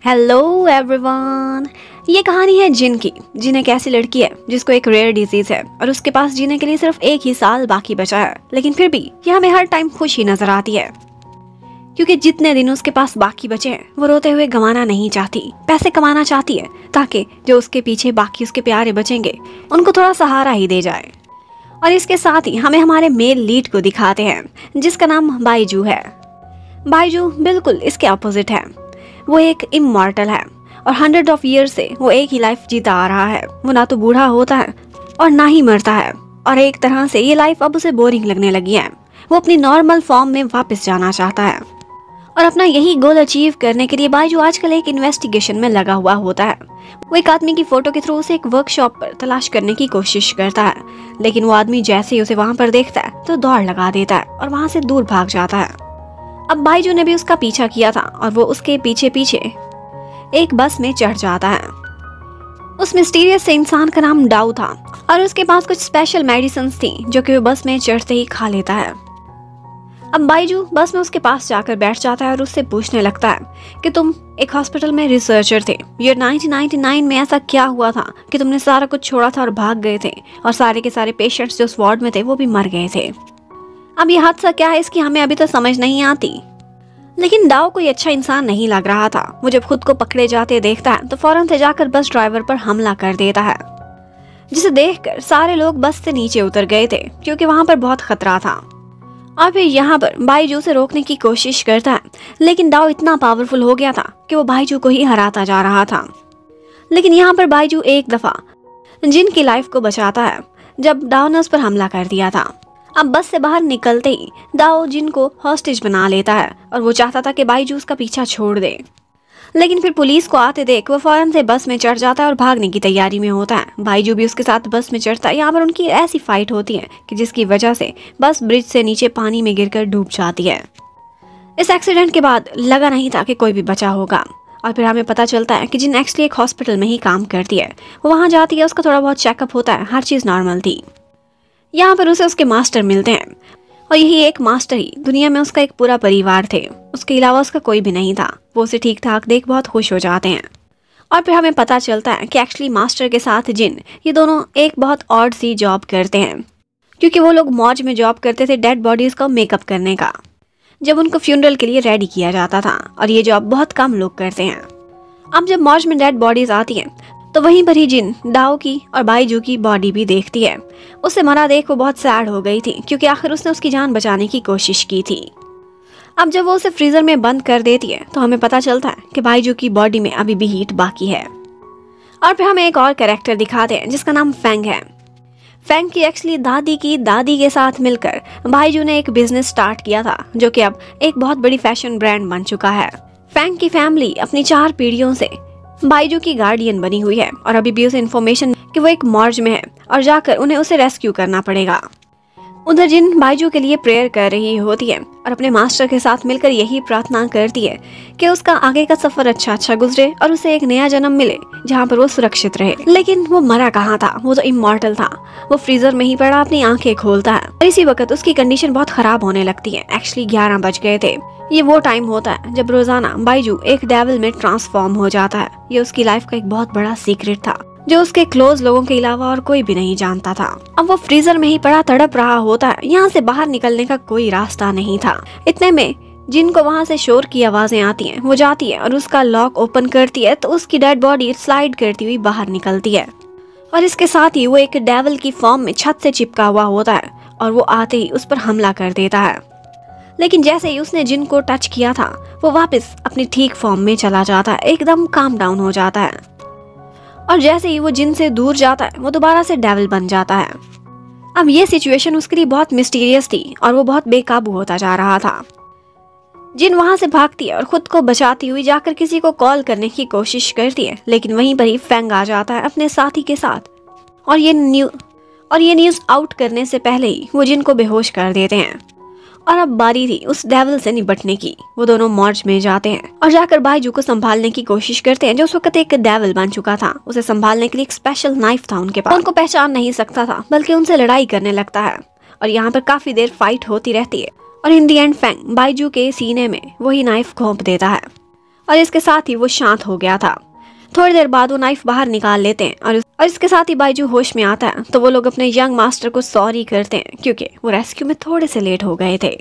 Hello everyone. ये कहानी है जिन की। जिन एक ऐसी लड़की है जिसको एक रेयर डिजीज है और उसके पास जीने के लिए सिर्फ 1 ही साल बाकी बचा है, लेकिन फिर भी ये हमें हर टाइम खुश ही नजर आती है क्योंकि जितने दिन उसके पास बाकी बचे हैं वो रोते हुए गंवाना नहीं चाहती। पैसे कमाना चाहती है ताकि जो उसके पीछे बाकी उसके प्यारे बचेंगे उनको थोड़ा सहारा ही दे जाए। और इसके साथ ही हमें हमारे मेल लीड को दिखाते हैं जिसका नाम बाइजू है। बाइजू बिल्कुल इसके अपोजिट है। वो एक इमॉर्टल है और 100 ऑफ ईयर से वो एक ही लाइफ जीता आ रहा है। वो ना तो बूढ़ा होता है और ना ही मरता है और एक तरह से ये लाइफ अब उसे बोरिंग लगने लगी है। वो अपनी नॉर्मल फॉर्म में वापस जाना चाहता है और अपना यही गोल अचीव करने के लिए बाइजू आजकल एक इन्वेस्टिगेशन में लगा हुआ होता है। वो एक आदमी की फोटो के थ्रू उसे एक वर्कशॉप पर तलाश करने की कोशिश करता है, लेकिन वो आदमी जैसे ही उसे वहाँ पर देखता है तो दौड़ लगा देता है और वहाँ से दूर भाग जाता है। अब बाइजू ने भी उसका पीछा किया था और वो उसके पीछे पीछे एक बस में चढ़ जाता है। उस मिस्टीरियस से इंसान का नाम डाउ था और उसके पास कुछ स्पेशल मेडिसिन थी जो कि वो बस में चढ़ते ही खा लेता है। अब बाइजू बस में उसके पास जाकर बैठ जाता है और उससे पूछने लगता है कि तुम एक हॉस्पिटल में रिसर्चर थे। ईयर 1999 में ऐसा क्या हुआ था कि तुमने सारा कुछ छोड़ा था और भाग गए थे और सारे के सारे पेशेंट्स जो उस वार्ड में थे वो भी मर गए थे। अब ये हादसा क्या है इसकी हमें अभी तो समझ नहीं आती, लेकिन डाओ कोई अच्छा इंसान नहीं लग रहा था। वो जब खुद को पकड़े जाते देखता है तो फौरन से जाकर बस ड्राइवर पर हमला कर देता है, जिसे देखकर सारे लोग बस से नीचे उतर गए थे क्योंकि वहां पर बहुत खतरा था। और फिर यहाँ पर बाइजू से रोकने की कोशिश करता है, लेकिन डाओ इतना पावरफुल हो गया था कि वो बाइजू को ही हराता जा रहा था। लेकिन यहाँ पर बाइजू एक दफा जिन की लाइफ को बचाता है जब डाओ ने उस पर हमला कर दिया था। अब बस से बाहर निकलते ही डाओ जिन को हॉस्टेज बना लेता है और वो चाहता था कि बाइजू उसका पीछा छोड़ दे, लेकिन फिर पुलिस को आते देख वो फौरन से बस में चढ़ जाता है और भागने की तैयारी में होता है। बाइजू भी उसके साथ बस में चढ़ता है। यहाँ पर उनकी ऐसी फाइट होती है कि जिसकी वजह से बस ब्रिज से नीचे पानी में गिरकर डूब जाती है। इस एक्सीडेंट के बाद लगा नहीं था कि कोई भी बचा होगा और फिर हमें पता चलता है कि जिन एक्चुअली एक हॉस्पिटल में ही काम करती है। वो वहाँ जाती है, उसका थोड़ा बहुत चेकअप होता है, हर चीज़ नॉर्मल थी। यहाँ पर उसे उसके मास्टर मिलते हैं और यही एक मास्टर ही दुनिया में उसका एक पूरा परिवार थे। उसके अलावा उसका कोई भी नहीं था। वो उसे ठीक ठाक देख बहुत खुश हो जाते हैं और फिर हमें पता चलता है कि एक्चुअली मास्टर के साथ जिन ये दोनों एक बहुत ऑड सी जॉब करते हैं, क्योंकि वो लोग मौज में जॉब करते थे डेड बॉडीज का मेकअप करने का, जब उनको फ्यूनरल के लिए रेडी किया जाता था। और ये जॉब बहुत कम लोग करते हैं। अब जब मौज में डेड बॉडीज आती हैं तो वहीं पर ही जिन डाओ की और बाइजू की बॉडी भी देखती है। उसे मरा देख वो बहुत सैड हो गई थी क्योंकि आखिर उसने उसकी जान बचाने की कोशिश की थी। अब जब वो उसे फ्रीजर में बंद कर देती है तो हमें पता चलता है कि बाइजू की बॉडी में अभी भी हीट बाकी है। और फिर हमें एक और कैरेक्टर दिखाते हैं जिसका नाम फेंग है। फेंग की एक्चुअली दादी की दादी के साथ मिलकर बाइजू ने एक बिजनेस स्टार्ट किया था जो कि अब एक बहुत बड़ी फैशन ब्रांड बन चुका है। फेंग की फैमिली अपनी 4 पीढ़ियों से बाइजू की गार्डियन बनी हुई है और अभी भी उसे इन्फॉर्मेशन कि वो एक मॉर्ज में है और जाकर उन्हें उसे रेस्क्यू करना पड़ेगा। उधर जिन बाइजू के लिए प्रेयर कर रही होती है और अपने मास्टर के साथ मिलकर यही प्रार्थना करती है कि उसका आगे का सफर अच्छा गुजरे और उसे एक नया जन्म मिले जहाँ पर वो सुरक्षित रहे। लेकिन वो मरा कहाँ था, वो तो इमॉर्टल था। वो फ्रीजर में ही पड़ा अपनी आंखें खोलता है और इसी वक्त उसकी कंडीशन बहुत खराब होने लगती है। एक्चुअली 11 बज गए थे। ये वो टाइम होता है जब रोजाना बाइजू एक डेविल में ट्रांसफॉर्म हो जाता है। ये उसकी लाइफ का एक बहुत बड़ा सीक्रेट था जो उसके क्लोज लोगों के अलावा और कोई भी नहीं जानता था। अब वो फ्रीजर में ही पड़ा तड़प रहा होता है। यहाँ से बाहर निकलने का कोई रास्ता नहीं था। इतने में जिनको वहाँ से शोर की आवाजें आती हैं। वो जाती है और उसका लॉक ओपन करती है तो उसकी डेड बॉडी स्लाइड करती हुई बाहर निकलती है और इसके साथ ही वो एक डेविल की फॉर्म में छत से चिपका हुआ होता है और वो आते ही उस पर हमला कर देता है। लेकिन जैसे ही उसने जिन को टच किया था वो वापस अपनी ठीक फॉर्म में चला जाता है, एकदम काम डाउन हो जाता है। और जैसे ही वो जिन से दूर जाता है वो दोबारा से डेविल बन जाता है। अब ये सिचुएशन उसके लिए बहुत मिस्टीरियस थी और वो बहुत बेकाबू होता जा रहा था। जिन वहां से भागती है और खुद को बचाती हुई जाकर किसी को कॉल करने की कोशिश करती है, लेकिन वहीं पर ही फेंग आ जाता है अपने साथी के साथ और ये न्यूज आउट करने से पहले ही वो जिन को बेहोश कर देते हैं। और अब बारी थी उस डेविल से निपटने की। वो दोनों मॉर्ज में जाते हैं और जाकर बाइजू को संभालने की कोशिश करते हैं जो उस वक्त एक डेविल बन चुका था। उसे संभालने के लिए एक स्पेशल नाइफ था उनके पास। उनको पहचान नहीं सकता था बल्कि उनसे लड़ाई करने लगता है और यहाँ पर काफी देर फाइट होती रहती है और in the end Fang Baiju के सीने में वही नाइफ घोंप देता है और इसके साथ ही वो शांत हो गया था। थोड़ी देर बाद वो नाइफ बाहर निकाल लेते हैं और इसके साथ ही बाइजू होश में आता है। तो वो लोग अपने यंग मास्टर को सॉरी करते हैं क्योंकि वो रेस्क्यू में थोड़े से लेट हो गए थे।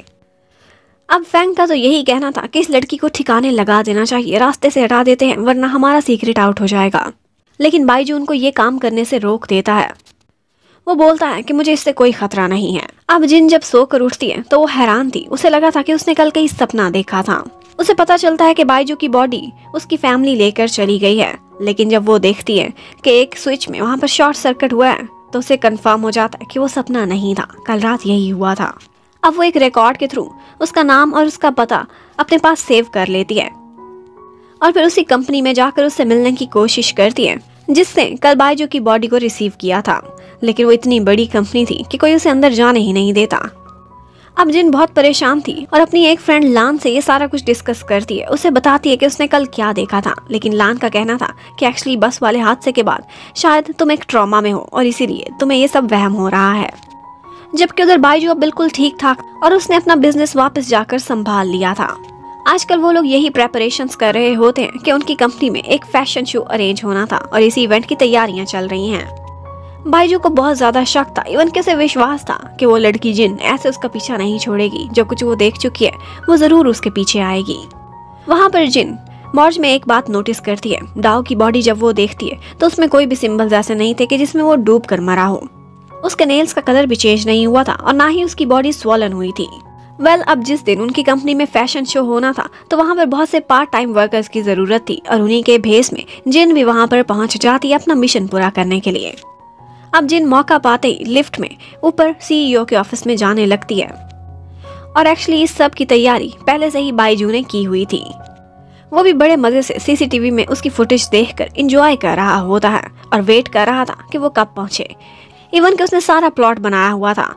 अब फैंग का तो यही कहना था कि इस लड़की को ठिकाने लगा देना चाहिए, रास्ते से हटा देते हैं वरना हमारा सीक्रेट आउट हो जाएगा। लेकिन बाइजू उनको ये काम करने से रोक देता है। वो बोलता है कि मुझे इससे कोई खतरा नहीं है। अब जिन जब सोकर उठती है तो वो हैरान थी। उसे लगा था कि उसने कल कहीं सपना देखा था। उसे पता चलता है कि बाइजू की बॉडी उसकी फैमिली लेकर चली गई है। लेकिन जब वो देखती है कि एक स्विच में वहां पर शॉर्ट सर्किट हुआ है तो उसे कंफर्म हो जाता है कि वो सपना नहीं था, कल रात यही हुआ था। अब वो एक रिकॉर्ड के थ्रू उसका नाम और उसका पता अपने पास सेव कर लेती है और फिर उसी कंपनी में जाकर उससे मिलने की कोशिश करती है जिससे कल बाइजू की बॉडी को रिसीव किया था। लेकिन वो इतनी बड़ी कंपनी थी कि कोई उसे अंदर जाने ही नहीं देता। अब जिन बहुत परेशान थी और अपनी एक फ्रेंड लान से ये सारा कुछ डिस्कस करती है। उसे बताती है कि उसने कल क्या देखा था। लेकिन लान का कहना था कि एक्चुअली बस वाले हादसे के बाद शायद तुम एक ट्रॉमा में हो और इसीलिए तुम्हें ये सब वहम हो रहा है। जबकि उधर बाइजू अब बिल्कुल ठीक ठाक और उसने अपना बिजनेस वापस जाकर संभाल लिया था। आजकल वो लोग यही प्रेपरेशंस कर रहे होते हैं कि उनकी कंपनी में एक फैशन शो अरेंज होना था और इसी इवेंट की तैयारियां चल रही हैं। बाइजू को बहुत ज्यादा शक था, इवन कैसे विश्वास था कि वो लड़की जिन ऐसे उसका पीछा नहीं छोड़ेगी। जो कुछ वो देख चुकी है वो जरूर उसके पीछे आएगी। वहां पर जिन मॉर्ज में एक बात नोटिस करती है। डाओ की बॉडी जब वो देखती है तो उसमें कोई भी सिंबल्स ऐसे नहीं थे कि जिसमें वो डूब कर मरा हो। उसके नेल्स का कलर भी चेंज नहीं हुआ था और ना ही उसकी बॉडी स्वॉलन हुई थी। अब जिस दिन उनकी कंपनी में फैशन शो होना था तो वहाँ पर बहुत से पार्ट टाइम वर्कर्स की जरूरत थी और उन्हीं के भेस में जिन भी वहाँ पर पहुँच जाती है अपना मिशन पूरा करने के लिए। अब जिन मौका पाते ही लिफ्ट में ऊपर सीईओ के ऑफिस में जाने लगती है और एक्चुअली इस सब की तैयारी पहले से ही बाइजू ने की हुई थी। वो भी बड़े मजे से सीसीटीवी में उसकी फुटेज देखकर एंजॉय कर रहा होता है और वेट कर रहा था कि वो कब पहुंचे। इवन कि उसने सारा प्लॉट बनाया हुआ था।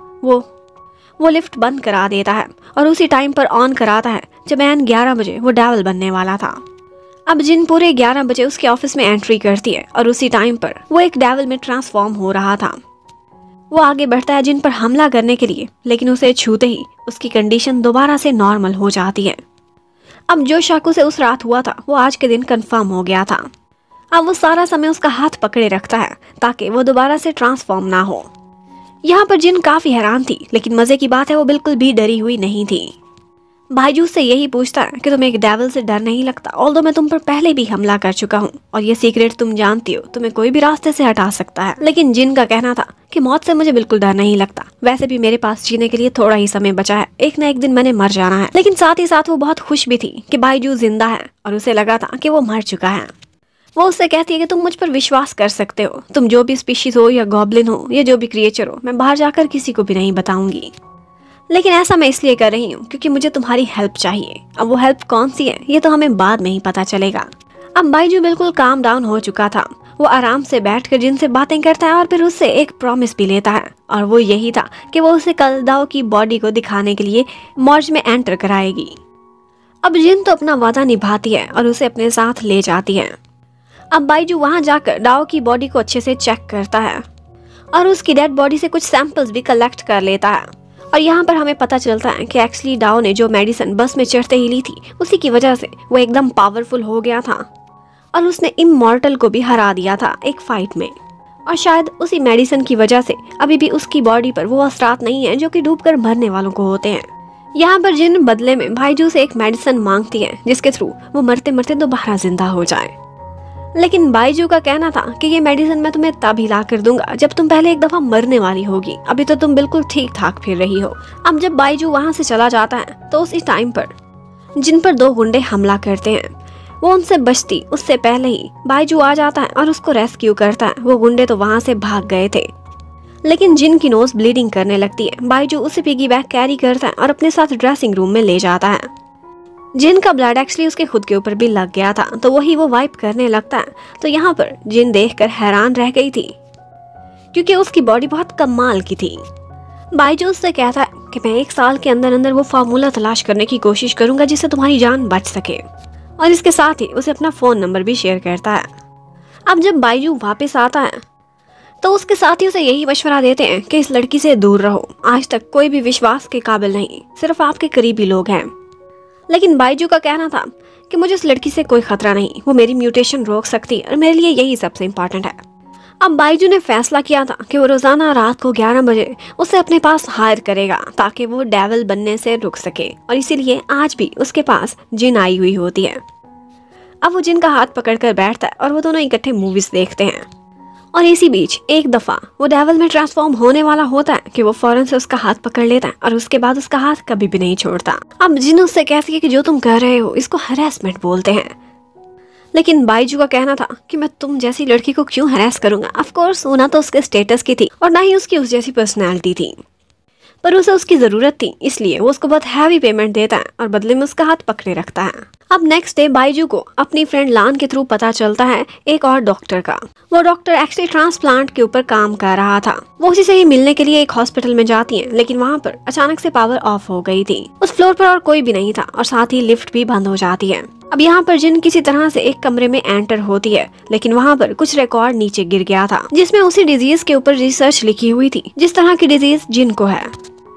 वो लिफ्ट बंद करा देता है और उसी टाइम पर ऑन कराता है जब एन 11 बजे वो डेविल बनने वाला था। अब जिन पूरे 11 बजे उसके ऑफिस में एंट्री करती है और उसी टाइम पर वो एक डेविल में ट्रांसफॉर्म हो रहा था। वो आगे बढ़ता है जिन पर हमला करने के लिए, लेकिन उसे छूते ही उसकी कंडीशन दोबारा से नॉर्मल हो जाती है। अब जो शाकू से उस रात हुआ था वो आज के दिन कंफर्म हो गया था। अब वो सारा समय उसका हाथ पकड़े रखता है ताकि वो दोबारा से ट्रांसफॉर्म ना हो। यहाँ पर जिन काफी हैरान थी, लेकिन मजे की बात है वो बिल्कुल भी डरी हुई नहीं थी। बाइजू से यही पूछता है कि तुम्हें एक डेविल से डर नहीं लगता, ऑल्दो मैं तुम पर पहले भी हमला कर चुका हूँ और ये सीक्रेट तुम जानती हो, तुम्हें कोई भी रास्ते से हटा सकता है। लेकिन जिन का कहना था कि मौत से मुझे बिल्कुल डर नहीं लगता, वैसे भी मेरे पास जीने के लिए थोड़ा ही समय बचा है, एक ना एक दिन मैंने मर जाना है। लेकिन साथ ही साथ वो बहुत खुश भी थी कि बाइजू जिंदा है और उसे लगा था कि वो मर चुका है। वो उससे कहती है कि तुम मुझ पर विश्वास कर सकते हो, तुम जो भी स्पीशीज हो या गॉब्लिन हो या जो भी क्रिएचर हो, मैं बाहर जाकर किसी को भी नहीं बताऊंगी। लेकिन ऐसा मैं इसलिए कर रही हूँ क्योंकि मुझे तुम्हारी हेल्प चाहिए। अब वो हेल्प कौन सी है ये तो हमें बाद में ही पता चलेगा। अब बाइजू बिल्कुल काम डाउन हो चुका था। वो आराम से बैठकर जिनसे बातें करता है और फिर उससे एक प्रॉमिस भी लेता है और वो यही था कि वो उसे कल दाओ की बॉडी को दिखाने के लिए मॉर्ज में एंटर कराएगी। अब जिन तो अपना वादा निभाती है और उसे अपने साथ ले जाती है। अब बाइजू वहां जाकर डाओ की बॉडी को अच्छे से चेक करता है और उसकी डेड बॉडी से कुछ सैंपल्स भी कलेक्ट कर लेता है। और यहाँ पर हमें पता चलता है कि एक्चुअली डाओ ने जो मेडिसिन बस में चढ़ते ही ली थी उसी की वजह से वो एकदम पावरफुल हो गया था और उसने इमॉर्टल को भी हरा दिया था एक फाइट में। और शायद उसी मेडिसिन की वजह से अभी भी उसकी बॉडी पर वो असरात नहीं है जो कि डूबकर मरने वालों को होते हैं। यहाँ पर जिन बदले में बाइजू से एक मेडिसिन मांगती है जिसके थ्रू वो मरते मरते दोबारा जिंदा हो जाए। लेकिन बाइजू का कहना था कि ये मेडिसिन मैं तुम्हें तब ही ला कर दूंगा जब तुम पहले एक दफा मरने वाली होगी, अभी तो तुम बिल्कुल ठीक ठाक फिर रही हो। अब जब बाइजू वहां से चला जाता है तो उसी टाइम पर जिन पर दो गुंडे हमला करते हैं। वो उनसे बचती उससे पहले ही बाइजू आ जाता है और उसको रेस्क्यू करता है। वो गुंडे तो वहां से भाग गए थे, लेकिन जिन की नोज ब्लीडिंग करने लगती है। बाइजू उसे पिगी बैग कैरी करता है और अपने साथ ड्रेसिंग रूम में ले जाता है। जिन का ब्लड एक्चुअली उसके खुद के ऊपर भी लग गया था तो वही वो वाइप करने लगता है। तो यहाँ पर जिन देखकर हैरान रह गई थी क्योंकि उसकी बॉडी बहुत कमाल की थी। बाइजू उससे कहता है कि मैं 1 साल के अंदर अंदर वो फार्मूला तलाश करने की कोशिश करूंगा जिससे तुम्हारी जान बच सके, और इसके साथ ही उसे अपना फोन नंबर भी शेयर करता है। अब जब बाइजू वापस आता है तो उसके साथी उसे यही मशवरा देते हैं कि इस लड़की से दूर रहो, आज तक कोई भी विश्वास के काबिल नहीं, सिर्फ आपके करीबी लोग हैं। लेकिन बाइजू का कहना था कि मुझे उस लड़की से कोई खतरा नहीं, वो मेरी म्यूटेशन रोक सकती है और मेरे लिए यही सबसे इम्पोर्टेंट है। अब बाइजू ने फैसला किया था कि वो रोजाना रात को 11 बजे उसे अपने पास हायर करेगा ताकि वो डेविल बनने से रुक सके, और इसीलिए आज भी उसके पास जिन आई हुई होती है। अब वो जिन का हाथ पकड़कर बैठता है और वो दोनों इकट्ठे मूवीज देखते हैं। और इसी बीच एक दफा वो डेविल में ट्रांसफॉर्म होने वाला होता है कि वो फौरन से उसका हाथ पकड़ लेता है और उसके बाद उसका हाथ कभी भी नहीं छोड़ता। अब जिन उससे कहती है कि जो तुम कर रहे हो इसको हरासमेंट बोलते हैं, लेकिन बाइजू का कहना था कि मैं तुम जैसी लड़की को क्यों हरास करूंगा। ऑफ कोर्स वो ना तो उसके स्टेटस की थी और ना ही उसकी उस जैसी पर्सनैलिटी थी, पर उसे उसकी जरूरत थी, इसलिए वो उसको बहुत हैवी पेमेंट देता है और बदले में उसका हाथ पकड़े रखता है। अब नेक्स्ट डे बाइजू को अपनी फ्रेंड लान के थ्रू पता चलता है एक और डॉक्टर का। वो डॉक्टर एक्चुअली ट्रांसप्लांट के ऊपर काम कर रहा था। वो उसी से ही मिलने के लिए एक हॉस्पिटल में जाती है, लेकिन वहाँ पर अचानक से पावर ऑफ हो गई थी। उस फ्लोर पर और कोई भी नहीं था और साथ ही लिफ्ट भी बंद हो जाती है। अब यहाँ पर जिन किसी तरह से एक कमरे में एंटर होती है, लेकिन वहाँ पर कुछ रिकॉर्ड नीचे गिर गया था जिसमें उसी डिजीज के ऊपर रिसर्च लिखी हुई थी जिस तरह की डिजीज जिन को है।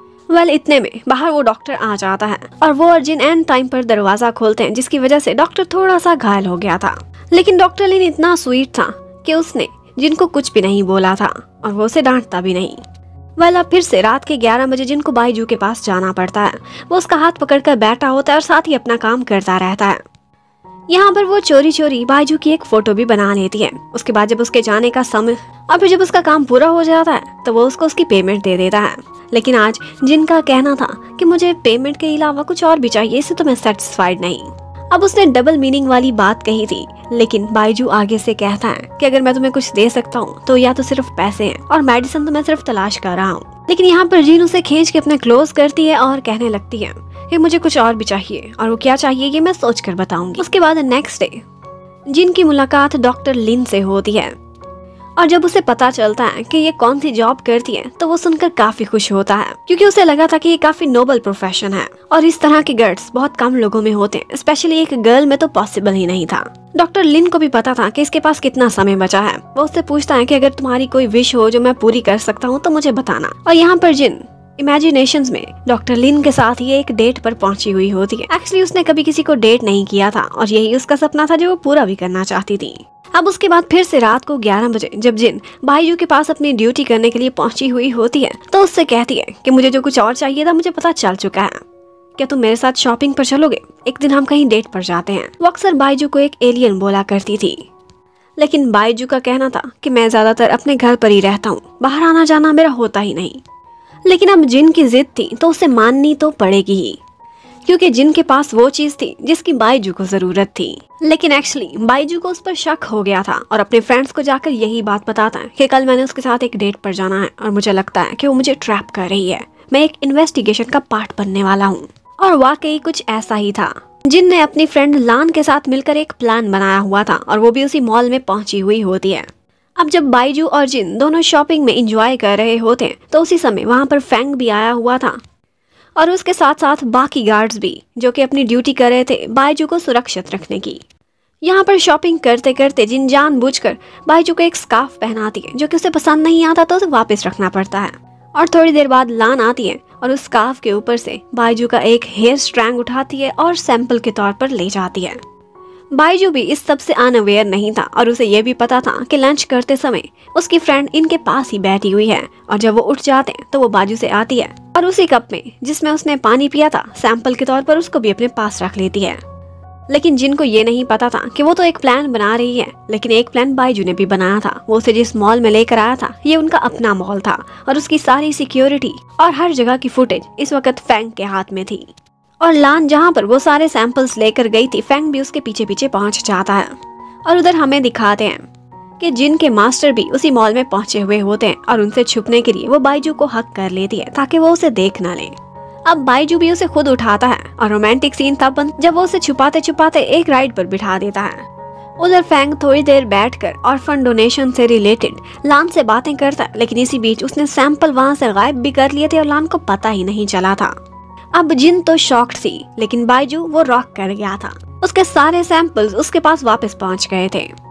इतने में बाहर वो डॉक्टर आ जाता है और वो और जिन एंड टाइम पर दरवाजा खोलते हैं, जिसकी वजह से डॉक्टर थोड़ा सा घायल हो गया था। लेकिन डॉक्टर लिन इतना स्वीट था कि उसने जिन को कुछ भी नहीं बोला था और वो उसे डांटता भी नहीं। अब फिर से रात के 11 बजे जिन को बाइजू के पास जाना पड़ता है। वो उसका हाथ पकड़कर बैठा होता है और साथ ही अपना काम करता रहता है। यहाँ पर वो चोरी चोरी बाइजू की एक फोटो भी बना लेती है। उसके बाद जब उसके जाने का समय और फिर जब उसका काम पूरा हो जाता है तो वो उसको उसकी पेमेंट दे देता है। लेकिन आज जिन का कहना था कि मुझे पेमेंट के अलावा कुछ और भी चाहिए, इससे तो मैं सेटिस्फाइड नहीं। अब उसने डबल मीनिंग वाली बात कही थी, लेकिन बाइजू आगे से कहता है कि अगर मैं तुम्हें कुछ दे सकता हूँ तो या तो सिर्फ पैसे हैं और मेडिसिन तो मैं सिर्फ तलाश कर रहा हूँ। लेकिन यहाँ पर जिन उसे खींच के अपने क्लोज करती है और कहने लगती है कि मुझे कुछ और भी चाहिए, और वो क्या चाहिए ये मैं सोच कर बताऊंगी। उसके बाद नेक्स्ट डे जिन की मुलाकात डॉक्टर लिन से होती है और जब उसे पता चलता है कि ये कौन सी जॉब करती है तो वो सुनकर काफी खुश होता है, क्योंकि उसे लगा था कि ये काफी नोबल प्रोफेशन है और इस तरह के गट्स बहुत कम लोगों में होते हैं, स्पेशली एक गर्ल में तो पॉसिबल ही नहीं था। डॉक्टर लिन को भी पता था कि इसके पास कितना समय बचा है। वो उससे पूछता है कि अगर तुम्हारी कोई विश हो जो मैं पूरी कर सकता हूँ तो मुझे बताना। और यहाँ पर जिन इमेजिनेशंस में डॉक्टर लिन के साथ ये एक डेट पर पहुंची हुई होती है। एक्चुअली उसने कभी किसी को डेट नहीं किया था और यही उसका सपना था जो वो पूरा भी करना चाहती थी। अब उसके बाद फिर से रात को 11 बजे जब जिन बाइजू के पास अपनी ड्यूटी करने के लिए पहुंची हुई होती है तो उससे कहती है कि मुझे जो कुछ और चाहिए था मुझे पता चल चुका है, क्या तुम मेरे साथ शॉपिंग पर चलोगे? एक दिन हम कहीं डेट पर जाते हैं। वो अक्सर बाइजू को एक एलियन बोला करती थी, लेकिन बाइजू का कहना था कि मैं ज्यादातर अपने घर पर ही रहता हूँ, बाहर आना जाना मेरा होता ही नहीं। लेकिन अब जिन की जिद थी तो उसे माननी तो पड़ेगी ही, क्योंकि जिन के पास वो चीज थी जिसकी बाइजू को जरूरत थी। लेकिन एक्चुअली बाइजू को उस पर शक हो गया था और अपने फ्रेंड्स को जाकर यही बात बताता है कि कल मैंने उसके साथ एक डेट पर जाना है और मुझे लगता है कि वो मुझे ट्रैप कर रही है, मैं एक इन्वेस्टिगेशन का पार्ट बनने वाला हूँ। और वाकई कुछ ऐसा ही था। जिन ने अपनी फ्रेंड लान के साथ मिलकर एक प्लान बनाया हुआ था और वो भी उसी मॉल में पहुंची हुई होती है। अब जब बाइजू और जिन दोनों शॉपिंग में एंजॉय कर रहे होते हैं तो उसी समय वहाँ पर फैंग भी आया हुआ था और उसके साथ साथ बाकी गार्ड्स भी, जो कि अपनी ड्यूटी कर रहे थे बाइजू को सुरक्षित रखने की। यहाँ पर शॉपिंग करते करते जिन जानबूझकर बाइजू को एक स्कार्फ पहनाती है जो कि उसे पसंद नहीं आता तो उसे वापस रखना पड़ता है। और थोड़ी देर बाद लान आती है और उस स्कार्फ के ऊपर से बाइजू का एक हेयर स्ट्रैंग उठाती है और सैंपल के तौर पर ले जाती है। बाइजू भी इस सब से अनअवेयर नहीं था और उसे यह भी पता था कि लंच करते समय उसकी फ्रेंड इनके पास ही बैठी हुई है और जब वो उठ जाते हैं तो वो बाजू से आती है और उसी कप में जिसमें उसने पानी पिया था सैंपल के तौर पर उसको भी अपने पास रख लेती है। लेकिन जिनको ये नहीं पता था कि वो तो एक प्लान बना रही है, लेकिन एक प्लान बाइजू ने भी बनाया था। वो उसे जिस मॉल में लेकर आया था ये उनका अपना मॉल था और उसकी सारी सिक्योरिटी और हर जगह की फुटेज इस वक्त फैंग के हाथ में थी। और लान जहाँ पर वो सारे सैंपल्स लेकर गई थी, फैंग भी उसके पीछे पीछे पहुंच जाता है। और उधर हमें दिखाते हैं कि जिन के मास्टर भी उसी मॉल में पहुंचे हुए होते हैं और उनसे छुपने के लिए वो बाइजू को हक कर लेती है ताकि वो उसे देख ना ले। अब बाइजू भी उसे खुद उठाता है और रोमांटिक सीन तब बंद जब वो उसे छुपाते छुपाते एक राइड पर बिठा देता है। उधर फैंग थोड़ी देर बैठकर ऑर्फन डोनेशन से रिलेटेड लान से बातें करता है, लेकिन इसी बीच उसने सैंपल वहाँ से गायब भी कर लिए थे और लान को पता ही नहीं चला था। अब जिन तो शॉक्ड थी, लेकिन बाइजू वो रॉक कर गया था। उसके सारे सैंपल्स उसके पास वापस पहुंच गए थे।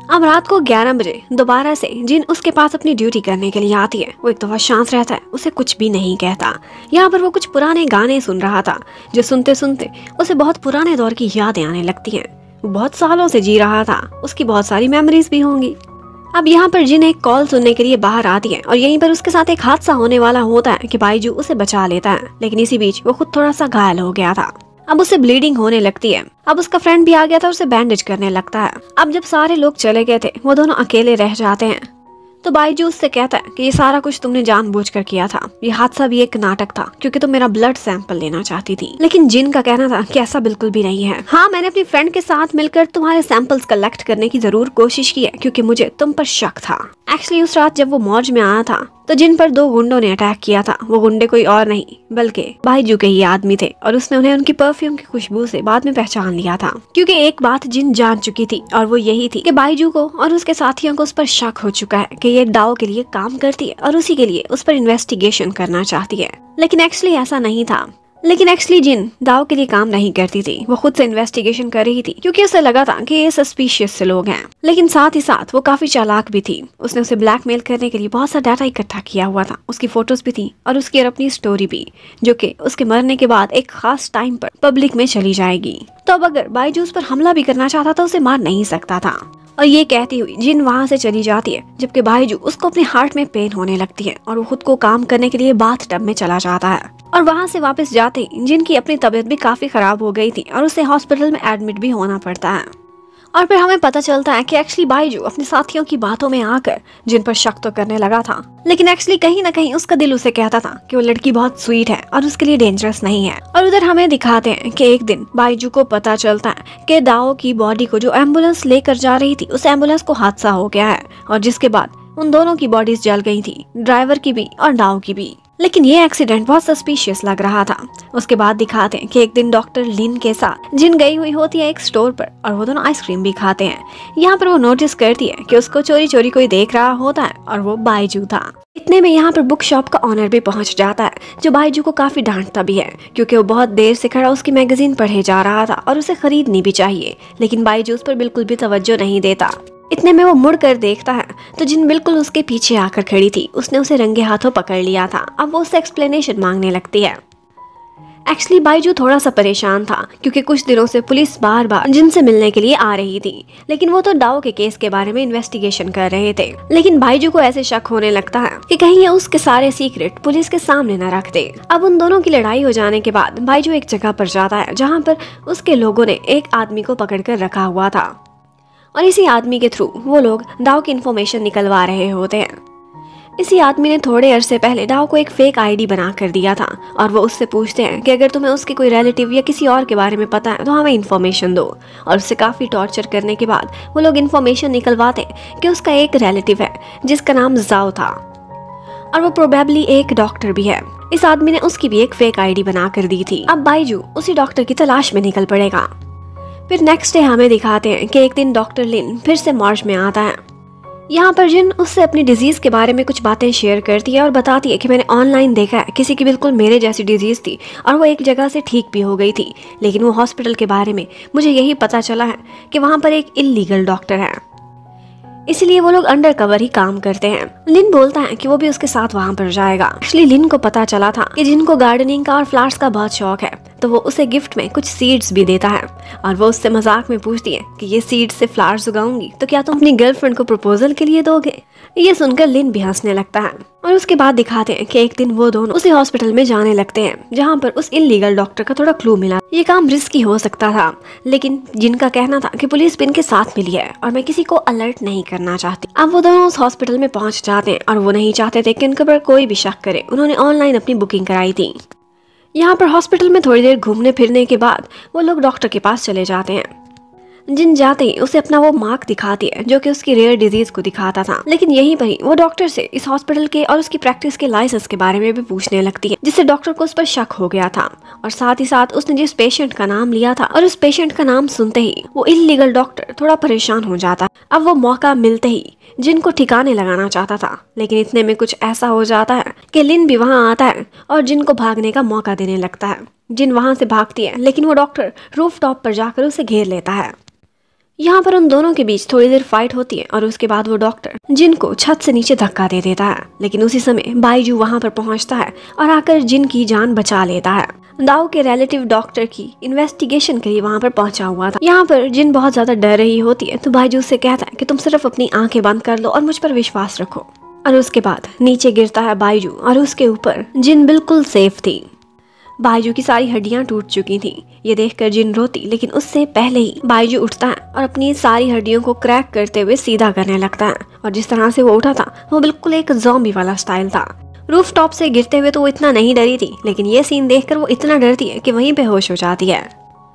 अब रात को 11 बजे दोबारा से जिन उसके पास अपनी ड्यूटी करने के लिए आती है। वो एक तो बहुत शांत रहता है, उसे कुछ भी नहीं कहता। यहाँ पर वो कुछ पुराने गाने सुन रहा था, जो सुनते सुनते उसे बहुत पुराने दौर की यादें आने लगती हैं। वो बहुत सालों से जी रहा था, उसकी बहुत सारी मेमोरीज भी होंगी। अब यहाँ पर जिन एक कॉल सुनने के लिए बाहर आती है और यहीं पर उसके साथ एक हादसा होने वाला होता है कि बाइजू उसे बचा लेता है, लेकिन इसी बीच वो खुद थोड़ा सा घायल हो गया था। अब उसे ब्लीडिंग होने लगती है। अब उसका फ्रेंड भी आ गया था, उसे बैंडेज करने लगता है। अब जब सारे लोग चले गए थे, वो दोनों अकेले रह जाते हैं। तो बाइजू उससे कहता है कि ये सारा कुछ तुमने जानबूझकर किया था, ये हादसा भी एक नाटक था क्योंकि तुम मेरा ब्लड सैंपल लेना चाहती थी। लेकिन जिन का कहना था कि ऐसा बिल्कुल भी नहीं है। हाँ, मैंने अपनी फ्रेंड के साथ मिलकर तुम्हारे सैंपल्स कलेक्ट करने की जरूर कोशिश की है क्योंकि मुझे तुम पर शक था। एक्चुअली उस रात जब वो मौज में आया था तो जिन पर 2 गुंडों ने अटैक किया था, वो गुंडे कोई और नहीं बल्कि बाइजू के ही आदमी थे और उसने उन्हें उनकी परफ्यूम की खुशबू से बाद में पहचान लिया था। क्योंकि एक बात जिन जान चुकी थी और वो यही थी कि बाइजू को और उसके साथियों को उस पर शक हो चुका है कि ये डाओ के लिए काम करती है और उसी के लिए उस पर इन्वेस्टिगेशन करना चाहती है। लेकिन एक्चुअली ऐसा नहीं था। लेकिन एक्चुअली जिन दाव के लिए काम नहीं करती थी, वो खुद से इन्वेस्टिगेशन कर रही थी क्योंकि उसे लगा था कि ये सस्पिशियस से लोग हैं। लेकिन साथ ही साथ वो काफी चालाक भी थी। उसने उसे ब्लैकमेल करने के लिए बहुत सा डाटा इकट्ठा किया हुआ था। उसकी फोटोज भी थी और उसकी और अपनी स्टोरी भी, जो कि उसके मरने के बाद एक खास टाइम पर पब्लिक में चली जाएगी। तो अब अगर बाइजूस पर हमला भी करना चाहता तो उसे मार नहीं सकता था। और ये कहती हुई जिन वहाँ से चली जाती है, जबकि बाइजू उसको अपने हार्ट में पेन होने लगती है और वो खुद को काम करने के लिए बाथ टब में चला जाता है। और वहाँ से वापस जाते ही जिन की अपनी तबीयत भी काफी खराब हो गई थी और उसे हॉस्पिटल में एडमिट भी होना पड़ता है। और फिर हमें पता चलता है कि एक्चुअली बाइजू अपने साथियों की बातों में आकर जिन पर शक तो करने लगा था, लेकिन एक्चुअली कहीं ना कहीं उसका दिल उसे कहता था कि वो लड़की बहुत स्वीट है और उसके लिए डेंजरस नहीं है। और उधर हमें दिखाते हैं कि एक दिन बाइजू को पता चलता है कि दाओ की बॉडी को जो एम्बुलेंस लेकर जा रही थी, उस एम्बुलेंस को हादसा हो गया है और जिसके बाद उन दोनों की बॉडीज जल गई थी, ड्राइवर की भी और दाओ की भी। लेकिन ये एक्सीडेंट बहुत सस्पिशियस लग रहा था। उसके बाद दिखाते हैं कि एक दिन डॉक्टर लिन के साथ जिन गई हुई होती है एक स्टोर पर और वो दोनों आइसक्रीम भी खाते हैं। यहाँ पर वो नोटिस करती है कि उसको चोरी चोरी कोई देख रहा होता है और वो बाइजू था। इतने में यहाँ पर बुक शॉप का ऑनर भी पहुँच जाता है, जो बाइजू को काफी डांटता भी है क्योंकि वो बहुत देर से खड़ा उसकी मैगजीन पढ़े जा रहा था और उसे खरीदनी भी चाहिए, लेकिन बाइजू उस पर बिल्कुल भी तवज्जो नहीं देता। इतने में वो मुड़ कर देखता है तो जिन बिल्कुल उसके पीछे आकर खड़ी थी। उसने उसे रंगे हाथों पकड़ लिया था। अब वो उससे एक्सप्लेनेशन मांगने लगती है। एक्चुअली बाइजू थोड़ा सा परेशान था क्योंकि कुछ दिनों से पुलिस बार बार जिन से मिलने के लिए आ रही थी, लेकिन वो तो डाओ के केस के बारे में इन्वेस्टिगेशन कर रहे थे। लेकिन बाइजू को ऐसे शक होने लगता है कि कहीं ये उसके सारे सीक्रेट पुलिस के सामने न रख दे। अब उन दोनों की लड़ाई हो जाने के बाद बाइजू एक जगह पर जाता है जहाँ पर उसके लोगों ने एक आदमी को पकड़ कर रखा हुआ था और इसी आदमी के थ्रू वो लोग दाओ की इन्फॉर्मेशन निकलवा रहे होते हैं। इसी आदमी ने थोड़े अरसे पहले दाओ को एक फेक आईडी बना कर दिया था और वो उससे पूछते हैं कि अगर तुम्हें उसके कोई रिलेटिव या किसी और के बारे में पता है तो हमें इन्फॉर्मेशन दो। और उससे काफ़ी टॉर्चर करने के बाद वो लोग इन्फॉर्मेशन निकलवाते हैं कि उसका एक रिलेटिव है जिसका नाम जाओ था और वो प्रोबेबली एक डॉक्टर भी है। इस आदमी ने उसकी भी एक फेक आईडी बना कर दी थी। अब बाइजू उसी डॉक्टर की तलाश में निकल पड़ेगा। फिर नेक्स्ट डे हमें दिखाते हैं कि एक दिन डॉक्टर लिन फिर से मार्च में आता है। यहाँ पर जिन उससे अपनी डिजीज के बारे में कुछ बातें शेयर करती है और बताती है कि मैंने ऑनलाइन देखा है किसी की बिल्कुल मेरे जैसी डिजीज थी और वो एक जगह से ठीक भी हो गई थी, लेकिन वो हॉस्पिटल के बारे में मुझे यही पता चला है कि वहाँ पर एक इल्लीगल डॉक्टर है, इसलिए वो लोग अंडर कवर ही काम करते हैं। लिन बोलता है कि वो भी उसके साथ वहाँ पर जाएगा। एक्चुअली लिन को पता चला था कि जिनको गार्डनिंग का और फ्लावर्स का बहुत शौक है, तो वो उसे गिफ्ट में कुछ सीड्स भी देता है और वो उससे मजाक में पूछती है कि ये सीड्स से फ्लावर्स उगाऊंगी तो क्या तुम अपनी गर्लफ्रेंड को प्रपोजल के लिए दोगे। ये सुनकर लिन भी हंसने लगता है और उसके बाद दिखाते हैं कि एक दिन वो दोनों उसी हॉस्पिटल में जाने लगते हैं जहाँ पर उस इल्लीगल डॉक्टर का थोड़ा क्लू मिला। ये काम रिस्की हो सकता था, लेकिन जिनका कहना था कि पुलिस भी इनके साथ मिली है और मैं किसी को अलर्ट नहीं करना चाहती। अब वो दोनों उस हॉस्पिटल में पहुंच जाते हैं और वो नहीं चाहते थे कि इनके पर कोई भी शक करे। उन्होंने ऑनलाइन अपनी बुकिंग कराई थी। यहाँ पर हॉस्पिटल में थोड़ी देर घूमने फिरने के बाद वो लोग डॉक्टर के पास चले जाते हैं। जिन जाते ही उसे अपना वो मार्क दिखाती है जो कि उसकी रेयर डिजीज को दिखाता था, लेकिन यहीं पर ही वो डॉक्टर से इस हॉस्पिटल के और उसकी प्रैक्टिस के लाइसेंस के बारे में भी पूछने लगती है, जिससे डॉक्टर को उस पर शक हो गया था। और साथ ही साथ उसने जिस पेशेंट का नाम लिया था और उस पेशेंट का नाम सुनते ही वो इल्लीगल डॉक्टर थोड़ा परेशान हो जाता। अब वो मौका मिलते ही जिनको ठिकाने लगाना चाहता था, लेकिन इतने में कुछ ऐसा हो जाता है कि लिन भी वहाँ आता है और जिनको भागने का मौका देने लगता है। जिन वहाँ से भागती है, लेकिन वो डॉक्टर रूफ टॉप पर जाकर उसे घेर लेता है। यहाँ पर उन दोनों के बीच थोड़ी देर फाइट होती है और उसके बाद वो डॉक्टर जिन को छत से नीचे धक्का दे देता है। लेकिन उसी समय बाइजू वहाँ पर पहुँचता है और आकर जिन की जान बचा लेता है। दाऊ के रिलेटिव डॉक्टर की इन्वेस्टिगेशन के लिए वहाँ पर पहुंचा हुआ था। यहाँ पर जिन बहुत ज्यादा डर रही होती है तो बाइजू से कहता है कि तुम सिर्फ अपनी आंखें बंद कर लो और मुझ पर विश्वास रखो। और उसके बाद नीचे गिरता है बाइजू और उसके ऊपर जिन बिल्कुल सेफ थी। बाइजू की सारी हड्डियां टूट चुकी थी। ये देखकर जिन रोती, लेकिन उससे पहले ही बाइजू उठता है और अपनी सारी हड्डियों को क्रैक करते हुए सीधा करने लगता है। और जिस तरह से वो उठा था वो बिल्कुल एक ज़ॉम्बी वाला स्टाइल था। रूफ टॉप से गिरते हुए तो वो इतना नहीं डरी थी, लेकिन ये सीन देखकर वो इतना डरती है कि वहीं पे होश हो जाती है।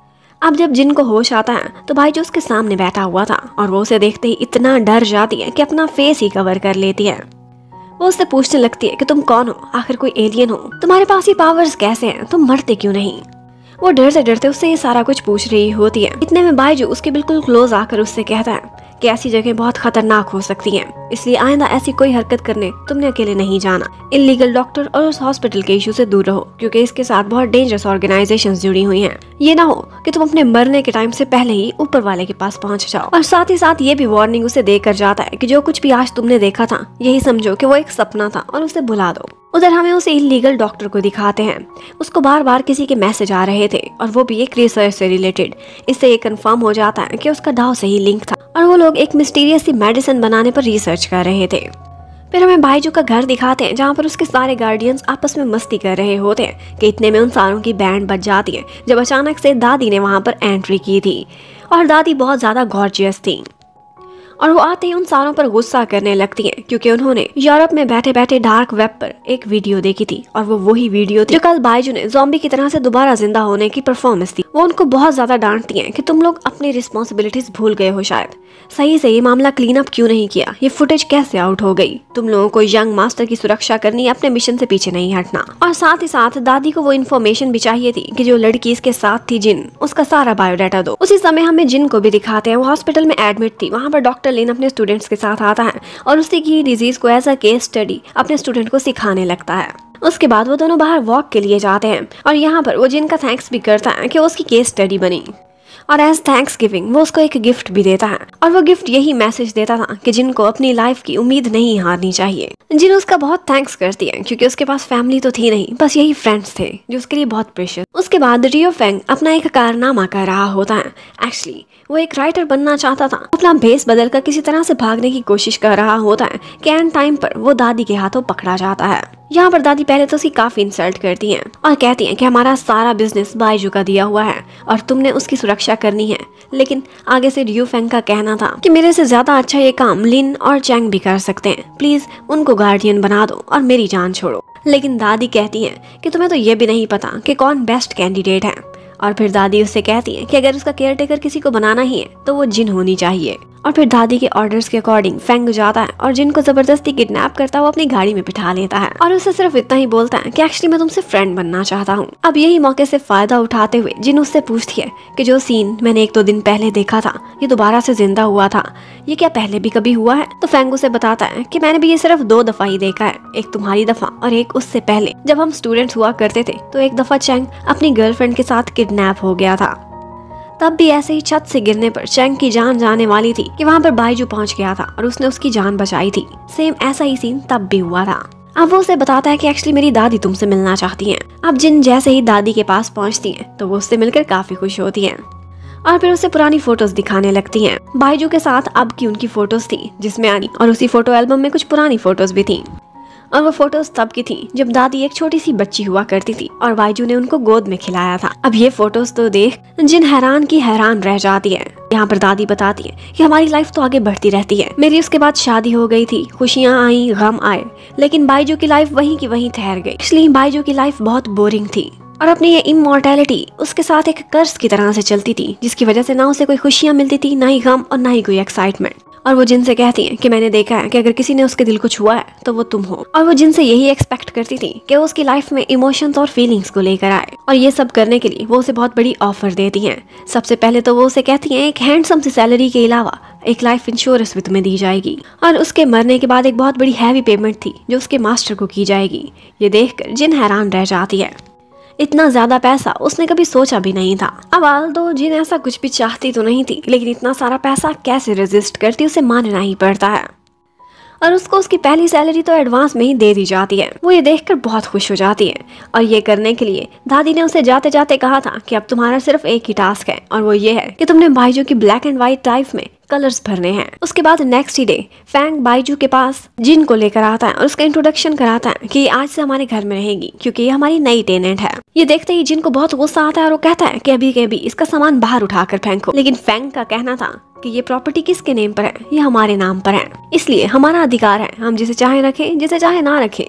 अब जब जिन को होश आता है तो बाइजू उसके सामने बैठा हुआ था और वो उसे देखते ही इतना डर जाती है कि अपना फेस ही कवर कर लेती है। वो उससे पूछने लगती है कि तुम कौन हो, आखिर कोई एलियन हो, तुम्हारे पास ये पावर्स कैसे हैं, तुम मरते क्यों नहीं। वो डरते डरते उससे ये सारा कुछ पूछ रही होती है। इतने में बाइजू उसके बिल्कुल क्लोज आकर उससे कहता है कि ऐसी जगह बहुत खतरनाक हो सकती हैं, इसलिए आइंदा ऐसी कोई हरकत करने तुमने अकेले नहीं जाना। इल्लीगल डॉक्टर और उस हॉस्पिटल के इशू से दूर रहो, क्योंकि इसके साथ बहुत डेंजरस ऑर्गेनाइजेशंस जुड़ी हुई हैं। ये ना हो कि तुम अपने मरने के टाइम से पहले ही ऊपर वाले के पास पहुंच जाओ। और साथ ही साथ ये भी वार्निंग उसे देकर जाता है कि जो कुछ भी आज तुमने देखा था यही समझो कि वो एक सपना था और उसे भुला दो। उधर हमें उसे इल्लीगल डॉक्टर को दिखाते हैं। उसको बार बार किसी के मैसेज आ रहे थे और वो भी एक रिसर्च से रिलेटेड। इससे ये कंफर्म हो जाता है कि उसका दाव से ही लिंक था और वो लोग एक मिस्टीरियस सी मेडिसिन बनाने पर रिसर्च कर रहे थे। फिर हमें बाइजू का घर दिखाते हैं जहाँ पर उसके सारे गार्डियंस आपस में मस्ती कर रहे होते हैं कि इतने में उन सारों की बैंड बज जाती है जब अचानक से दादी ने वहाँ पर एंट्री की थी। और दादी बहुत ज़्यादा गॉर्जियस थी और वो आते ही उन सारों पर गुस्सा करने लगती हैं, क्योंकि उन्होंने यूरोप में बैठे बैठे डार्क वेब पर एक वीडियो देखी थी और वो वही वीडियो थी जो कल बाइजू ने ज़ॉम्बी की तरह से दोबारा जिंदा होने की परफॉर्मेंस थी। वो उनको बहुत ज्यादा डांटती हैं कि तुम लोग अपनी रिस्पॉन्सिबिलिटीज भूल गए हो, शायद सही से ये मामला क्लीन अप क्यों नहीं किया, ये फुटेज कैसे आउट हो गई, तुम लोगों को यंग मास्टर की सुरक्षा करनी है, अपने मिशन से पीछे नहीं हटना। और साथ ही साथ दादी को वो इन्फॉर्मेशन भी चाहिए थी कि जो लड़की इसके साथ थी जिन, उसका सारा बायोडाटा दो। उसी समय हमें जिन को भी दिखाते हैं। वो हॉस्पिटल में एडमिट थी। वहाँ पर डॉक्टर लिन अपने स्टूडेंट्स के साथ आता है और उसी की डिजीज को एज अ केस स्टडी अपने स्टूडेंट को सिखाने लगता है। उसके बाद वो दोनों बाहर वॉक के लिए जाते हैं और यहाँ पर वो जिन का थैंक्स भी करता है कि उसकी केस स्टडी बनी और एज थैंक्स गिविंग वो उसको एक गिफ्ट भी देता है। और वो गिफ्ट यही मैसेज देता था कि जिन को अपनी लाइफ की उम्मीद नहीं हारनी चाहिए। जिन उसका बहुत थैंक्स करती है क्योंकि उसके पास फैमिली तो थी नहीं, बस यही फ्रेंड्स थे जो उसके लिए बहुत प्रेशियस। उसके बाद रियो फेंग अपना एक कारनामा कर रहा होता है। एक्चुअली वो एक राइटर बनना चाहता था। अपना भेस बदलकर किसी तरह से भागने की कोशिश कर रहा होता है कि एंड टाइम पर वो दादी के हाथों पकड़ा जाता है। यहाँ पर दादी पहले तो उसकी काफी इंसल्ट करती हैं और कहती हैं कि हमारा सारा बिजनेस बाइजू का दिया हुआ है और तुमने उसकी सुरक्षा करनी है। लेकिन आगे से रियो फेंग का कहना था कि मेरे से ज्यादा अच्छा ये काम लिन और चैंग भी कर सकते हैं, प्लीज उनको गार्डियन बना दो और मेरी जान छोड़ो। लेकिन दादी कहती हैं कि तुम्हें तो ये भी नहीं पता कि कौन बेस्ट कैंडिडेट है। और फिर दादी उससे कहती है कि अगर उसका केयरटेकर किसी को बनाना ही है तो वो जिन होनी चाहिए। और फिर दादी के ऑर्डर्स के अकॉर्डिंग फेंग जाता है और जिन को जबरदस्ती किडनैप करता हुआ अपनी गाड़ी में बिठा लेता है और उससे सिर्फ इतना ही बोलता है कि एक्चुअली मैं तुमसे फ्रेंड बनना चाहता हूँ। अब यही मौके से फायदा उठाते हुए जिन उससे पूछती है कि जो सीन मैंने 1-2 दिन पहले देखा था ये दोबारा से जिंदा हुआ था, ये क्या पहले भी कभी हुआ है? तो फेंग उसे बताता है कि मैंने भी ये सिर्फ 2 दफा ही देखा है, एक तुम्हारी दफा और एक उससे पहले जब हम स्टूडेंट्स हुआ करते थे तो एक दफा चैंग अपनी गर्लफ्रेंड के साथ किडनैप हो गया था। तब भी ऐसे ही छत से गिरने पर चैंग की जान जाने वाली थी कि वहाँ पर बाइजू पहुँच गया था और उसने उसकी जान बचाई थी। सेम ऐसा ही सीन तब भी हुआ था। अब वो उसे बताता है कि एक्चुअली मेरी दादी तुमसे मिलना चाहती हैं। अब जिन जैसे ही दादी के पास पहुँचती हैं तो वो उससे मिलकर काफी खुश होती हैं और फिर उसे पुरानी फोटोज दिखाने लगती हैं। बाइजू के साथ अब की उनकी फोटोज थी जिसमें आनी और उसी फोटो एल्बम में कुछ पुरानी फोटोज भी थी और वो फोटोज तब की थी जब दादी एक छोटी सी बच्ची हुआ करती थी और बाइजू ने उनको गोद में खिलाया था। अब ये फोटोज तो देख जिन हैरान की हैरान रह जाती है। यहाँ पर दादी बताती है कि हमारी लाइफ तो आगे बढ़ती रहती है, मेरी उसके बाद शादी हो गई थी, खुशियाँ आई, गम आए, लेकिन बाइजू की लाइफ वहीं की वहीं ठहर गई। इसलिए बाइजू की लाइफ बहुत बोरिंग थी और अपनी ये इमॉर्टैलिटी उसके साथ एक कर्ज की तरह से चलती थी, जिसकी वजह से ना उसे कोई खुशियाँ मिलती थी, ना ही गम और ना ही कोई एक्साइटमेंट। और वो जिनसे कहती हैं कि मैंने देखा है कि अगर किसी ने उसके दिल को छुआ है तो वो तुम हो। और वो जिनसे यही एक्सपेक्ट करती थी कि वो उसकी लाइफ में इमोशंस और फीलिंग्स को लेकर आए और ये सब करने के लिए वो उसे बहुत बड़ी ऑफर देती हैं। सबसे पहले तो वो उसे कहती हैं एक हैंडसम सी सैलरी के अलावा एक लाइफ इंश्योरेंस भी तुम्हें दी जाएगी और उसके मरने के बाद एक बहुत बड़ी हैवी पेमेंट थी जो उसके मास्टर को की जाएगी। ये देखकर जिन हैरान रह जाती है। इतना ज्यादा पैसा उसने कभी सोचा भी नहीं था। अब आल्दो जिन ऐसा कुछ भी चाहती तो नहीं थी, लेकिन इतना सारा पैसा कैसे रेजिस्ट करती उसे मानना ही पड़ता है। और उसको उसकी पहली सैलरी तो एडवांस में ही दे दी जाती है। वो ये देखकर बहुत खुश हो जाती है और ये करने के लिए दादी ने उसे जाते जाते कहा था कि अब तुम्हारा सिर्फ एक ही टास्क है और वो ये है कि तुमने बाइजू की ब्लैक एंड व्हाइट लाइफ में कलर्स भरने हैं। उसके बाद नेक्स्ट ही डे फैंग बाइजू के पास जिन को लेकर आता है और उसका इंट्रोडक्शन कराता है कि आज से हमारे घर में रहेगी क्योंकि ये हमारी नई टेनेंट है। ये देखते ही जिन को बहुत गुस्सा आता है और वो कहता है कि अभी के अभी इसका सामान बाहर उठाकर फेंको। लेकिन फैंग का कहना था कि ये प्रॉपर्टी किसके नेम पर है, ये हमारे नाम पर है, इसलिए हमारा अधिकार है, हम जिसे चाहे रखें जिसे चाहे ना रखें।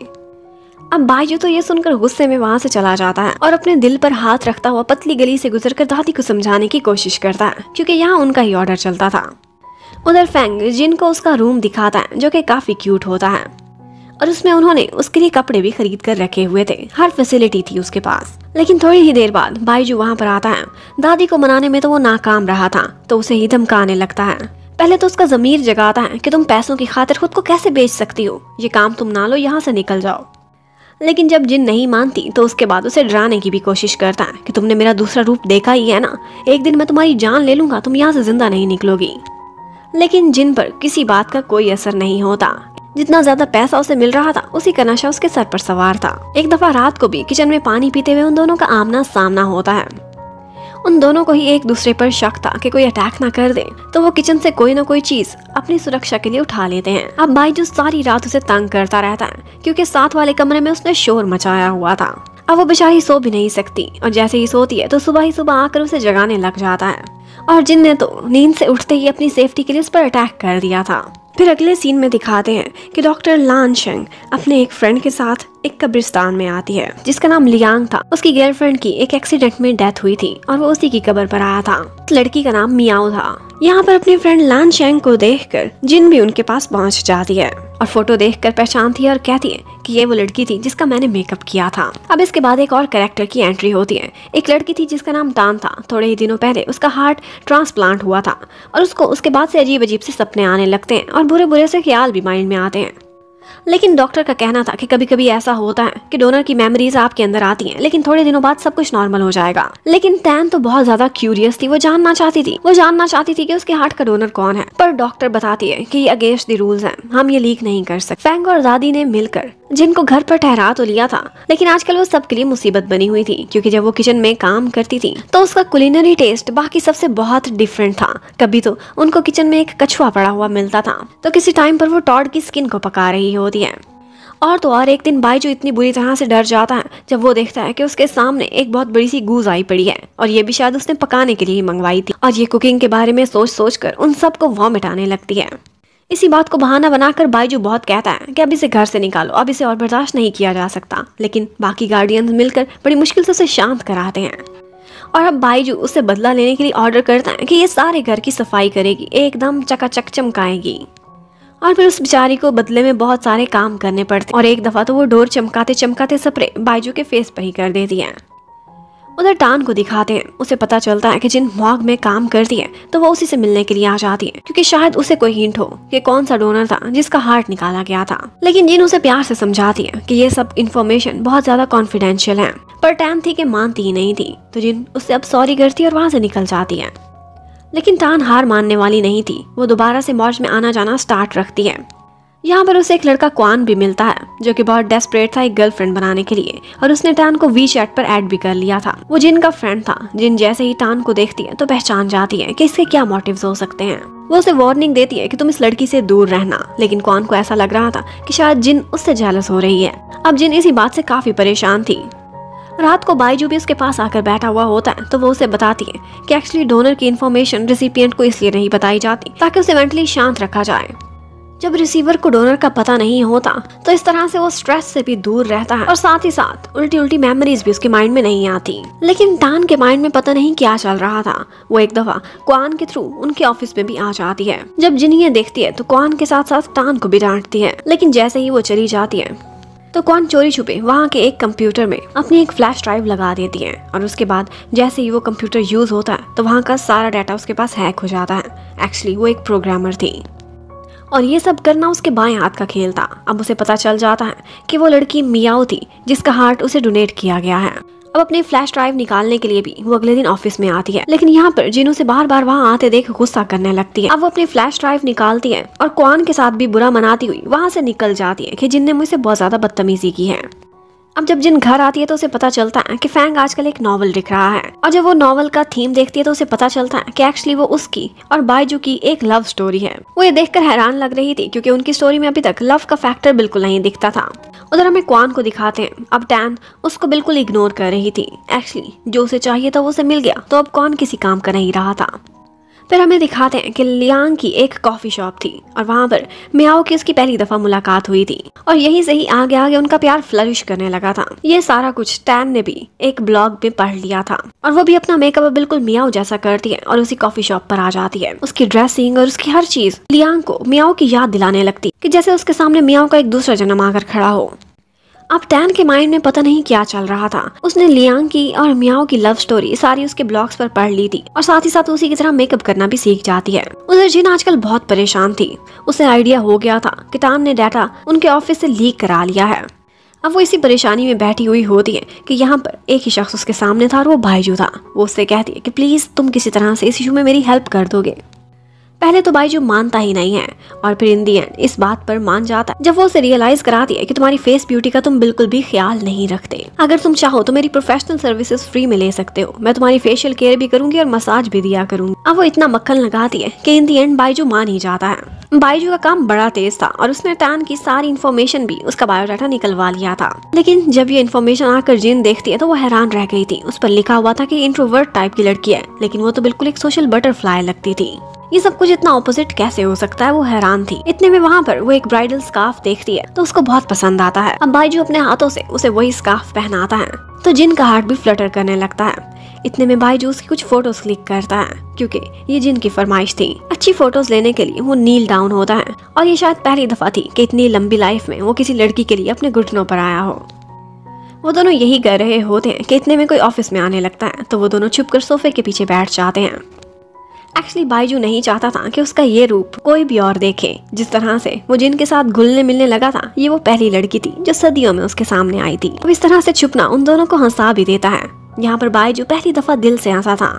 अब बाइजू तो ये सुनकर गुस्से में वहाँ से चला जाता है और अपने दिल पर हाथ रखता हुआ पतली गली से गुजरकर दादी को समझाने की कोशिश करता है क्योंकि यहाँ उनका ही ऑर्डर चलता था। उधर फैंग जिन को उसका रूम दिखाता है जो कि काफी क्यूट होता है और उसमें उन्होंने उसके लिए कपड़े भी खरीद कर रखे हुए थे, हर फैसिलिटी थी उसके पास। लेकिन थोड़ी ही देर बाद बाइजू वहाँ पर आता है। दादी को मनाने में तो वो नाकाम रहा था तो उसे ही धमकाने लगता है। पहले तो उसका जमीर जगाता है कि तुम पैसों की खातिर खुद को कैसे बेच सकती हो, ये काम तुम ना लो, यहाँ से निकल जाओ। लेकिन जब जिन नहीं मानती तो उसके बाद उसे डराने की भी कोशिश करता है कि तुमने मेरा दूसरा रूप देखा ही है ना, एक दिन मैं तुम्हारी जान ले लूंगा, तुम यहाँ से जिंदा नहीं निकलोगी। लेकिन जिन पर किसी बात का कोई असर नहीं होता। जितना ज्यादा पैसा उसे मिल रहा था उसी का नशा उसके सर पर सवार था। एक दफा रात को भी किचन में पानी पीते हुए उन दोनों का आमना सामना होता है। उन दोनों को ही एक दूसरे पर शक था कि कोई अटैक ना कर दे, तो वो किचन से कोई ना कोई चीज अपनी सुरक्षा के लिए उठा लेते हैं। अब बाइजू सारी रात उसे तंग करता रहता है क्योंकि साथ वाले कमरे में उसने शोर मचाया हुआ था। अब वो बेचारी सो भी नहीं सकती और जैसे ही सोती है तो सुबह ही सुबह आकर उसे जगाने लग जाता है। और जिन ने तो नींद से उठते ही अपनी सेफ्टी के लिए उस पर अटैक कर दिया था। फिर अगले सीन में दिखाते हैं कि डॉक्टर लान शेंग अपने एक फ्रेंड के साथ एक कब्रिस्तान में आती है जिसका नाम लियांग था। उसकी गर्लफ्रेंड की एक एक्सीडेंट में डेथ हुई थी और वो उसी की कब्र पर आया था। लड़की का नाम मियाओ था। यहाँ पर अपनी फ्रेंड लान शेंग को देखकर जिन भी उनके पास पहुँच जाती है और फोटो देखकर पहचानती है और कहती है कि ये वो लड़की थी जिसका मैंने मेकअप किया था। अब इसके बाद एक और कैरेक्टर की एंट्री होती है। एक लड़की थी जिसका नाम टान था। थोड़े ही दिनों पहले उसका हार्ट ट्रांसप्लांट हुआ था और उसको उसके बाद से अजीब अजीब से सपने आने लगते हैं और बुरे बुरे से ख्याल भी माइंड में आते हैं। लेकिन डॉक्टर का कहना था कि कभी कभी ऐसा होता है कि डोनर की मेमोरीज आपके अंदर आती हैं, लेकिन थोड़े दिनों बाद सब कुछ नॉर्मल हो जाएगा। लेकिन टैन तो बहुत ज्यादा क्यूरियस थी। वो जानना चाहती थी कि उसके हार्ट का डोनर कौन है। पर डॉक्टर बताती है कि ये अगेंस्ट द रूल्स है, हम ये लीक नहीं कर सकते। फैंग और दादी ने मिलकर जिनको घर पर ठहरा तो लिया था, लेकिन आजकल वो सबके लिए मुसीबत बनी हुई थी क्योंकि जब वो किचन में काम करती थी तो उसका कुलिनरी टेस्ट बाकी सबसे बहुत डिफरेंट था। कभी तो उनको किचन में एक कछुआ पड़ा हुआ मिलता था तो किसी टाइम पर वो टॉड की स्किन को पका रही होती है। और तो और एक दिन बाइजू इतनी बुरी तरह से डर जाता है जब वो देखता है कि उसके सामने एक बहुत बड़ी सी गूज आई पड़ी है और ये भी शायद उसने पकाने के लिए ही मंगवाई थी। और ये कुकिंग के बारे में सोच सोच कर उन सबको वॉमिट आने लगती है। इसी बात को बहाना बनाकर बाइजू बहुत कहता है कि अब इसे घर से निकालो, अब इसे और बर्दाश्त नहीं किया जा सकता। लेकिन बाकी गार्डियंस मिलकर बड़ी मुश्किल से उसे शांत कराते हैं और अब बाइजू उससे बदला लेने के लिए ऑर्डर करता है कि ये सारे घर की सफाई करेगी, एकदम चकाचक चमकाएगी। और फिर उस बेचारी को बदले में बहुत सारे काम करने पड़ते और एक दफा तो वो डोर चमकाते चमकाते स्प्रे बाइजू के फेस पर ही कर देती है। उधर टान को दिखाते हैं। उसे पता चलता है कि जिन मॉग में काम करती है तो वो उसी से मिलने के लिए आ जाती है क्योंकि शायद उसे कोई हिंट हो कि कौन सा डोनर था जिसका हार्ट निकाला गया था। लेकिन जिन उसे प्यार से समझाती है कि ये सब इन्फॉर्मेशन बहुत ज्यादा कॉन्फिडेंशियल है, पर टैन थी कि मानती ही नहीं थी। तो जिन उससे अब सॉरी करती है और वहाँ से निकल जाती है। लेकिन टान हार मानने वाली नहीं थी। वो दोबारा से मॉर्ज में आना जाना स्टार्ट रखती है। यहाँ पर उसे एक लड़का क्वान भी मिलता है जो कि बहुत डेस्परेट था एक गर्लफ्रेंड बनाने के लिए और उसने टान को वी चैट पर ऐड भी कर लिया था। वो जिन का फ्रेंड था। जिन जैसे ही टान को देखती है तो पहचान जाती है कि इसके क्या मोटिव्स हो सकते हैं। वो उसे वार्निंग देती है कि तुम इस लड़की से दूर रहना। लेकिन क्वान को ऐसा लग रहा था कि शायद जिन उससे जेलस हो रही है। अब जिन इसी बात से काफी परेशान थी। रात को बाइजू भी उसके पास आकर बैठा हुआ होता है तो वो उसे बताती है कि एक्चुअली डोनर की इन्फॉर्मेशन रिसिपिएंट को इसलिए नहीं बताई जाती ताकि उसे मेंटली शांत रखा जाए। जब रिसीवर को डोनर का पता नहीं होता तो इस तरह से वो स्ट्रेस से भी दूर रहता है और साथ ही साथ उल्टी उल्टी मेमोरीज भी उसके माइंड में नहीं आती। लेकिन टान के माइंड में पता नहीं क्या चल रहा था। वो एक दफा क्वान के थ्रू उनके ऑफिस में भी आ जाती है। जब जिन ये देखती है तो क्वान के साथ साथ टान को भी डांटती है। लेकिन जैसे ही वो चली जाती है तो क्वान चोरी छुपे वहाँ के एक कंप्यूटर में अपनी एक फ्लैश ड्राइव लगा देती है और उसके बाद जैसे ही वो कंप्यूटर यूज होता है तो वहाँ का सारा डाटा उसके पास हैक हो जाता है। एक्चुअली वो एक प्रोग्रामर थी और ये सब करना उसके बाएं हाथ का खेल था। अब उसे पता चल जाता है कि वो लड़की मियाओ थी जिसका हार्ट उसे डोनेट किया गया है। अब अपनी फ्लैश ड्राइव निकालने के लिए भी वो अगले दिन ऑफिस में आती है, लेकिन यहाँ पर जिन उसे बार बार वहाँ आते देख गुस्सा करने लगती है। अब वो अपनी फ्लैश ड्राइव निकालती है और क्वान के साथ भी बुरा मनाती हुई वहाँ से निकल जाती है कि जिन ने मुझसे बहुत ज्यादा बदतमीजी की है। अब जब जिन घर आती है तो उसे पता चलता है कि फैंग आजकल एक नॉवल लिख रहा है, और जब वो नॉवल का थीम देखती है तो उसे पता चलता है कि एक्चुअली वो उसकी और बाइजू की एक लव स्टोरी है। वो ये देखकर हैरान लग रही थी क्योंकि उनकी स्टोरी में अभी तक लव का फैक्टर बिल्कुल नहीं दिखता था। उधर हमें क्वान को दिखाते हैं। अब टैन उसको बिल्कुल इग्नोर कर रही थी। एक्चुअली जो उसे चाहिए था वो उसे मिल गया, तो अब क्वान किसी काम का नहीं रहा था। फिर हमें दिखाते हैं कि लियांग की एक कॉफी शॉप थी और वहाँ पर मियाओ की उसकी पहली दफा मुलाकात हुई थी, और यहीं से ही आगे आगे उनका प्यार फ्लरिश करने लगा था। ये सारा कुछ टैन ने भी एक ब्लॉग में पढ़ लिया था, और वो भी अपना मेकअप बिल्कुल मियाओ जैसा करती है और उसी कॉफी शॉप पर आ जाती है। उसकी ड्रेसिंग और उसकी हर चीज लियांग को मियाओ की याद दिलाने लगती कि जैसे उसके सामने मियाओ का एक दूसरा जन्म आकर खड़ा हो। अब टैन के माइंड में पता नहीं क्या चल रहा था। उसने लियांग की और मियाओ की लव स्टोरी सारी उसके ब्लॉग्स पर पढ़ ली थी, और साथ ही साथ उसी की तरह मेकअप करना भी सीख जाती है। उधर जिन आजकल बहुत परेशान थी। उसे आइडिया हो गया था कि टैन ने डाटा उनके ऑफिस से लीक करा लिया है। अब वो इसी परेशानी में बैठी हुई होती है कि यहाँ पर एक ही शख्स उसके सामने था और वो बाइजू था। वो उससे कहती है कि प्लीज तुम किसी तरह से इस इशू में मेरी हेल्प कर दोगे। पहले तो बाइजू मानता ही नहीं है, और फिर इन दी एंड इस बात पर मान जाता है जब वो उसे रियलाइज कराती है कि तुम्हारी फेस ब्यूटी का तुम बिल्कुल भी ख्याल नहीं रखते। अगर तुम चाहो तो मेरी प्रोफेशनल सर्विसेज फ्री में ले सकते हो। मैं तुम्हारी फेशियल केयर भी करूंगी और मसाज भी दिया करूंगी। अब वो इतना मक्खन लगाती है कि इन दी एंड बाइजू मान ही जाता है। बाइजू का काम बड़ा तेज था और उसने टैन की सारी इन्फॉर्मेशन भी उसका बायोडाटा निकलवा लिया था। लेकिन जब ये इन्फॉर्मेशन आकर जिन देखती है तो वो हैरान रह गई थी। उस पर लिखा हुआ था कि इंट्रोवर्ट टाइप की लड़की है, लेकिन वो तो बिल्कुल एक सोशल बटरफ्लाई लगती थी। ये सब कुछ इतना ऑपोजिट कैसे हो सकता है, वो हैरान थी। इतने में वहाँ पर वो एक ब्राइडल स्कार्फ देखती है तो उसको बहुत पसंद आता है। अब बाइजू अपने हाथों से उसे वही स्कार्फ पहनाता है तो जिन का हार्ट भी फ्लटर करने लगता है। इतने में बाइजू उसकी कुछ फोटोज क्लिक करता है क्योंकि ये जिन की फरमाइश थी। अच्छी फोटोज लेने के लिए वो नील डाउन होता है, और ये शायद पहली दफा थी कि इतनी लंबी लाइफ में वो किसी लड़की के लिए अपने घुटनों पर आया हो। वो दोनों यही कर रहे होते हैं कि इतने में कोई ऑफिस में आने लगता है तो वो दोनों छुपकर सोफे के पीछे बैठ जाते हैं। एक्चुअली बाइजू नहीं चाहता था कि उसका ये रूप कोई भी और देखे। जिस तरह से वो जिन के साथ घुलने मिलने लगा था, ये वो पहली लड़की थी जो सदियों में उसके सामने आई थी। अब इस तरह से छुपना उन दोनों को हंसा भी देता है। यहाँ पर बाइजू पहली दफा दिल से हंसा था,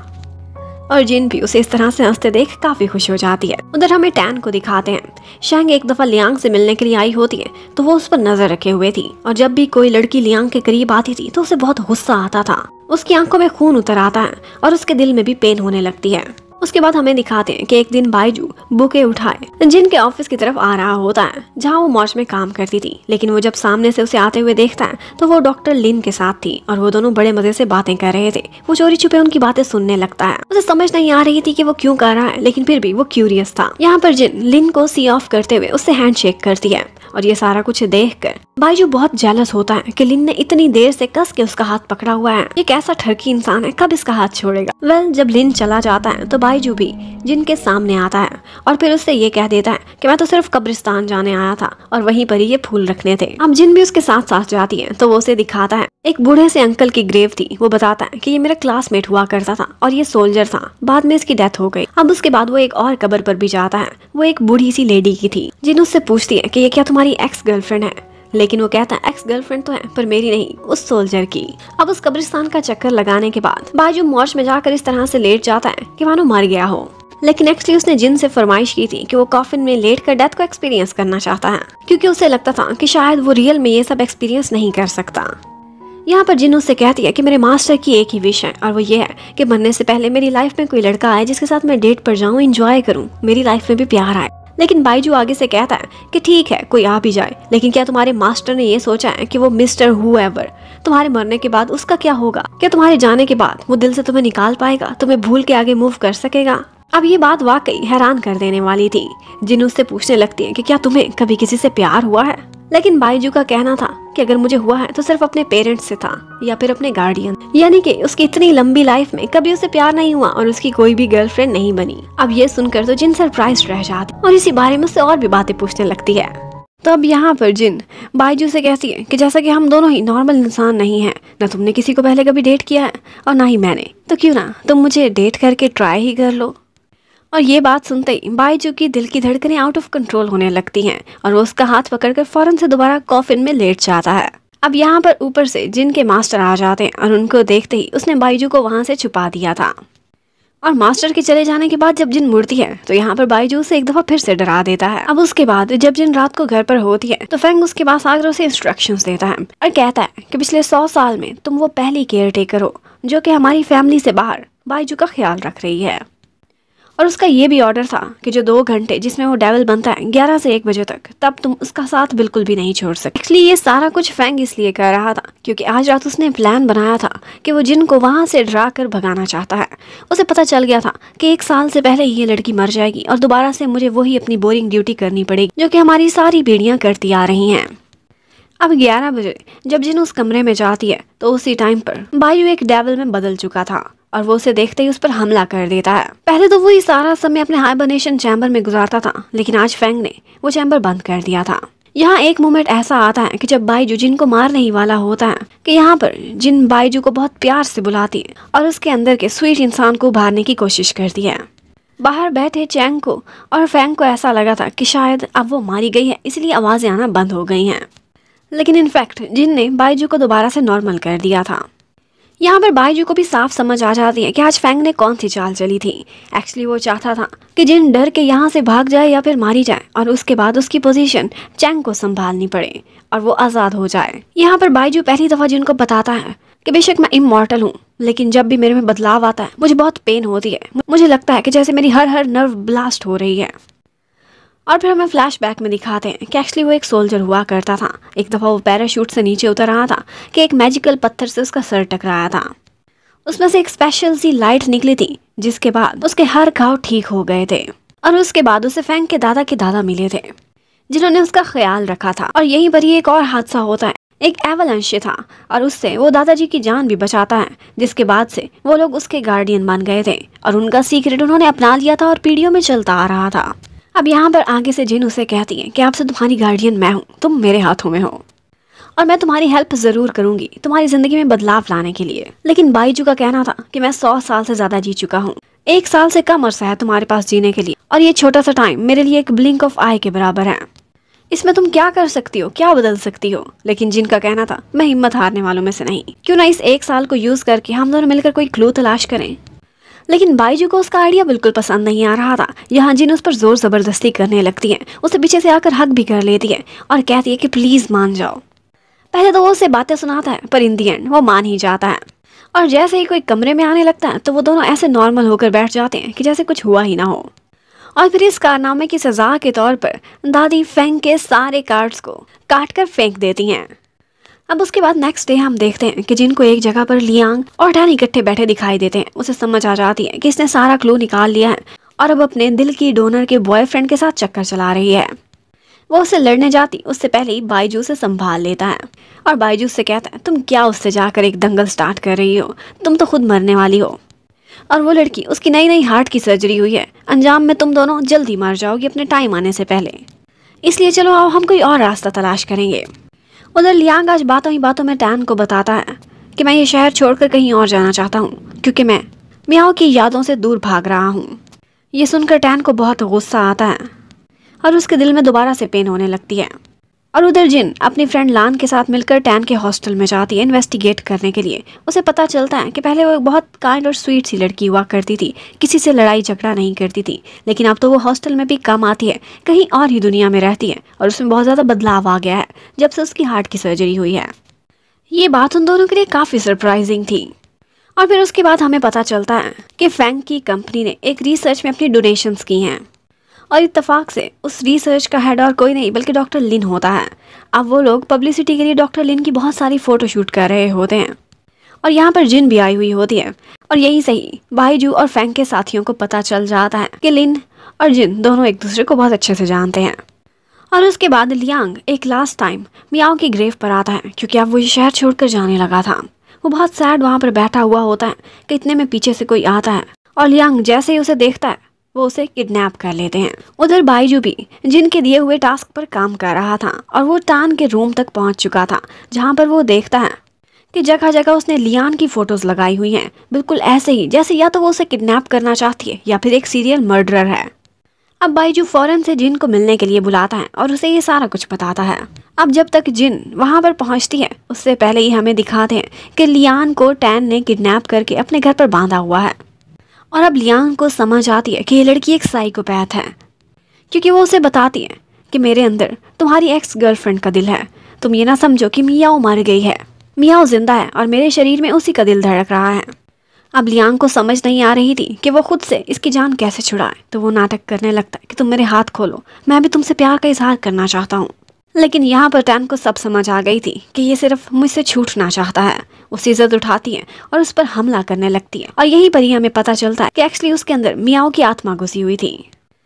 और जिन भी उसे इस तरह से हंसते देख काफी खुश हो जाती है। उधर हमें टैन को दिखाते हैं। शैंग एक दफा लियांग से मिलने के लिए आई होती है तो वो उस पर नजर रखे हुए थी, और जब भी कोई लड़की लियांग के करीब आती थी तो उसे बहुत गुस्सा आता था। उसकी आंखों में खून उतर आता है और उसके दिल में भी पेन होने लगती है। उसके बाद हमें दिखाते हैं कि एक दिन बाइजू बुके उठाए जिन के ऑफिस की तरफ आ रहा होता है जहाँ वो मॉर्च में काम करती थी। लेकिन वो जब सामने से उसे आते हुए देखता है तो वो डॉक्टर लिन के साथ थी और वो दोनों बड़े मजे से बातें कर रहे थे। वो चोरी छुपे उनकी बातें सुनने लगता है। उसे समझ नहीं आ रही थी कि वो क्यों कर रहा है, लेकिन फिर भी वो क्यूरियस था। यहाँ पर जिन लिन को सी ऑफ करते हुए उससे हैंडशेक करती है, और ये सारा कुछ देखकर बाइजू बहुत जेलस होता है कि लिन ने इतनी देर से कस के उसका हाथ पकड़ा हुआ है। ये कैसा ठरकी इंसान है, कब इसका हाथ छोड़ेगा। वेल, जब लिन चला जाता है तो बाइजू भी जिन के सामने आता है और फिर उससे ये कह देता है कि मैं तो सिर्फ कब्रिस्तान जाने आया था और वहीं पर ही ये फूल रखने थे। अब जिन भी उसके साथ साथ जाती है तो वो उसे दिखाता है एक बूढ़े से अंकल की ग्रेव थी। वो बताता है कि ये मेरा क्लासमेट हुआ करता था और ये सोल्जर था, बाद में इसकी डेथ हो गई। अब उसके बाद वो एक और कब्र पर भी जाता है। वो एक बूढ़ी सी लेडी की थी। जिन उससे पूछती है कि ये क्या तुम्हारी एक्स गर्लफ्रेंड है, लेकिन वो कहता है एक्स गर्लफ्रेंड तो है पर मेरी नहीं, उस सोल्जर की। अब उस कब्रिस्तान का चक्कर लगाने के बाद बाइजू मॉर्च में जाकर इस तरह से लेट जाता है कि मानो मर गया हो। लेकिन एक्चुअली उसने जिन से फरमाइश की थी कि वो कॉफिन में लेट कर डेथ को एक्सपीरियंस करना चाहता है, क्योंकि उसे लगता था कि शायद वो रियल में ये सब एक्सपीरियंस नहीं कर सकता। यहाँ पर जिन उससे कहती है कि मेरे मास्टर की एक ही विश है और वो ये है कि मरने से पहले मेरी लाइफ में कोई लड़का आए जिसके साथ मैं डेट पर जाऊँ, एंजॉय करूँ, मेरी लाइफ में भी प्यार आए। लेकिन बाइजू आगे से कहता है कि ठीक है कोई आ भी जाए, लेकिन क्या तुम्हारे मास्टर ने ये सोचा है कि वो मिस्टर हूएवर तुम्हारे मरने के बाद उसका क्या होगा? क्या तुम्हारे जाने के बाद वो दिल से तुम्हें निकाल पाएगा, तुम्हें भूल के आगे मूव कर सकेगा? अब ये बात वाकई हैरान कर देने वाली थी। जिन उससे पूछने लगती है कि क्या तुम्हें कभी किसी से प्यार हुआ है? लेकिन बाइजू का कहना था कि अगर मुझे हुआ है तो सिर्फ अपने पेरेंट्स से था या फिर अपने गार्डियन, यानी कि उसकी इतनी लंबी लाइफ में कभी उसे प्यार नहीं हुआ और उसकी कोई भी गर्लफ्रेंड नहीं बनी। अब ये सुनकर तो जिन सरप्राइज रह जाती और इसी बारे में उससे और भी बातें पूछने लगती है। तो अब यहाँ पर जिन बाइजू से कहती है कि जैसा कि हम दोनों ही नॉर्मल इंसान नहीं हैं, ना तुमने किसी को पहले कभी डेट किया है और ना ही मैंने, तो क्यों ना तुम मुझे डेट करके ट्राई ही कर लो। और ये बात सुनते ही बाइजू की दिल की धड़कनें आउट ऑफ कंट्रोल होने लगती हैं और वो उसका हाथ पकड़कर फौरन से दोबारा कॉफिन में लेट जाता है। अब यहाँ पर ऊपर से जिन के मास्टर आ जाते हैं और उनको देखते ही उसने बाइजू को वहां से छुपा दिया था। और मास्टर के चले जाने के बाद जब जिन मुड़ती है तो यहाँ पर बाइजू उसे एक दफा फिर से डरा देता है। अब उसके बाद जब जिन रात को घर पर होती है तो फेंग उसके पास आकर उसे इंस्ट्रक्शंस देता है और कहता है कि पिछले 100 साल में तुम वो पहली केयर टेकर हो जो कि हमारी फैमिली से बाहर बाइजू का ख्याल रख रही है। और उसका ये भी ऑर्डर था कि जो 2 घंटे जिसमें वो डेविल बनता है 11 से 1 बजे तक, तब तुम उसका साथ बिल्कुल भी नहीं छोड़ सकते। एक्चुअली ये सारा कुछ फेंग इसलिए कर रहा था क्योंकि आज रात उसने प्लान बनाया था कि वो जिन को वहां से डरा कर भगाना चाहता है। उसे पता चल गया था कि 1 साल से पहले ये लड़की मर जाएगी और दोबारा से मुझे वही अपनी बोरिंग ड्यूटी करनी पड़ेगी जो कि हमारी सारी पीढ़ियां करती आ रही हैं। अब 11 बजे जब जिन उस कमरे में जाती है तो उसी टाइम पर बाइजू एक डेविल में बदल चुका था और वो उसे देखते ही उस पर हमला कर देता है। पहले तो वो ही सारा समय अपने हाइबरनेशन चैम्बर में गुजारता था, लेकिन आज फेंग ने वो चैम्बर बंद कर दिया था। यहाँ एक मोमेंट ऐसा आता है कि जब बाइजू जिन को मारने ही वाला होता है कि यहाँ पर जिन बाइजू को बहुत प्यार से बुलाती है और उसके अंदर के स्वीट इंसान को उभारने की कोशिश करती है। बाहर बैठे चैंग को और फेंग को ऐसा लगा था कि शायद अब वो मारी गई है इसलिए आवाजें आना बंद हो गई हैं, लेकिन इनफैक्ट जिन ने बाइजू को दोबारा से नॉर्मल कर दिया था। यहाँ पर बाइजू को भी साफ समझ आ जाती है कि आज फेंग ने कौन सी चाल चली थी। एक्चुअली वो चाहता था कि जिन डर के यहाँ से भाग जाए या फिर मारी जाए और उसके बाद उसकी पोजीशन चैंग को संभालनी पड़े और वो आज़ाद हो जाए। यहाँ पर बाइजू पहली दफ़ा जिन को बताता है कि बेशक मैं इमॉर्टल हूँ, लेकिन जब भी मेरे में बदलाव आता है मुझे बहुत पेन होती है। मुझे लगता है कि जैसे मेरी हर नर्व ब्लास्ट हो रही है। और फिर हमें फ्लैशबैक में दिखाते हैं कि एक्चुअली वो एक सोल्जर हुआ करता था। एक दफ़ा वो पैराशूट से नीचे उतर रहा था कि एक मैजिकल पत्थर से उसका सर टकराया था। उसमें से एक स्पेशल सी लाइट निकली थी जिसके बाद उसके हर घाव ठीक हो गए थे। और उसके बाद उसे फेंग के दादा मिले थे जिन्होंने उसका ख्याल रखा था। और यहीं पर ही एक और हादसा होता है। एक एवलांश था और उससे वो दादाजी की जान भी बचाता है, जिसके बाद से वो लोग उसके गार्डियन बन गए थे और उनका सीक्रेट उन्होंने अपना लिया था और पीढ़ियों में चलता आ रहा था। अब यहाँ पर आगे से जिन उसे कहती है कि आपसे तुम्हारी गार्डियन मैं हूँ, तुम मेरे हाथों में हो और मैं तुम्हारी हेल्प जरूर करूंगी तुम्हारी जिंदगी में बदलाव लाने के लिए। लेकिन बाइजू का कहना था कि मैं 100 साल से ज्यादा जी चुका हूँ, 1 साल से कम अरसा है तुम्हारे पास जीने के लिए और ये छोटा सा टाइम मेरे लिए एक ब्लिंक ऑफ आई के बराबर है। इसमें तुम क्या कर सकती हो, क्या बदल सकती हो। लेकिन जिनका कहना था मैं हिम्मत हारने वालों में से नहीं, क्यों ना इस 1 साल को यूज करके हम दोनों मिलकर कोई क्लू तलाश करें। लेकिन बाइजू को उसका आइडिया बिल्कुल पसंद नहीं आ रहा था। यहाँ जिन उस पर जोर जबरदस्ती करने लगती है, उसे पीछे से आकर हक भी कर लेती है और कहती है कि प्लीज मान जाओ। पहले तो वो उसे बातें सुनाता है पर इन दी एंड वो मान ही जाता है और जैसे ही कोई कमरे में आने लगता है तो वो दोनों ऐसे नॉर्मल होकर बैठ जाते हैं कि जैसे कुछ हुआ ही ना हो। और फिर इस कारनामे की सजा के तौर पर दादी फेंग के सारे कार्ड्स को काट कर फेंक देती हैं। अब उसके बाद नेक्स्ट डे हम देखते हैं कि जिनको एक जगह पर लियांग और टैन इकट्ठे बैठे दिखाई देते हैं। उसे समझ आ जाती है कि इसने सारा क्लू निकाल लिया है और अब अपने दिल की डोनर के बॉयफ्रेंड के साथ चक्कर चला रही है। वो उससे लड़ने जाती उससे पहले ही बाइजू से संभाल लेता है और बाइजू से कहता है तुम क्या उससे जाकर एक दंगल स्टार्ट कर रही हो, तुम तो खुद मरने वाली हो। और वो लड़की उसकी नई हार्ट की सर्जरी हुई है, अंजाम में तुम दोनों जल्दी मर जाओगी अपने टाइम आने से पहले, इसलिए चलो आओ हम कोई और रास्ता तलाश करेंगे। उधर लियांग आज बातों ही बातों में टैन को बताता है कि मैं ये शहर छोड़कर कहीं और जाना चाहता हूँ क्योंकि मैं मियाओ की यादों से दूर भाग रहा हूँ। ये सुनकर टैन को बहुत गुस्सा आता है और उसके दिल में दोबारा से पेन होने लगती है। और उधर जिन अपनी फ्रेंड लान के साथ मिलकर टैन के हॉस्टल में जाती है इन्वेस्टिगेट करने के लिए। उसे पता चलता है कि पहले वो एक बहुत काइंड और स्वीट सी लड़की हुआ करती थी, किसी से लड़ाई झगड़ा नहीं करती थी, लेकिन अब तो वो हॉस्टल में भी कम आती है, कहीं और ही दुनिया में रहती है और उसमें बहुत ज़्यादा बदलाव आ गया है जब से उसकी हार्ट की सर्जरी हुई है। ये बात उन दोनों के लिए काफ़ी सरप्राइजिंग थी। और फिर उसके बाद हमें पता चलता है कि फेंग की कंपनी ने एक रिसर्च में अपनी डोनेशंस की हैं और इत्तेफाक से उस रिसर्च का हेड और कोई नहीं बल्कि डॉक्टर लिन होता है। अब वो लोग पब्लिसिटी के लिए डॉक्टर लिन की बहुत सारी फ़ोटो शूट कर रहे होते हैं और यहाँ पर जिन भी आई हुई होती है। और यही सही बाइजू और फेंग के साथियों को पता चल जाता है कि लिन और जिन दोनों एक दूसरे को बहुत अच्छे से जानते हैं। और उसके बाद लियांग एक लास्ट टाइम मियाओ की ग्रेव पर आता है क्योंकि अब वो ये शहर छोड़कर जाने लगा था। वो बहुत सैड वहाँ पर बैठा हुआ होता है कि इतने में पीछे से कोई आता है और लियांग जैसे ही उसे देखता है वो उसे किडनैप कर लेते हैं। उधर बाइजू भी जिनके दिए हुए टास्क पर काम कर रहा था और वो टान के रूम तक पहुंच चुका था जहां पर वो देखता है कि जगह जगह उसने लियान की फोटोज लगाई हुई हैं, बिल्कुल ऐसे ही जैसे या तो वो उसे किडनैप करना चाहती है या फिर एक सीरियल मर्डरर है। अब बाइजू फौरन से जिन को मिलने के लिए बुलाता है और उसे ये सारा कुछ बताता है। अब जब तक जिन वहाँ पर पहुँचती है उससे पहले ही हमें दिखाते हैं कि लियान को टैन ने किडनैप करके अपने घर पर बांधा हुआ है। और अब लियान को समझ आती है कि ये लड़की एक साइकोपैथ है, क्योंकि वो उसे बताती है कि मेरे अंदर तुम्हारी एक्स गर्लफ्रेंड का दिल है। तुम ये ना समझो कि मियाओ मर गई है, मियाओ जिंदा है और मेरे शरीर में उसी का दिल धड़क रहा है। अब लियांग को समझ नहीं आ रही थी कि वो खुद से इसकी जान कैसे छुड़ाए, तो वो नाटक करने लगता है कि तुम मेरे हाथ खोलो, मैं भी तुमसे प्यार का इजहार करना चाहता हूँ। लेकिन यहाँ पर टैन को सब समझ आ गई थी कि ये सिर्फ मुझसे छूटना चाहता है। उसे इज्जत उठाती है और उस पर हमला करने लगती है और यहीं पर ही हमें पता चलता है कि एक्चुअली उसके अंदर मियाओ की आत्मा घुसी हुई थी।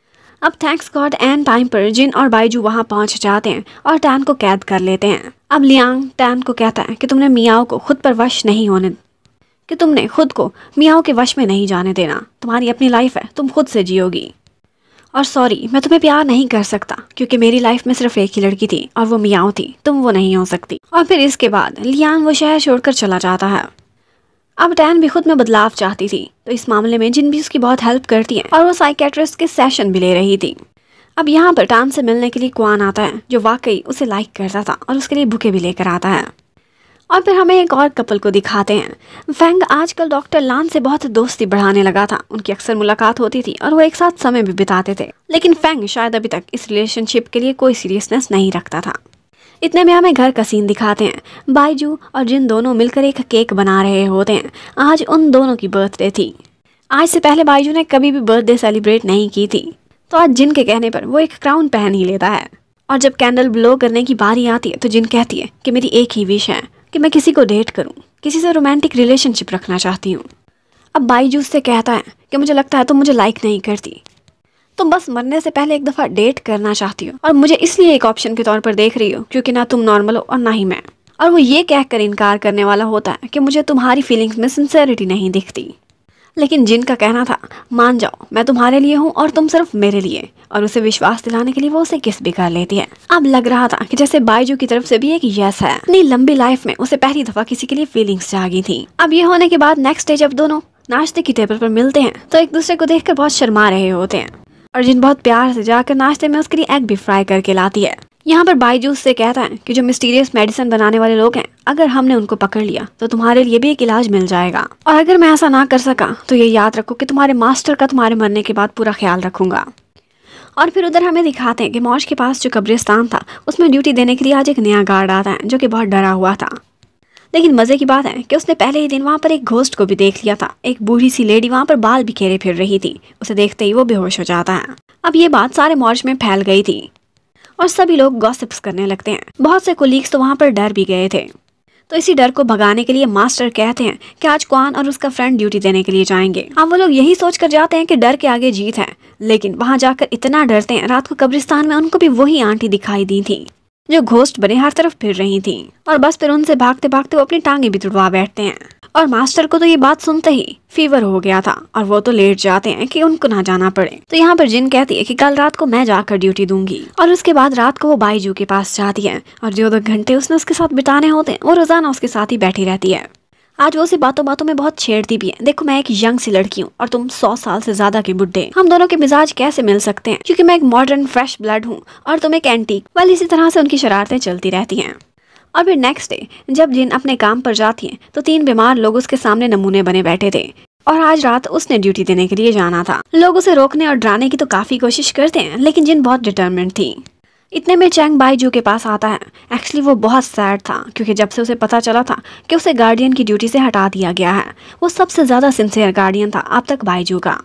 अब थैंक्स गॉड एंड टाइम पर जिन और बाइजू वहाँ पहुँच जाते हैं और टैन को कैद कर लेते हैं। अब लियांग टैन को कहता है कि तुमने मियाओ को खुद पर वश नहीं होने, कि तुमने खुद को मियाओ के वश में नहीं जाने देना। तुम्हारी अपनी लाइफ है, तुम खुद से जियोगी। और सॉरी, मैं तुम्हें प्यार नहीं कर सकता क्योंकि मेरी लाइफ में सिर्फ एक ही लड़की थी और वो मियाओ थी, तुम वो नहीं हो सकती। और फिर इसके बाद लियांग वो शहर छोड़कर चला जाता है। अब टैन भी खुद में बदलाव चाहती थी, तो इस मामले में जिन भी उसकी बहुत हेल्प करती है और वो साइकेट्रिस्ट के सेशन भी ले रही थी। अब यहाँ पर टैन से मिलने के लिए क्वान आता है जो वाकई उसे लाइक करता था और उसके लिए बुके भी लेकर आता है। और फिर हमें एक और कपल को दिखाते हैं। फेंग आजकल डॉक्टर लान से बहुत दोस्ती बढ़ाने लगा था, उनकी अक्सर मुलाकात होती थी और वो एक साथ समय भी बिताते थे। लेकिन फेंग शायद अभी तक इस रिलेशनशिप के लिए कोई सीरियसनेस नहीं रखता था। इतने में हमें घर का सीन दिखाते हैं। बाइजू और जिन दोनों मिलकर एक केक बना रहे होते हैं। आज उन दोनों की बर्थडे थी। आज से पहले बाइजू ने कभी भी बर्थडे सेलिब्रेट नहीं की थी, तो आज जिन के कहने पर वो एक क्राउन पहन ही लेता है। और जब कैंडल ब्लो करने की बारी आती है तो जिन कहती है कि मेरी एक ही विश है कि मैं किसी को डेट करूं, किसी से रोमांटिक रिलेशनशिप रखना चाहती हूँ। अब बाइजू से कहता है कि मुझे लगता है तुम मुझे लाइक नहीं करती, तुम बस मरने से पहले एक दफ़ा डेट करना चाहती हो और मुझे इसलिए एक ऑप्शन के तौर पर देख रही हो क्योंकि ना तुम नॉर्मल हो और ना ही मैं। और वो ये कहकर इनकार करने वाला होता है कि मुझे तुम्हारी फीलिंग्स में सिंसेरिटी नहीं दिखती। लेकिन जिन का कहना था मान जाओ मैं तुम्हारे लिए हूँ और तुम सिर्फ मेरे लिए, और उसे विश्वास दिलाने के लिए वो उसे किस भी कर लेती है। अब लग रहा था कि जैसे बाइजू की तरफ से भी एक यस है। अपनी लंबी लाइफ में उसे पहली दफा किसी के लिए फीलिंग्स जागी थी। अब ये होने के बाद नेक्स्ट डे जब दोनों नाश्ते की टेबल पर मिलते हैं तो एक दूसरे को देखकर बहुत शर्मा रहे होते हैं और जिन बहुत प्यार से जाकर नाश्ते में उसके लिए एग भी फ्राई करके लाती है। यहाँ पर बाइजू से कहता है कि जो मिस्टीरियस मेडिसिन बनाने वाले लोग हैं, अगर हमने उनको पकड़ लिया तो तुम्हारे लिए भी एक इलाज मिल जाएगा, और अगर मैं ऐसा ना कर सका तो ये याद रखो कि तुम्हारे मास्टर का तुम्हारे मरने के बाद पूरा ख्याल रखूंगा। और फिर उधर हमें दिखाते हैं कि मौज के पास जो कब्रिस्तान था उसमें ड्यूटी देने के लिए आज एक नया गार्ड आता है जो कि बहुत डरा हुआ था। लेकिन मजे की बात है कि उसने पहले ही दिन वहाँ पर एक घोस्ट को भी देख लिया था। एक बूढ़ी सी लेडी वहाँ पर बाल बिखेरे फिर रही थी। उसे देखते ही वो बेहोश हो जाता है। अब ये बात सारे मॉर्ज में फैल गई थी और सभी लोग गॉसिप्स करने लगते हैं। बहुत से कोलीग्स तो वहाँ पर डर भी गए थे। तो इसी डर को भगाने के लिए मास्टर कहते हैं कि आज क्वान और उसका फ्रेंड ड्यूटी देने के लिए जाएंगे। अब वो लोग यही सोच कर जाते हैं कि डर के आगे जीत है, लेकिन वहाँ जाकर इतना डरते हैं। रात को कब्रिस्तान में उनको भी वही आंटी दिखाई दी थी जो घोस्ट बने हर तरफ फिर रही थी, और बस फिर उनसे भागते भागते वो अपनी टांगे भी तुड़वा बैठते हैं। और मास्टर को तो ये बात सुनते ही फीवर हो गया था और वो तो लेट जाते हैं कि उनको ना जाना पड़े। तो यहाँ पर जिन कहती है कि कल रात को मैं जाकर ड्यूटी दूंगी, और उसके बाद रात को वो बाइजू के पास जाती है और जो 2 घंटे उसने उसके साथ बिताने होते हैं वो रोजाना उसके साथ ही बैठी रहती है। आज वो उसे बातों बातों में बहुत छेड़ती भी है। देखो मैं एक यंग सी लड़की हूँ और तुम 100 साल से ज्यादा के बुड्ढे, हम दोनों के मिजाज कैसे मिल सकते हैं, क्योंकि मैं एक मॉडर्न फ्रेश ब्लड हूँ और तुम एक एंटीक। वाली इसी तरह से उनकी शरारतें चलती रहती हैं। और फिर नेक्स्ट डे जब जिन अपने काम पर जाती है तो 3 बीमार लोग उसके सामने नमूने बने बैठे थे, और आज रात उसने ड्यूटी देने के लिए जाना था। लोग उसे रोकने और डराने की तो काफी कोशिश करते हैं, लेकिन जिन बहुत डिटर्मिन्ड थी। इतने में चैंग बाइजू के पास आता है। एक्चुअली वो बहुत सैड था क्योंकि जब से उसे पता चला था कि उसे गार्डियन की ड्यूटी से हटा दिया गया है, वो सबसे ज्यादा सिंसियर गार्डियन था अब तक बाइजू का।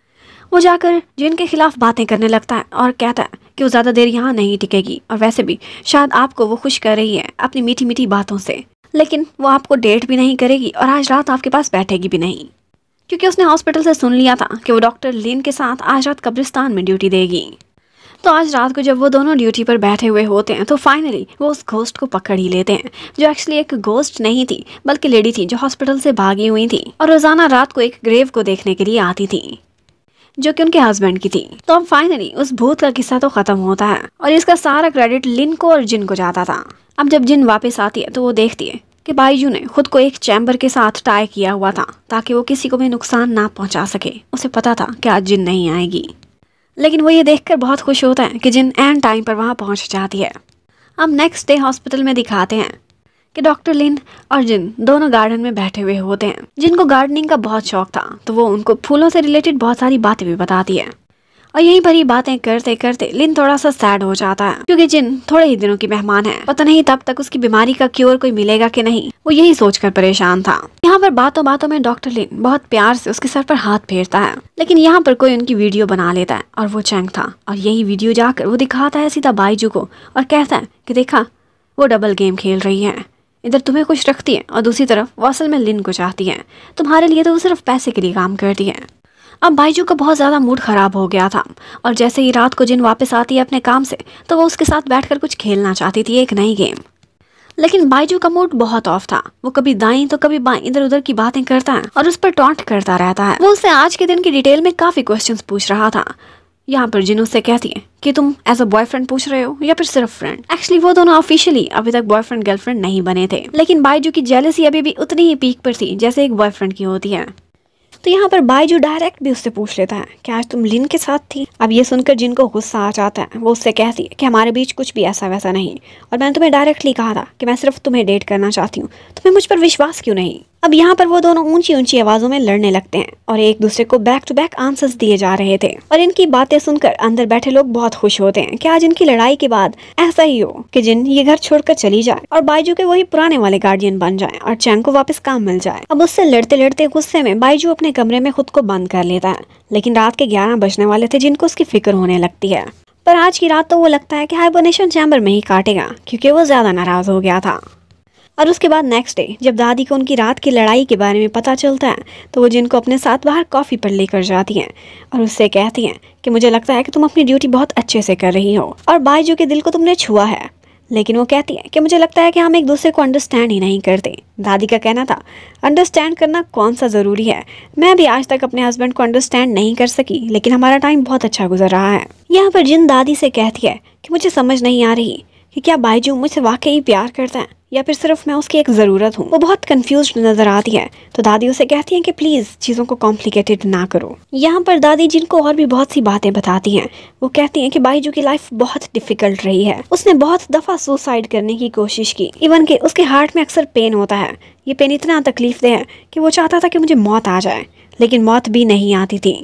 वो जाकर जिन के खिलाफ बातें करने लगता है और कहता है कि वो ज़्यादा देर यहाँ नहीं टिकेगी, और वैसे भी शायद आपको वो खुश कर रही है अपनी मीठी मीठी बातों से, लेकिन वो आपको डेट भी नहीं करेगी और आज रात आपके पास बैठेगी भी नहीं, क्योंकि उसने हॉस्पिटल से सुन लिया था कि वो डॉक्टर लिन के साथ आज रात कब्रिस्तान में ड्यूटी देगी। तो आज रात को जब वो दोनों ड्यूटी पर बैठे हुए होते हैं तो फाइनली वो उस घोस्ट को पकड़ ही लेते हैं, जो एक्चुअली एक घोस्ट नहीं थी बल्कि लेडी थी जो हॉस्पिटल से भागी हुई थी और रोजाना रात को एक ग्रेव को देखने के लिए आती थी जो कि उनके हस्बैंड की थी। तो अब फाइनली उस भूत का किस्सा तो खत्म होता है और इसका सारा क्रेडिट लिन को और जिन को जाता था। अब जब जिन वापस आती है तो वो देखती है कि बाइजू ने खुद को एक चैम्बर के साथ टाई किया हुआ था ताकि वो किसी को भी नुकसान ना पहुंचा सके। उसे पता था कि आज जिन नहीं आएगी। लेकिन वो ये देखकर बहुत खुश होता है कि जिन एंड टाइम पर वहाँ पहुँच जाती है। अब नेक्स्ट डे हॉस्पिटल में दिखाते हैं कि डॉक्टर लिन और जिन दोनों गार्डन में बैठे हुए होते हैं। जिनको गार्डनिंग का बहुत शौक था तो वो उनको फूलों से रिलेटेड बहुत सारी बातें भी बताती है। और यहीं पर ही बातें करते करते लिन थोड़ा सा सैड हो जाता है, क्योंकि जिन थोड़े ही दिनों की मेहमान है। पता नहीं तब तक उसकी बीमारी का क्योर कोई मिलेगा कि नहीं, वो यही सोचकर परेशान था। यहाँ पर बातों बातों में डॉक्टर लिन बहुत प्यार से उसके सर पर हाथ फेरता है, लेकिन यहाँ पर कोई उनकी वीडियो बना लेता है और वो चैंग था। और यही वीडियो जाकर वो दिखाता है सीधा बाइजू को और कहता है कि देखा, वो डबल गेम खेल रही है। इधर तुम्हें खुश रखती है और दूसरी तरफ वो असल में लिन को चाहती है। तुम्हारे लिए तो वो सिर्फ पैसे के लिए काम करती है। अब बाइजू का बहुत ज़्यादा मूड ख़राब हो गया था, और जैसे ही रात को जिन वापस आती है अपने काम से तो वो उसके साथ बैठकर कुछ खेलना चाहती थी, एक नई गेम। लेकिन बाइजू का मूड बहुत ऑफ था। वो कभी दाईं तो कभी बाईं इधर उधर की बातें करता है और उस पर टॉन्ट करता रहता है। वो उससे आज के दिन की डिटेल में काफ़ी क्वेश्चंस पूछ रहा था। यहाँ पर जिन उससे कहती है कि तुम एज अ बॉयफ्रेंड पूछ रहे हो या फिर सिर्फ फ्रेंड। एक्चुअली वो दोनों ऑफिशियली अभी तक बॉयफ्रेंड गर्लफ्रेंड नहीं बने थे, लेकिन बाइजू की जेलसी अभी भी उतनी ही पीक पर थी जैसे एक बॉयफ्रेंड की होती है। तो यहाँ पर बाइजू डायरेक्ट भी उससे पूछ लेता है कि आज तुम लिन के साथ थी। अब ये सुनकर जिनको गुस्सा आ जाता है, वो उससे कहती है कि हमारे बीच कुछ भी ऐसा वैसा नहीं, और मैंने तुम्हें डायरेक्टली कहा था कि मैं सिर्फ तुम्हें डेट करना चाहती हूँ, तुम्हें मुझ पर विश्वास क्यों नहीं। अब यहाँ पर वो दोनों ऊंची ऊंची आवाजों में लड़ने लगते हैं और एक दूसरे को बैक टू बैक आंसर्स दिए जा रहे थे। और इनकी बातें सुनकर अंदर बैठे लोग बहुत खुश होते हैं कि आज इनकी लड़ाई के बाद ऐसा ही हो कि जिन ये घर छोड़कर चली जाए और बाइजू के वही पुराने वाले गार्डियन बन जाए और चैंग को वापस काम मिल जाए। अब उससे लड़ते लड़ते गुस्से में बाइजू अपने कमरे में खुद को बंद कर लेता है, लेकिन रात के 11 बजने वाले थे जिनको उसकी फिक्र होने लगती है। पर आज की रात तो वो लगता है कि हाइबरनेशन चैम्बर में ही काटेगा, क्योंकि वो ज्यादा नाराज हो गया था। और उसके बाद नेक्स्ट डे जब दादी को उनकी रात की लड़ाई के बारे में पता चलता है तो वो जिनको अपने साथ बाहर कॉफ़ी पर लेकर जाती हैं और उससे कहती हैं कि मुझे लगता है कि तुम अपनी ड्यूटी बहुत अच्छे से कर रही हो और बाइजू के दिल को तुमने छुआ है। लेकिन वो कहती है कि मुझे लगता है कि हम एक दूसरे को अंडरस्टैंड ही नहीं करते। दादी का कहना था, अंडरस्टैंड करना कौन सा ज़रूरी है। मैं भी आज तक अपने हस्बैंड को अंडरस्टैंड नहीं कर सकी, लेकिन हमारा टाइम बहुत अच्छा गुजर रहा है। यहाँ पर जिन दादी से कहती है कि मुझे समझ नहीं आ रही कि क्या बाइजू मुझसे वाकई प्यार करता है या फिर सिर्फ मैं उसकी एक ज़रूरत हूँ। वो बहुत कंफ्यूज्ड नज़र आती है, तो दादी उसे कहती है कि प्लीज़ चीज़ों को कॉम्प्लिकेटेड ना करो। यहाँ पर दादी जिनको और भी बहुत सी बातें बताती हैं। वो कहती हैं कि बाइजू की लाइफ बहुत डिफ़िकल्ट रही है। उसने बहुत दफ़ा सुसाइड करने की कोशिश की, इवन कि उसके हार्ट में अक्सर पेन होता है। ये पेन इतना तकलीफ़देह है कि वो चाहता था कि मुझे मौत आ जाए, लेकिन मौत भी नहीं आती थी।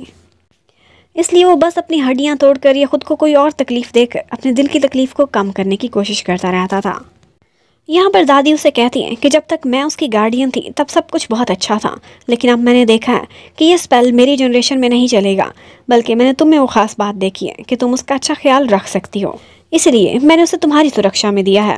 इसलिए वो बस अपनी हड्डियाँ तोड़कर या खुद को कोई और तकलीफ़ देकर अपने दिल की तकलीफ़ को कम करने की कोशिश करता रहता था। यहाँ पर दादी उसे कहती हैं कि जब तक मैं उसकी गार्डियन थी तब सब कुछ बहुत अच्छा था, लेकिन अब मैंने देखा है कि ये स्पेल मेरी जनरेशन में नहीं चलेगा, बल्कि मैंने तुम में वो ख़ास बात देखी है कि तुम उसका अच्छा ख्याल रख सकती हो, इसलिए मैंने उसे तुम्हारी सुरक्षा में दिया है।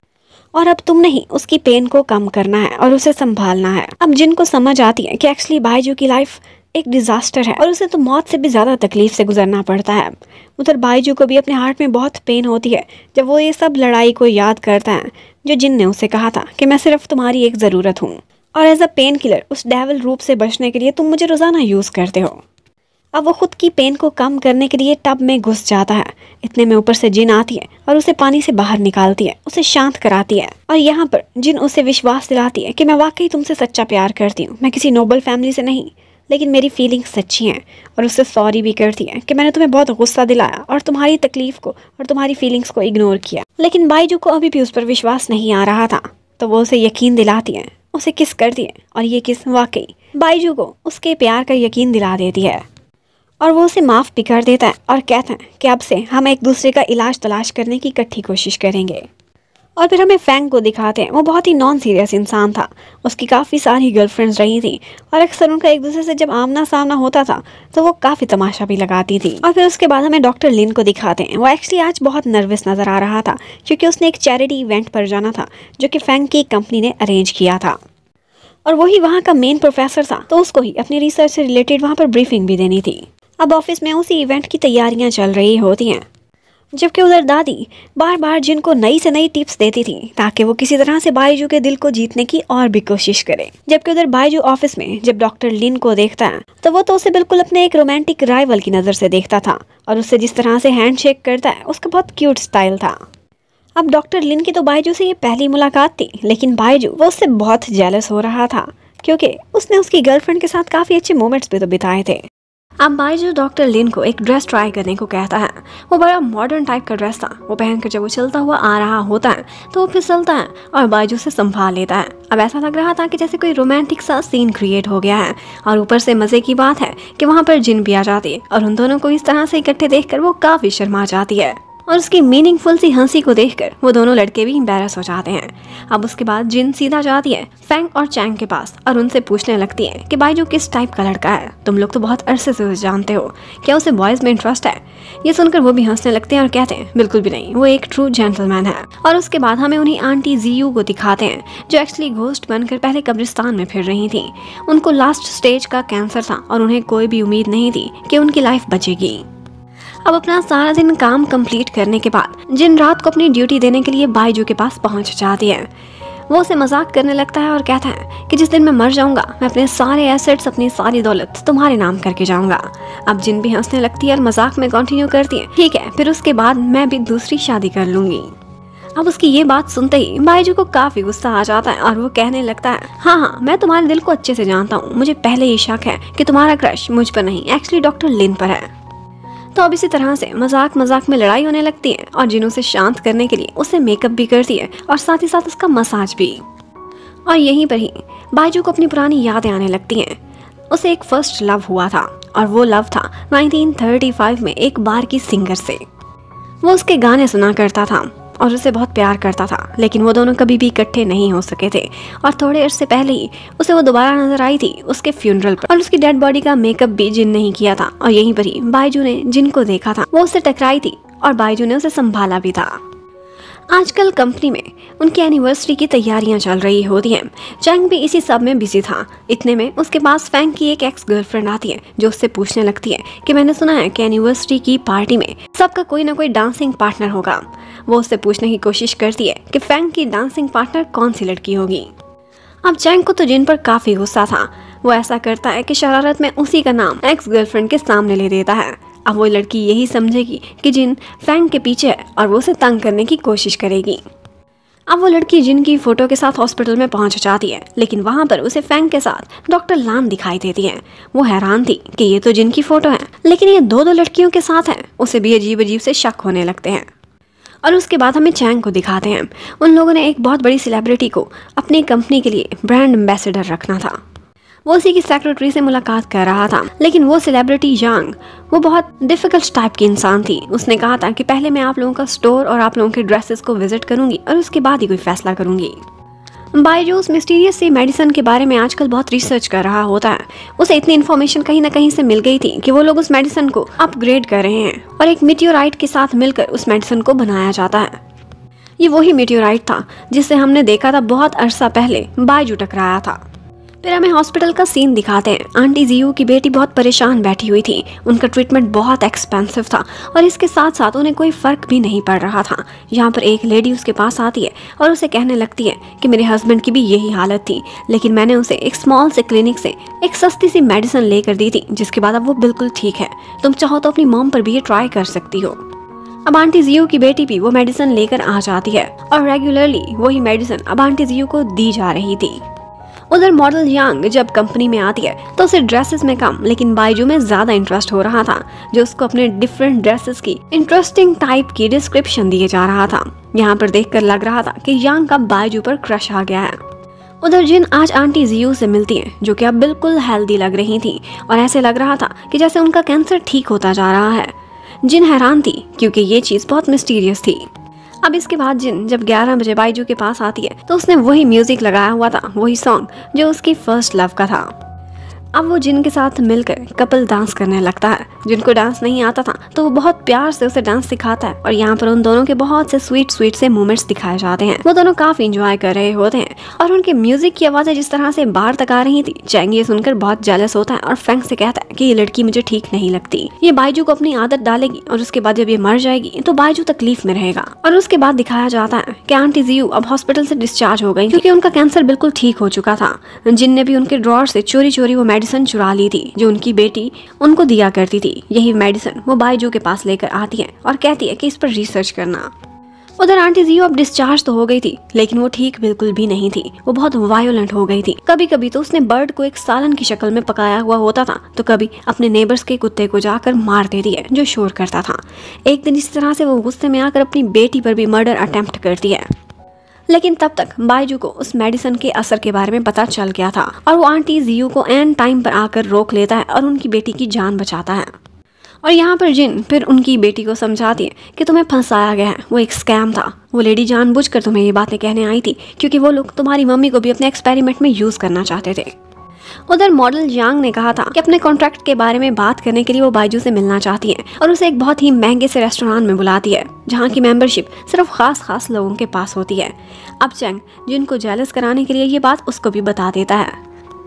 और अब तुमने ही उसकी पेन को कम करना है और उसे संभालना है। अब जिनको समझ आती है कि एक्चुअली बाइजू की लाइफ एक डिज़ास्टर है और उसे तो मौत से भी ज़्यादा तकलीफ से गुजरना पड़ता है। उधर बाइजू को भी अपने हार्ट में बहुत पेन होती है जब वो ये सब लड़ाई को याद करता है जो जिन ने उसे कहा था कि मैं सिर्फ तुम्हारी एक ज़रूरत हूँ, और एज अ पेन किलर उस डेविल रूप से बचने के लिए तुम मुझे रोज़ाना यूज़ करते हो। अब वो खुद की पेन को कम करने के लिए टब में घुस जाता है। इतने में ऊपर से जिन आती है और उसे पानी से बाहर निकालती है, उसे शांत कराती है। और यहाँ पर जिन उसे विश्वास दिलाती है कि मैं वाकई तुमसे सच्चा प्यार करती हूँ, मैं किसी नोबल फैमिली से नहीं, लेकिन मेरी फीलिंग्स सच्ची हैं। और उससे सॉरी भी करती है कि मैंने तुम्हें बहुत गुस्सा दिलाया और तुम्हारी तकलीफ को और तुम्हारी फीलिंग्स को इग्नोर किया। लेकिन बाइजू को अभी भी उस पर विश्वास नहीं आ रहा था, तो वो उसे यकीन दिलाती है, उसे किस करती है, और ये किस वाकई बाइजू को उसके प्यार का यकीन दिला देती है। और वो उसे माफ़ भी कर देता है और कहता है कि अब से हम एक दूसरे का इलाज तलाश करने की इकट्ठी कोशिश करेंगे। और फिर हमें फैंग को दिखाते हैं। वो बहुत ही नॉन सीरियस इंसान था। उसकी काफ़ी सारी गर्लफ्रेंड्स रही थी और अक्सर उनका एक दूसरे से जब आमना सामना होता था तो वो काफ़ी तमाशा भी लगाती थी। और फिर उसके बाद हमें डॉक्टर लिन को दिखाते हैं। वो एक्चुअली आज बहुत नर्वस नज़र आ रहा था क्योंकि उसने एक चैरिटी इवेंट पर जाना था जो कि फैंग की कंपनी ने अरेंज किया था, और वही वहाँ का मेन प्रोफेसर था, तो उसको ही अपनी रिसर्च से रिलेटेड वहाँ पर ब्रीफिंग भी देनी थी। अब ऑफिस में उसी इवेंट की तैयारियां चल रही होती हैं, जबकि उधर दादी बार बार जिनको नई से नई टिप्स देती थी ताकि वो किसी तरह से बाइजू के दिल को जीतने की और भी कोशिश करे। जबकि उधर बाइजू ऑफिस में जब डॉक्टर लिन को देखता है तो वो तो उसे बिल्कुल अपने एक रोमांटिक राइवल की नज़र से देखता था, और उससे जिस तरह से हैंडशेक करता है उसका बहुत क्यूट स्टाइल था। अब डॉक्टर लिन की तो बाइजू से ये पहली मुलाकात थी, लेकिन बाइजू वो उससे बहुत जेलस हो रहा था क्योंकि उसने उसकी गर्लफ्रेंड के साथ काफ़ी अच्छे मोमेंट्स भी तो बिताए थे। अब बायजू डॉक्टर लिन को एक ड्रेस ट्राई करने को कहता है। वो बड़ा मॉडर्न टाइप का ड्रेस था। वो पहनकर जब वो चलता हुआ आ रहा होता है तो वो फिसलता है और बायजू से संभाल लेता है। अब ऐसा लग रहा था कि जैसे कोई रोमांटिक सा सीन क्रिएट हो गया है। और ऊपर से मजे की बात है कि वहाँ पर जिन भी आ जाती है और उन दोनों को इस तरह से इकट्ठे देखकर वो काफी शर्मा जाती है और उसकी मीनिंगफुल सी हंसी को देखकर वो दोनों लड़के भी एम्बैरस हो जाते हैं। अब उसके बाद जिन सीधा जाती है फैंग और चैंग के पास और उनसे पूछने लगती है कि बायजू किस टाइप का लड़का है, तुम लोग तो बहुत अरसे से उसे जानते हो, क्या उसे बॉयज में इंटरेस्ट है। ये सुनकर वो भी हंसने लगते हैं और कहते हैं बिल्कुल भी नहीं, वो एक ट्रू जेंटलमैन है। और उसके बाद हमें उन्हीं आंटी जियू को दिखाते हैं जो एक्चुअली घोस्ट बनकर पहले कब्रिस्तान में फिर रही थी। उनको लास्ट स्टेज का कैंसर था और उन्हें कोई भी उम्मीद नहीं थी कि उनकी लाइफ बचेगी। अब अपना सारा दिन काम कंप्लीट करने के बाद जिन रात को अपनी ड्यूटी देने के लिए बायजू के पास पहुंच जाती है। वो उसे मजाक करने लगता है और कहता है कि जिस दिन मैं मर जाऊंगा मैं अपने सारे एसेट्स, अपनी सारी दौलत तुम्हारे नाम करके जाऊंगा। अब जिन भी हंसने लगती है और मजाक में कंटिन्यू करती है, ठीक है फिर उसके बाद मैं भी दूसरी शादी कर लूंगी। अब उसकी ये बात सुनते ही बायजू को काफी गुस्सा आ जाता है और वो कहने लगता है हाँ, मैं तुम्हारे दिल को अच्छे से जानता हूँ, मुझे पहले ही शक है कि तुम्हारा क्रश मुझ पर नहीं एक्चुअली डॉक्टर लिन पर है। तो अब इसी तरह से मजाक मजाक में लड़ाई होने लगती है और जिन उसे शांत करने के लिए उसे मेकअप भी करती है और साथ ही साथ उसका मसाज भी। और यहीं पर ही बायजू को अपनी पुरानी यादें आने लगती हैं। उसे एक फर्स्ट लव हुआ था और वो लव था 1935 में एक बार की सिंगर से। वो उसके गाने सुना करता था और उसे बहुत प्यार करता था, लेकिन वो दोनों कभी भी इकट्ठे नहीं हो सके थे। और थोड़े अरसे पहले ही उसे वो दोबारा नजर आई थी उसके फ्यूनरल पर और उसकी डेड बॉडी का मेकअप भी जिन ने ही किया था। और यहीं पर ही बायजू ने जिन को देखा था, वो उससे टकराई थी और बायजू ने उसे संभाला भी था। आजकल कंपनी में उनकी एनिवर्सरी की तैयारियां चल रही होती हैं। चैंग भी इसी सब में बिजी था। इतने में उसके पास फैंग की एक एक्स गर्लफ्रेंड आती है जो उससे पूछने लगती है कि मैंने सुना है कि एनिवर्सरी की पार्टी में सबका कोई ना कोई डांसिंग पार्टनर होगा। वो उससे पूछने की कोशिश करती है कि फैंग की डांसिंग पार्टनर कौन सी लड़की होगी। अब चैंग को तो जिन पर काफी गुस्सा था। वो ऐसा करता है कि शरारत में उसी का नाम एक्स गर्लफ्रेंड के सामने ले देता है। अब वो लड़की यही समझेगी कि जिन फैंग के पीछे है और वो उसे तंग करने की कोशिश करेगी। अब वो लड़की जिन की फोटो के साथ हॉस्पिटल में पहुंच जाती है, लेकिन वहां पर उसे फैंग के साथ डॉक्टर लान दिखाई देती है। वो हैरान थी कि ये तो जिन की फोटो है, लेकिन ये दो लड़कियों के साथ है। उसे भी अजीब अजीब से शक होने लगते हैं। और उसके बाद हमें चैंग को दिखाते हैं। उन लोगों ने एक बहुत बड़ी सेलिब्रिटी को अपनी कंपनी के लिए ब्रांड एम्बेसडर रखना था। वो उसी की सेक्रेटरी से मुलाकात कर रहा था, लेकिन वो सेलिब्रिटी यांग वो बहुत डिफिकल्ट टाइप की इंसान थी। उसने कहा था कि पहले मैं आप लोगों का स्टोर और आप लोगों के ड्रेसेस को विजिट करूंगी और उसके बाद ही कोई फैसला करूंगी। बायजू उस मिस्टीरियस सी मेडिसिन के बारे में आजकल बहुत रिसर्च कर रहा होता है। उसे इतनी इन्फॉर्मेशन कहीं ना कहीं से मिल गई थी कि वो लोग उस मेडिसिन को अपग्रेड कर रहे हैं और एक मीटियोराइट के साथ मिलकर उस मेडिसिन को बनाया जाता है। ये वही मीटियोराइट था जिसे हमने देखा था बहुत अरसा पहले बायजू टकराया था। फिर हमें हॉस्पिटल का सीन दिखाते हैं। आंटी जियू की बेटी बहुत परेशान बैठी हुई थी। उनका ट्रीटमेंट बहुत एक्सपेंसिव था और इसके साथ साथ उन्हें कोई फर्क भी नहीं पड़ रहा था। यहाँ पर एक लेडी उसके पास आती है और उसे कहने लगती है कि मेरे हस्बैंड की भी यही हालत थी, लेकिन मैंने उसे एक स्मॉल से क्लिनिक से एक सस्ती सी मेडिसिन लेकर दी थी, जिसके बाद अब वो बिल्कुल ठीक है। तुम चाहो तो अपनी मॉम पर भी ये ट्राई कर सकती हो। अब आंटी जियू की बेटी भी वो मेडिसिन लेकर आ जाती है और रेगुलरली वही मेडिसिन अब आंटी जियू को दी जा रही थी। उधर मॉडल यांग जब कंपनी में आती है तो उसे ड्रेसेस में कम लेकिन बायजू में ज्यादा इंटरेस्ट हो रहा था, जो उसको अपने डिफरेंट ड्रेसेस की इंटरेस्टिंग टाइप की डिस्क्रिप्शन दिए जा रहा था। यहाँ पर देखकर लग रहा था कि यांग का बायजू पर क्रश आ गया है। उधर जिन आज आंटी जियू से मिलती है, जो कि अब बिल्कुल हेल्दी लग रही थी और ऐसे लग रहा था कि जैसे उनका कैंसर ठीक होता जा रहा है। जिन हैरान थी क्योंकि ये चीज बहुत मिस्टीरियस थी। अब इसके बाद जिन जब 11 बजे बायजू के पास आती है तो उसने वही म्यूजिक लगाया हुआ था, वही सॉन्ग जो उसकी फर्स्ट लव का था। अब वो जिन के साथ मिलकर कपल डांस करने लगता है। जिनको डांस नहीं आता था तो वो बहुत प्यार से उसे डांस सिखाता है और यहाँ पर उन दोनों के बहुत से स्वीट से मोमेंट्स दिखाए जाते हैं। वो दोनों काफी एंजॉय कर रहे होते हैं और उनके म्यूजिक की आवाजें जिस तरह से बाहर तक आ रही थी, चैंग ये सुनकर बहुत जेलस होता है और फैंग से कहता है कि ये लड़की मुझे ठीक नहीं लगती, ये बायजू को अपनी आदत डालेगी और उसके बाद जब ये मर जाएगी तो बायजू तकलीफ में रहेगा। और उसके बाद दिखाया जाता है कि आंटी जियू अब हॉस्पिटल से डिस्चार्ज हो गई क्योंकि उनका कैंसर बिल्कुल ठीक हो चुका था। जिन ने भी उनके ड्रॉर से चोरी वो मेडिसिन चुरा ली थी जो उनकी बेटी उनको दिया करती थी। यही मेडिसिन वो बायजू के पास लेकर आती है और कहती है कि इस पर रिसर्च करना। उधर आंटी जियो अब डिस्चार्ज तो हो गई थी, लेकिन वो ठीक बिल्कुल भी नहीं थी। वो बहुत वायोलेंट हो गई थी। कभी कभी तो उसने बर्ड को एक सालन की शक्ल में पकाया हुआ होता था, तो कभी अपने नेबर्स के कुत्ते को जाकर मार देती है जो शोर करता था। एक दिन इस तरह से वो गुस्से में आकर अपनी बेटी पर भी मर्डर अटेम्प्ट करती है। लेकिन तब तक बाइजू को उस मेडिसिन के असर के बारे में पता चल गया था और वो आंटी जियो को एन टाइम पर आकर रोक लेता है और उनकी बेटी की जान बचाता है। और यहाँ पर जिन फिर उनकी बेटी को समझाती है कि तुम्हें फंसाया गया है, वो एक स्कैम था। वो लेडी जानबूझकर तुम्हें ये बातें कहने आई थी क्योंकि वो लोग तुम्हारी मम्मी को भी अपने एक्सपेरिमेंट में यूज करना चाहते थे। उधर मॉडल यांग ने कहा था कि अपने कॉन्ट्रैक्ट के बारे में बात करने के लिए वो बाइजू से मिलना चाहती है और उसे एक बहुत ही महंगे से रेस्टोरेंट में बुलाती है जहाँ की मेंबरशिप सिर्फ खास लोगों के पास होती है। अब चैंग जिन को जेलस कराने के लिए ये बात उसको भी बता देता है।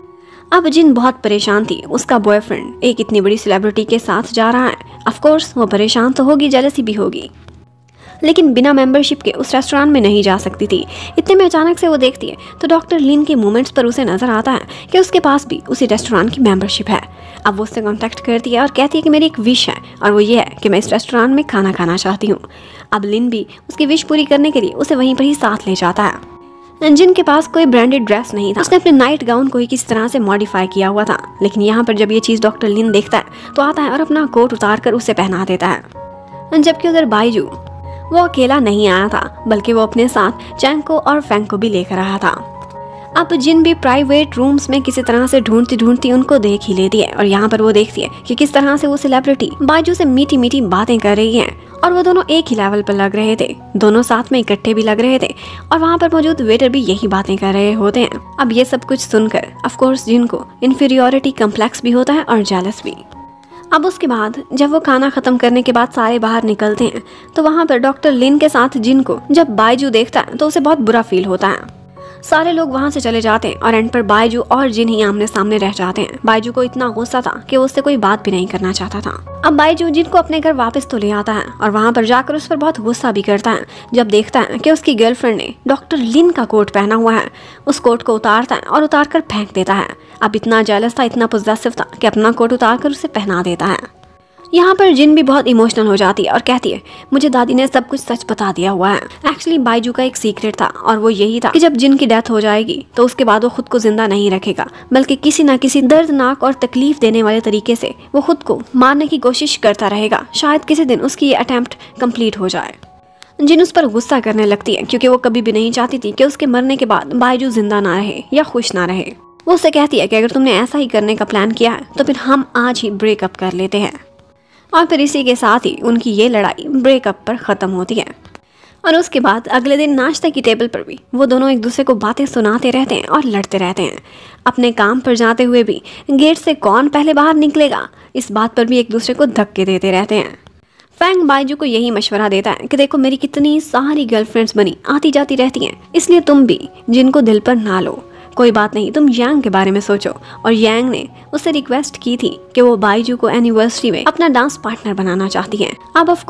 अब जिन बहुत परेशान थी। उसका बॉयफ्रेंड एक इतनी बड़ी सेलिब्रिटी के साथ जा रहा है। ऑफ कोर्स वो परेशान तो होगी, जेलसी भी होगी, लेकिन बिना मेंबरशिप के उस रेस्टोरेंट में नहीं जा सकती थी। इतने में अचानक से वो देखती है तो डॉक्टर लिन के मूवमेंट्स पर उसे नजर आता है कि उसके पास भी उसी रेस्टोरेंट की मेंबरशिप है। अब वो उससे कांटेक्ट करती है और कहती है कि मेरी एक विश है और वो ये है कि मैं इस रेस्टोरेंट में खाना खाना चाहती हूँ। अब लिन भी उसकी विश पूरी करने के लिए उसे वहीं पर ही साथ ले जाता है। जिन के पास कोई ब्रांडेड ड्रेस नहीं था। उसने अपने नाइट गाउन को ही किसी तरह से मॉडिफाई किया हुआ था, लेकिन यहाँ पर जब ये चीज़ डॉक्टर लिन देखता है तो आता है और अपना कोट उतार कर उसे पहना देता है। जबकि उधर बाइजू वो अकेला नहीं आया था, बल्कि वो अपने साथ चैंग को और फैंग को भी लेकर आया था। अब जिन भी प्राइवेट रूम्स में किसी तरह से ढूंढती उनको देख ही लेती है और यहाँ पर वो देखती है कि किस तरह से वो सेलिब्रिटी बाइजू से मीठी मीठी बातें कर रही है और वो दोनों एक ही लेवल पर लग रहे थे, दोनों साथ में इकट्ठे भी लग रहे थे और वहाँ पर मौजूद वेटर भी यही बातें कर रहे होते हैं। अब ये सब कुछ सुनकर ऑफ कोर्स जिनको इन्फीरियोरिटी कम्प्लेक्स भी होता है और जेलस भी। अब उसके बाद जब वो खाना खत्म करने के बाद सारे बाहर निकलते हैं तो वहाँ पर डॉक्टर लिन के साथ जिन को जब बाइजू देखता है तो उसे बहुत बुरा फील होता है। सारे लोग वहाँ से चले जाते हैं और एंड पर बाइजू और जिन ही आमने सामने रह जाते हैं। बाइजू को इतना गुस्सा था कि वो उससे कोई बात भी नहीं करना चाहता था। अब बाइजू जिन को अपने घर वापस तो ले आता है और वहाँ पर जाकर उस पर बहुत गुस्सा भी करता है जब देखता है कि उसकी गर्लफ्रेंड ने डॉक्टर लिन का कोट पहना हुआ है। उस कोट को उतारता है और उतार कर फेंक देता है। अब इतना जेलस था, इतना पॉसेसिव था कि अपना कोट उतार कर उसे पहना देता है। यहाँ पर जिन भी बहुत इमोशनल हो जाती है और कहती है मुझे दादी ने सब कुछ सच बता दिया हुआ है। एक्चुअली बाइजू का एक सीक्रेट था और वो यही था कि जब जिन की डेथ हो जाएगी तो उसके बाद वो खुद को जिंदा नहीं रखेगा, बल्कि किसी न किसी दर्दनाक और तकलीफ देने वाले तरीके से वो खुद को मारने की कोशिश करता रहेगा। शायद किसी दिन उसकी ये अटेम्प्ट कंप्लीट हो जाए। जिन उस पर गुस्सा करने लगती है क्योंकि वो कभी भी नहीं चाहती थी कि उसके मरने के बाद बाइजू जिंदा ना रहे या खुश ना रहे। वो उससे कहती है कि अगर तुमने ऐसा ही करने का प्लान किया है तो फिर हम आज ही ब्रेकअप कर लेते हैं। और फिर इसी के साथ ही उनकी ये लड़ाई ब्रेकअप पर ख़त्म होती है। और उसके बाद अगले दिन नाश्ते की टेबल पर भी वो दोनों एक दूसरे को बातें सुनाते रहते हैं और लड़ते रहते हैं। अपने काम पर जाते हुए भी गेट से कौन पहले बाहर निकलेगा इस बात पर भी एक दूसरे को धक्के देते रहते हैं। फैंग बाइजू को यही मशवरा देता है कि देखो मेरी कितनी सारी गर्लफ्रेंड्स बनी आती जाती रहती हैं, इसलिए तुम भी जिनको दिल पर ना लो, कोई बात नहीं, तुम यांग के बारे में सोचो। और यांग ने उससे रिक्वेस्ट की थी कि वो बाइजू को एनिवर्सरी में अपना डांस पार्टनर बनाना चाहती है। अब ऑफ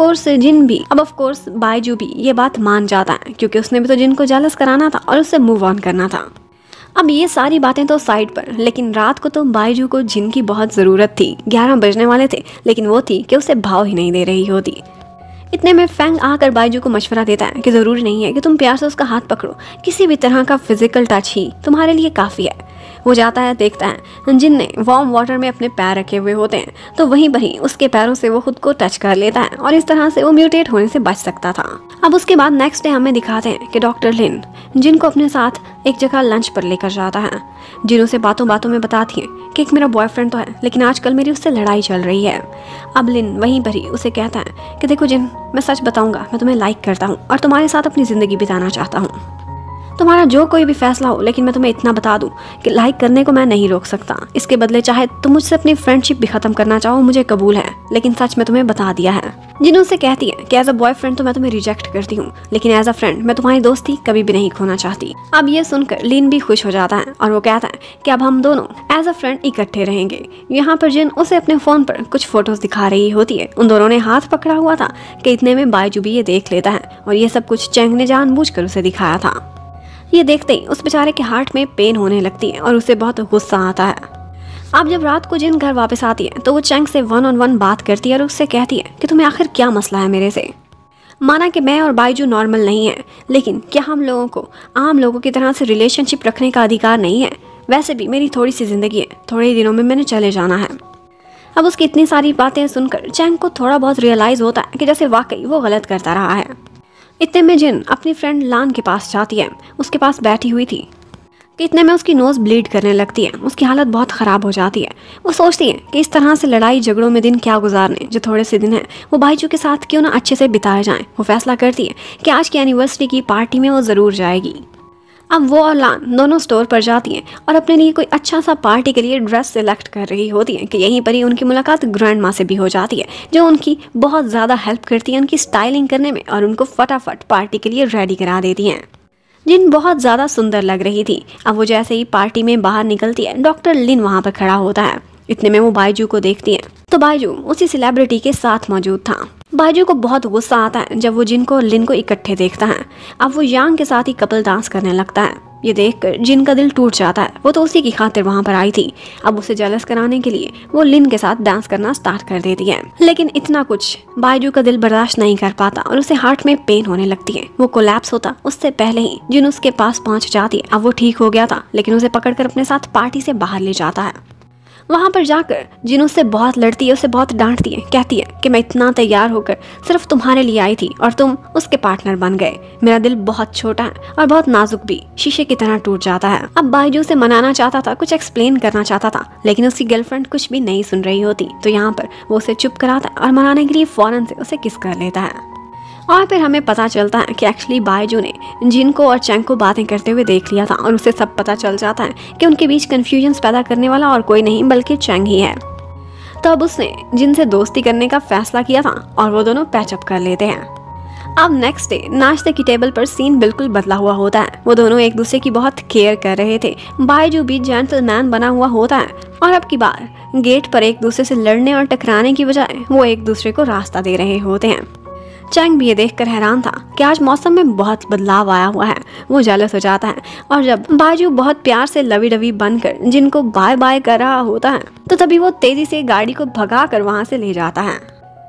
कोर्स बाइजू भी ये बात मान जाता है क्योंकि उसने भी तो जिन को जेलस कराना था और उससे मूव ऑन करना था। अब ये सारी बातें तो साइड पर, लेकिन रात को तो बाइजू को जिन की बहुत ज़रूरत थी। 11 बजने वाले थे, लेकिन वो थी कि उसे भाव ही नहीं दे रही होती। इतने में फैंग आकर बाइजू को मशवरा देता है कि ज़रूरी नहीं है कि तुम प्यार से उसका हाथ पकड़ो, किसी भी तरह का फिजिकल टच ही तुम्हारे लिए काफ़ी है। वो जाता है, देखता है जिन ने वार्म वाटर में अपने पैर रखे हुए होते हैं, तो वहीं पर ही उसके पैरों से वो खुद को टच कर लेता है और इस तरह से वो म्यूटेट होने से बच सकता था। अब उसके बाद नेक्स्ट डे हमें दिखाते हैं कि डॉक्टर लिन जिन को अपने साथ एक जगह लंच पर लेकर जाता है। जिन उसे बातों बातों में बताती है कि एक मेरा बॉयफ्रेंड तो है, लेकिन आजकल मेरी उससे लड़ाई चल रही है। अब लिन वहीं पर ही उसे कहता है कि देखो जिन, मैं सच बताऊंगा, मैं तुम्हें लाइक करता हूँ और तुम्हारे साथ अपनी ज़िंदगी बिताना चाहता हूँ। तुम्हारा जो कोई भी फैसला हो, लेकिन मैं तुम्हें इतना बता दूं कि लाइक करने को मैं नहीं रोक सकता। इसके बदले चाहे तुम मुझसे अपनी फ्रेंडशिप भी खत्म करना चाहो, मुझे कबूल है, लेकिन सच मैं तुम्हें बता दिया है। जिन उससे कहती है कि एज अ बॉयफ्रेंड तो मैं तुम्हें रिजेक्ट करती हूँ, लेकिन एज अ फ्रेंड मैं तुम्हारी दोस्ती कभी भी नहीं खोना चाहती। अब ये सुनकर लिन भी खुश हो जाता है और वो कहता है कि अब हम दोनों एज अ फ्रेंड इकट्ठे रहेंगे। यहाँ पर जिन उसे अपने फोन पर कुछ फोटोज दिखा रही होती है। उन दोनों ने हाथ पकड़ा हुआ था कि इतने में बाइजू भी ये देख लेता है और ये सब कुछ चैंग ने जानबूझकर उसे दिखाया था। ये देखते ही उस बेचारे के हार्ट में पेन होने लगती है और उसे बहुत गुस्सा आता है। अब जब रात को जिन घर वापस आती है तो वो चैंग से 1-on-1 बात करती है और उससे कहती है कि तुम्हें आखिर क्या मसला है मेरे से। माना कि मैं और बाइजू नॉर्मल नहीं है, लेकिन क्या हम लोगों को आम लोगों की तरह से रिलेशनशिप रखने का अधिकार नहीं है? वैसे भी मेरी थोड़ी सी ज़िंदगी है, थोड़े ही दिनों में मैंने चले जाना है। अब उसकी इतनी सारी बातें सुनकर चैंग को थोड़ा बहुत रियलाइज़ होता है कि जैसे वाकई वो गलत करता रहा है। इतने में जिन अपनी फ्रेंड लान के पास जाती है, उसके पास बैठी हुई थी कि इतने में उसकी नोज़ ब्लीड करने लगती है। उसकी हालत बहुत ख़राब हो जाती है। वो सोचती है कि इस तरह से लड़ाई झगड़ों में दिन क्या गुजारने, जो थोड़े से दिन हैं वो बाइजू के साथ क्यों ना अच्छे से बिताए जाएं। वो फैसला करती है कि आज की एनिवर्सरी की पार्टी में वो ज़रूर जाएगी। अब वो और लान दोनों स्टोर पर जाती हैं और अपने लिए कोई अच्छा सा पार्टी के लिए ड्रेस सिलेक्ट कर रही होती है कि यहीं पर ही उनकी मुलाकात ग्रैंड माँ से भी हो जाती है, जो उनकी बहुत ज़्यादा हेल्प करती है उनकी स्टाइलिंग करने में और उनको फटाफट पार्टी के लिए रेडी करा देती हैं। जिन बहुत ज़्यादा सुंदर लग रही थी। अब वो जैसे ही पार्टी में बाहर निकलती है, डॉक्टर लिन वहाँ पर खड़ा होता है। इतने में वो बाइजू को देखती है तो बाइजू उसी सेलिब्रिटी के साथ मौजूद था। बाइजू को बहुत गुस्सा आता है जब वो जिन को और लिन को इकट्ठे देखता है। अब वो यांग के साथ ही कपल डांस करने लगता है। ये देखकर जिन का दिल टूट जाता है। वो तो उसी की खातिर वहाँ पर आई थी। अब उसे जेलस कराने के लिए वो लिन के साथ डांस करना स्टार्ट कर देती है, लेकिन इतना कुछ बाइजू का दिल बर्दाश्त नहीं कर पाता और उसे हार्ट में पेन होने लगती है। वो कोलैप्स होता उससे पहले ही जिन उसके पास पहुँच जाती है। अब वो ठीक हो गया था, लेकिन उसे पकड़कर अपने साथ पार्टी से बाहर ले जाता है। वहाँ पर जाकर जिन उससे बहुत लड़ती है, उसे बहुत डांटती है, कहती है कि मैं इतना तैयार होकर सिर्फ तुम्हारे लिए आई थी और तुम उसके पार्टनर बन गए। मेरा दिल बहुत छोटा है और बहुत नाजुक भी, शीशे की तरह टूट जाता है। अब बाइजू से मनाना चाहता था, कुछ एक्सप्लेन करना चाहता था, लेकिन उसकी गर्लफ्रेंड कुछ भी नहीं सुन रही होती। तो यहाँ पर वो उसे चुप कराता है और मनाने के लिए फौरन से उसे किस कर लेता है। और फिर हमें पता चलता है कि एक्चुअली बाइजू ने जिन को और चैंग को बातें करते हुए देख लिया था और उसे सब पता चल जाता है कि उनके बीच कन्फ्यूजन्स पैदा करने वाला और कोई नहीं बल्कि चैंग ही है। तो अब उसने जिन से दोस्ती करने का फैसला किया था और वो दोनों पैचअप कर लेते हैं। अब नेक्स्ट डे नाश्ते की टेबल पर सीन बिल्कुल बदला हुआ होता है। वो दोनों एक दूसरे की बहुत केयर कर रहे थे। बाइजू भी जेंटलमैन बना हुआ होता है और अब की बार गेट पर एक दूसरे से लड़ने और टकराने की बजाय वो एक दूसरे को रास्ता दे रहे होते हैं। चैंग भी ये देखकर हैरान था कि आज मौसम में बहुत बदलाव आया हुआ है। वो जेलस हो जाता है और जब बाइजू बहुत प्यार से लवी डवी बनकर जिनको बाय बाय कर रहा होता है तो तभी वो तेजी से गाड़ी को भगा कर वहाँ से ले जाता है।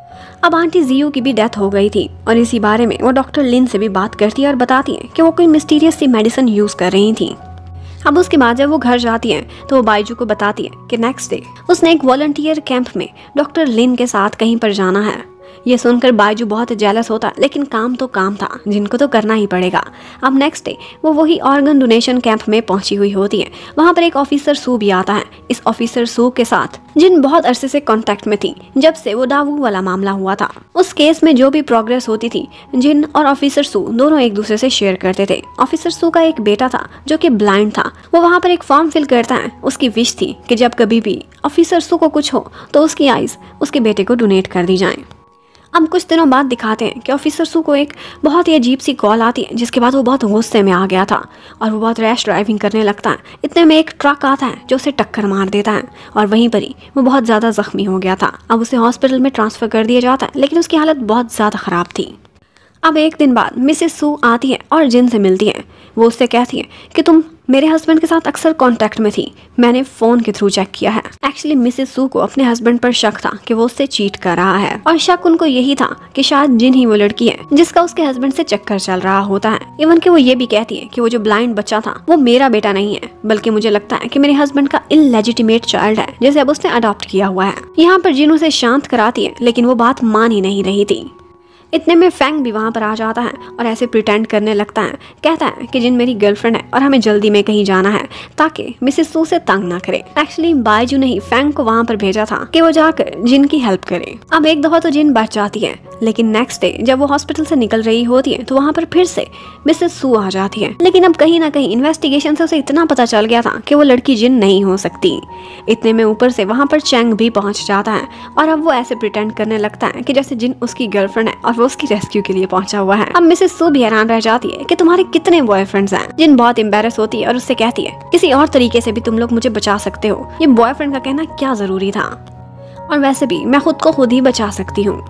अब आंटी जियो की भी डेथ हो गई थी और इसी बारे में वो डॉक्टर लिन से भी बात करती है और बताती है कि वो कोई मिस्टीरियस सी मेडिसिन यूज कर रही थी। अब उसके बाद जब वो घर जाती है तो वो बाइजू को बताती है कि नेक्स्ट डे उसने एक वॉलंटियर कैंप में डॉक्टर लिन के साथ कहीं पर जाना है। ये सुनकर बाइजू बहुत जेलस होता, लेकिन काम तो काम था, जिनको तो करना ही पड़ेगा। अब नेक्स्ट डे वो वही ऑर्गन डोनेशन कैंप में पहुंची हुई होती है। वहां पर एक ऑफिसर सू भी आता है। इस ऑफिसर सू के साथ जिन बहुत अरसे से कांटेक्ट में थी जब से वो दावू वाला मामला हुआ था। उस केस में जो भी प्रोग्रेस होती थी जिन और ऑफिसर सू दोनों एक दूसरे से शेयर करते थे। ऑफिसर सू का एक बेटा था जो कि ब्लाइंड था। वो वहाँ पर एक फॉर्म फिल करता है। उसकी विश थी कि जब कभी भी ऑफिसर सू को कुछ हो तो उसकी आइज उसके बेटे को डोनेट कर दी जाए। अब कुछ दिनों बाद दिखाते हैं कि ऑफिसर सू को एक बहुत ही अजीब सी कॉल आती है, जिसके बाद वो बहुत गुस्से में आ गया था और वो बहुत रैश ड्राइविंग करने लगता है। इतने में एक ट्रक आता है जो उसे टक्कर मार देता है और वहीं पर ही वो बहुत ज़्यादा जख्मी हो गया था। अब उसे हॉस्पिटल में ट्रांसफ़र कर दिया जाता है, लेकिन उसकी हालत बहुत ज़्यादा ख़राब थी। अब एक दिन बाद मिसेस सू आती है और जिन से मिलती है। वो उससे कहती है कि तुम मेरे हस्बैंड के साथ अक्सर कांटेक्ट में थी, मैंने फ़ोन के थ्रू चेक किया है। एक्चुअली मिसेस सू को अपने हस्बैंड पर शक था कि वो उससे चीट कर रहा है और शक उनको यही था कि शायद जिन ही वो लड़की है जिसका उसके हस्बैंड से चक्कर चल रहा होता है। इवन कि वो ये भी कहती है कि वो जो ब्लाइंड बच्चा था वो मेरा बेटा नहीं है, बल्कि मुझे लगता है कि मेरे हस्बैंड का इललेजिटिमेट चाइल्ड है जिसे अब उसने अडॉप्ट किया हुआ है। यहाँ पर जिन उसे शांत कराती है, लेकिन वो बात मान ही नहीं रही थी। इतने में फैंग भी वहाँ पर आ जाता है और ऐसे प्रिटेंड करने लगता है। कहता है कि जिन मेरी गर्लफ्रेंड है और हमें जल्दी में कहीं जाना है ताकि मिसेस सू से तंग ना करे। एक्चुअली बाइजू ने ही फैंग को वहाँ पर भेजा था कि वो जाकर जिन की हेल्प करे। अब एक दफा तो जिन बच जाती है, लेकिन नेक्स्ट डे जब वो हॉस्पिटल से निकल रही होती है तो वहाँ पर फिर से मिसेस सू आ जाती है। लेकिन अब कहीं ना कहीं इन्वेस्टिगेशन से उसे इतना पता चल गया था कि वो लड़की जिन नहीं हो सकती। इतने में ऊपर से वहाँ पर चैंग भी पहुँच जाता है और अब वो ऐसे प्रिटेंड करने लगता है कि जैसे जिन उसकी गर्लफ्रेंड है और वो उसकी रेस्क्यू के लिए पहुंचा हुआ है। अब मिसेस सू भी हैरान रह जाती है कि तुम्हारे कितने बॉयफ्रेंड्स हैं। जिन बहुत एम्बैरेस होती है और उससे कहती है किसी और तरीके से भी तुम लोग मुझे बचा सकते हो, ये बॉयफ्रेंड का कहना क्या जरूरी था, और वैसे भी मैं खुद को खुद ही बचा सकती हूँ।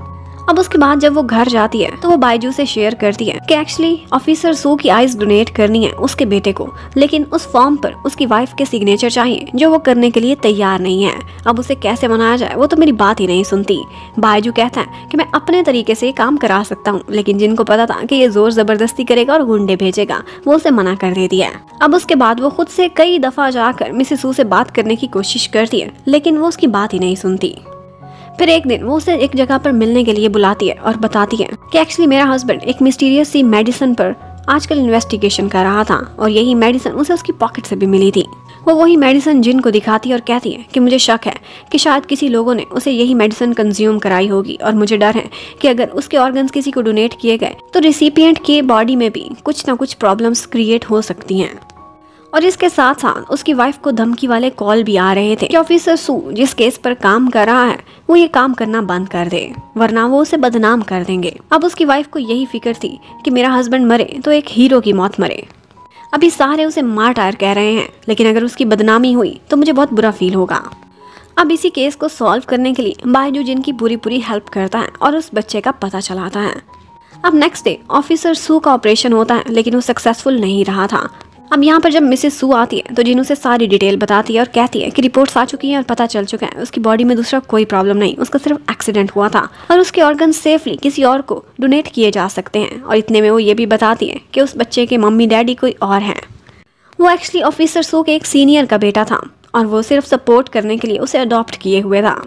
अब उसके बाद जब वो घर जाती है तो वो बायजू से शेयर करती है कि एक्चुअली ऑफिसर सू की आइज डोनेट करनी है उसके बेटे को, लेकिन उस फॉर्म पर उसकी वाइफ के सिग्नेचर चाहिए जो वो करने के लिए तैयार नहीं है। अब उसे कैसे मनाया जाए, वो तो मेरी बात ही नहीं सुनती। बायजू कहता है कि मैं अपने तरीके से काम करा सकता हूँ, लेकिन जिनको पता था कि ये जोर जबरदस्ती करेगा और गुंडे भेजेगा, वो उसे मना कर देती है। अब उसके बाद वो खुद से कई दफा जाकर मिसेस सू से बात करने की कोशिश करती है, लेकिन वो उसकी बात ही नहीं सुनती। फिर एक दिन वो उसे एक जगह पर मिलने के लिए बुलाती है और बताती है कि एक्चुअली मेरा हस्बैंड एक मिस्टीरियस सी मेडिसिन पर आजकल इन्वेस्टिगेशन कर रहा था और यही मेडिसिन उसे उसकी पॉकेट से भी मिली थी। वो वही मेडिसिन जिन को दिखाती है और कहती है कि मुझे शक है कि शायद किसी लोगों ने उसे यही मेडिसिन कंज्यूम कराई होगी और मुझे डर है कि अगर उसके ऑर्गन्स किसी को डोनेट किए गए तो रिसिपिएंट के बॉडी में भी कुछ ना कुछ प्रॉब्लम्स क्रिएट हो सकती हैं। और इसके साथ साथ उसकी वाइफ को धमकी वाले कॉल भी आ रहे थे कि ऑफिसर सू जिस केस पर काम कर रहा है वो ये काम करना बंद कर दे, वरना वो उसे बदनाम कर देंगे। अब उसकी वाइफ को यही फिक्र थी कि मेरा हस्बैंड मरे तो एक हीरो की मौत मरे। अभी सारे उसे मार्टायर कह रहे हैं, लेकिन अगर उसकी बदनामी हुई तो मुझे बहुत बुरा फील होगा। अब इसी केस को सॉल्व करने के लिए बायजू जिनकी पूरी हेल्प करता है और उस बच्चे का पता चलाता है। अब नेक्स्ट डे ऑफिसर सू का ऑपरेशन होता है, लेकिन वो सक्सेसफुल नहीं रहा था। अब यहाँ पर जब मिसेस सू आती है तो जिन उसे सारी डिटेल बताती है और कहती है कि रिपोर्ट्स आ चुकी हैं और पता चल चुका है उसकी बॉडी में दूसरा कोई प्रॉब्लम नहीं, उसका सिर्फ एक्सीडेंट हुआ था और उसके ऑर्गन सेफली किसी और को डोनेट किए जा सकते हैं। और इतने में वो ये भी बताती है कि उस बच्चे के मम्मी डैडी कोई और हैं। वो एक्चुअली ऑफिसर सू के एक सीनियर का बेटा था और वो सिर्फ सपोर्ट करने के लिए उसे अडॉप्ट किए हुए था।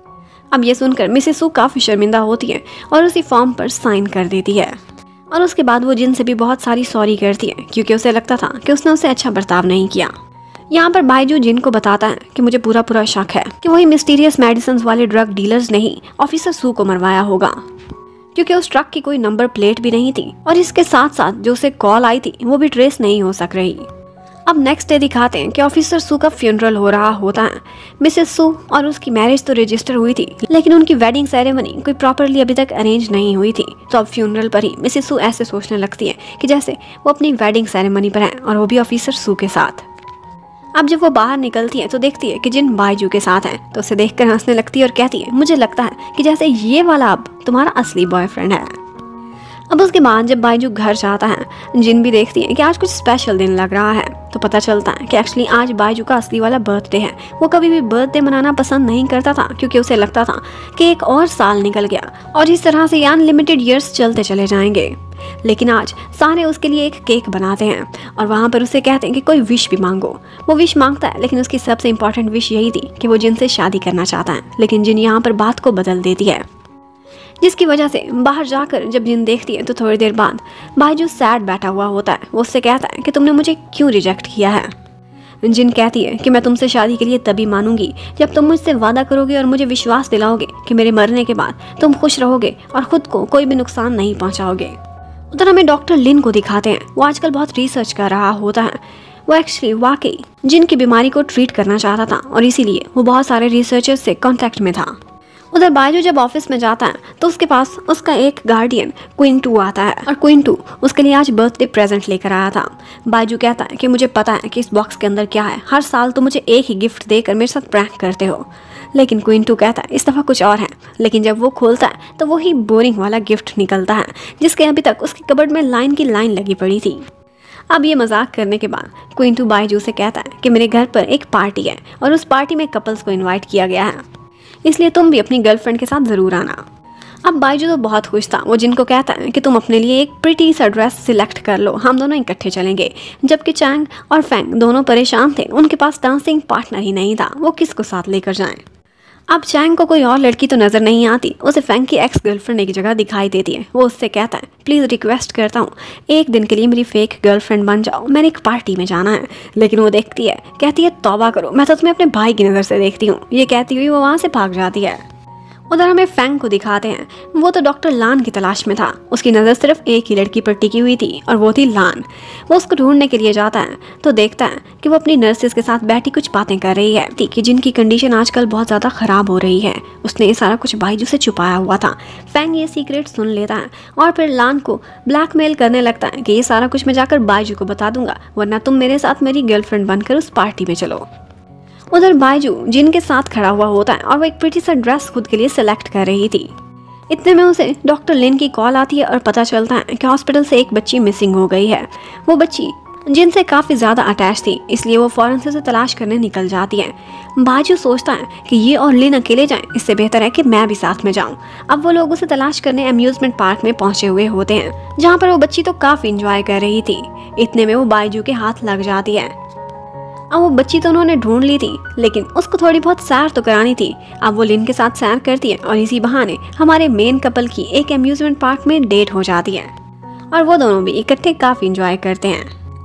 अब ये सुनकर मिसेस सू काफ़ी शर्मिंदा होती है और उसी फॉर्म पर साइन कर देती है। और उसके बाद वो जिन से भी बहुत सारी सॉरी करती है क्योंकि उसे लगता था कि उसने उसे अच्छा बर्ताव नहीं किया। यहाँ पर बायजू जिन को बताता है कि मुझे पूरा शक है कि वही मिस्टीरियस मेडिसिन वाले ड्रग डीलर्स ने ही ऑफिसर सू को मरवाया होगा, क्योंकि उस ट्रक की कोई नंबर प्लेट भी नहीं थी और इसके साथ साथ जो उसे कॉल आई थी वो भी ट्रेस नहीं हो सक रही। अब नेक्स्ट डे दिखाते हैं कि ऑफिसर सू का फ्यूनरल हो रहा होता है। मिसेस सू और उसकी मैरिज तो रजिस्टर हुई थी, लेकिन उनकी वेडिंग सेरेमनी कोई प्रॉपरली अभी तक अरेंज नहीं हुई थी। तो अब फ्यूनरल पर ही मिसेस सू ऐसे सोचने लगती है कि जैसे वो अपनी वेडिंग सेरेमनी पर है और वो भी ऑफिसर सू के साथ। अब जब वो बाहर निकलती है तो देखती है कि जिन बायजू के साथ है, तो उसे देखकर हंसने लगती है और कहती है मुझे लगता है कि जैसे ये वाला अब तुम्हारा असली बॉयफ्रेंड है। अब उसके बाद जब बायजू घर जाता है, जिन भी देखती है कि आज कुछ स्पेशल दिन लग रहा है, तो पता चलता है कि एक्चुअली आज बायजू का असली वाला बर्थडे है। वो कभी भी बर्थडे मनाना पसंद नहीं करता था क्योंकि उसे लगता था कि एक और साल निकल गया और इस तरह से अनलिमिटेड ईयर्स चलते चले जाएंगे। लेकिन आज सारे उसके लिए एक केक बनाते हैं और वहाँ पर उसे कहते हैं कि कोई विश भी मांगो। वो विश मांगता है, लेकिन उसकी सबसे इम्पोर्टेंट विश यही थी कि वो जिन से शादी करना चाहता है। लेकिन जिन यहाँ पर बात को बदल देती है, जिसकी वजह से बाहर जाकर जब जिन देखती है तो थोड़ी देर बाद बायजू सैड बैठा हुआ होता है। वो उससे कहता है कि तुमने मुझे क्यों रिजेक्ट किया है। जिन कहती है कि मैं तुमसे शादी के लिए तभी मानूंगी जब तुम मुझसे वादा करोगे और मुझे विश्वास दिलाओगे कि मेरे मरने के बाद तुम खुश रहोगे और खुद को कोई भी नुकसान नहीं पहुंचाओगे। उधर हमें डॉक्टर लिन को दिखाते हैं। वो आजकल बहुत रिसर्च कर रहा होता है। वो एक्चुअली वाकई जिन की बीमारी को ट्रीट करना चाहता था और इसीलिए वो बहुत सारे रिसर्चर्स से कांटेक्ट में था। उधर बायजू जब ऑफिस में जाता है तो उसके पास उसका एक गार्डियन क्वीन टू आता है और क्वीन टू उसके लिए आज बर्थडे प्रेजेंट लेकर आया था। बायजू कहता है कि मुझे पता है कि इस बॉक्स के अंदर क्या है, हर साल तो मुझे एक ही गिफ्ट देकर मेरे साथ प्रैंक करते हो। लेकिन क्वीन टू कहता है इस दफ़ा कुछ और है। लेकिन जब वो खोलता है तो वही बोरिंग वाला गिफ्ट निकलता है जिसके अभी तक उसकी कबर्ड में लाइन की लाइन लगी पड़ी थी। अब ये मजाक करने के बाद क्वीन टू बायजू से कहता है कि मेरे घर पर एक पार्टी है और उस पार्टी में कपल्स को इन्वाइट किया गया है, इसलिए तुम भी अपनी गर्लफ्रेंड के साथ ज़रूर आना। अब बायजू तो बहुत खुश था। वो जिनको कहता है कि तुम अपने लिए एक प्रिटी सा ड्रेस सिलेक्ट कर लो, हम दोनों इकट्ठे चलेंगे। जबकि चैंग और फैंग दोनों परेशान थे, उनके पास डांसिंग पार्टनर ही नहीं था, वो किसको साथ लेकर जाएं। अब चैंग को कोई और लड़की तो नज़र नहीं आती, उसे फैंग की एक्स गर्लफ्रेंड एक जगह दिखाई देती है। वो उससे कहता है प्लीज़ रिक्वेस्ट करता हूँ एक दिन के लिए मेरी फेक गर्लफ्रेंड बन जाओ, मैंने एक पार्टी में जाना है। लेकिन वो देखती है, कहती है तौबा करो, मैं तो तुम्हें अपने भाई की नज़र से देखती हूँ। ये कहती हुई वो वहाँ से भाग जाती है। उधर हमें फैंग को दिखाते हैं। वो तो डॉक्टर लान की तलाश में था। उसकी नज़र सिर्फ एक ही लड़की पर टिकी हुई थी और वो थी लान। वो उसको ढूंढने के लिए जाता है तो देखता है कि वो अपनी नर्सेस के साथ बैठी कुछ बातें कर रही है कि जिनकी कंडीशन आजकल बहुत ज़्यादा ख़राब हो रही है। उसने ये सारा कुछ बायजू से छुपाया हुआ था। फैंग ये सीक्रेट सुन लेता है और फिर लान को ब्लैकमेल करने लगता है कि ये सारा कुछ मैं जाकर बायजू को बता दूंगा, वरना तुम मेरे साथ मेरी गर्लफ्रेंड बनकर उस पार्टी में चलो। उधर बायजू जिनके साथ खड़ा हुआ होता है और वो एक प्रिटी सा ड्रेस खुद के लिए सिलेक्ट कर रही थी। इतने में उसे डॉक्टर लिन की कॉल आती है और पता चलता है कि हॉस्पिटल से एक बच्ची मिसिंग हो गई है। वो बच्ची जिनसे काफ़ी ज़्यादा अटैच थी, इसलिए वो फ़ौरन से उसे तलाश करने निकल जाती है। बाजू सोचता है कि ये और लिन अकेले जाएं, इससे बेहतर है कि मैं भी साथ में जाऊं। अब वो लोग उसे तलाश करने अम्यूज़मेंट पार्क में पहुंचे हुए होते हैं, जहां पर वो बच्ची तो काफ़ी इंजॉय कर रही थी। इतने में वो बाजू के हाथ लग जाती है। अब वो बच्ची तो उन्होंने ढूंढ ली थी, लेकिन उसको थोड़ी बहुत सैर तो करानी थी। अब वो लिन के साथ सैर करती है और इसी बहाने हमारे मेन कपल की एक अम्यूज़मेंट पार्क में डेट हो जाती है और वो दोनों भी इकट्ठे काफ़ी इंजॉय करते हैं।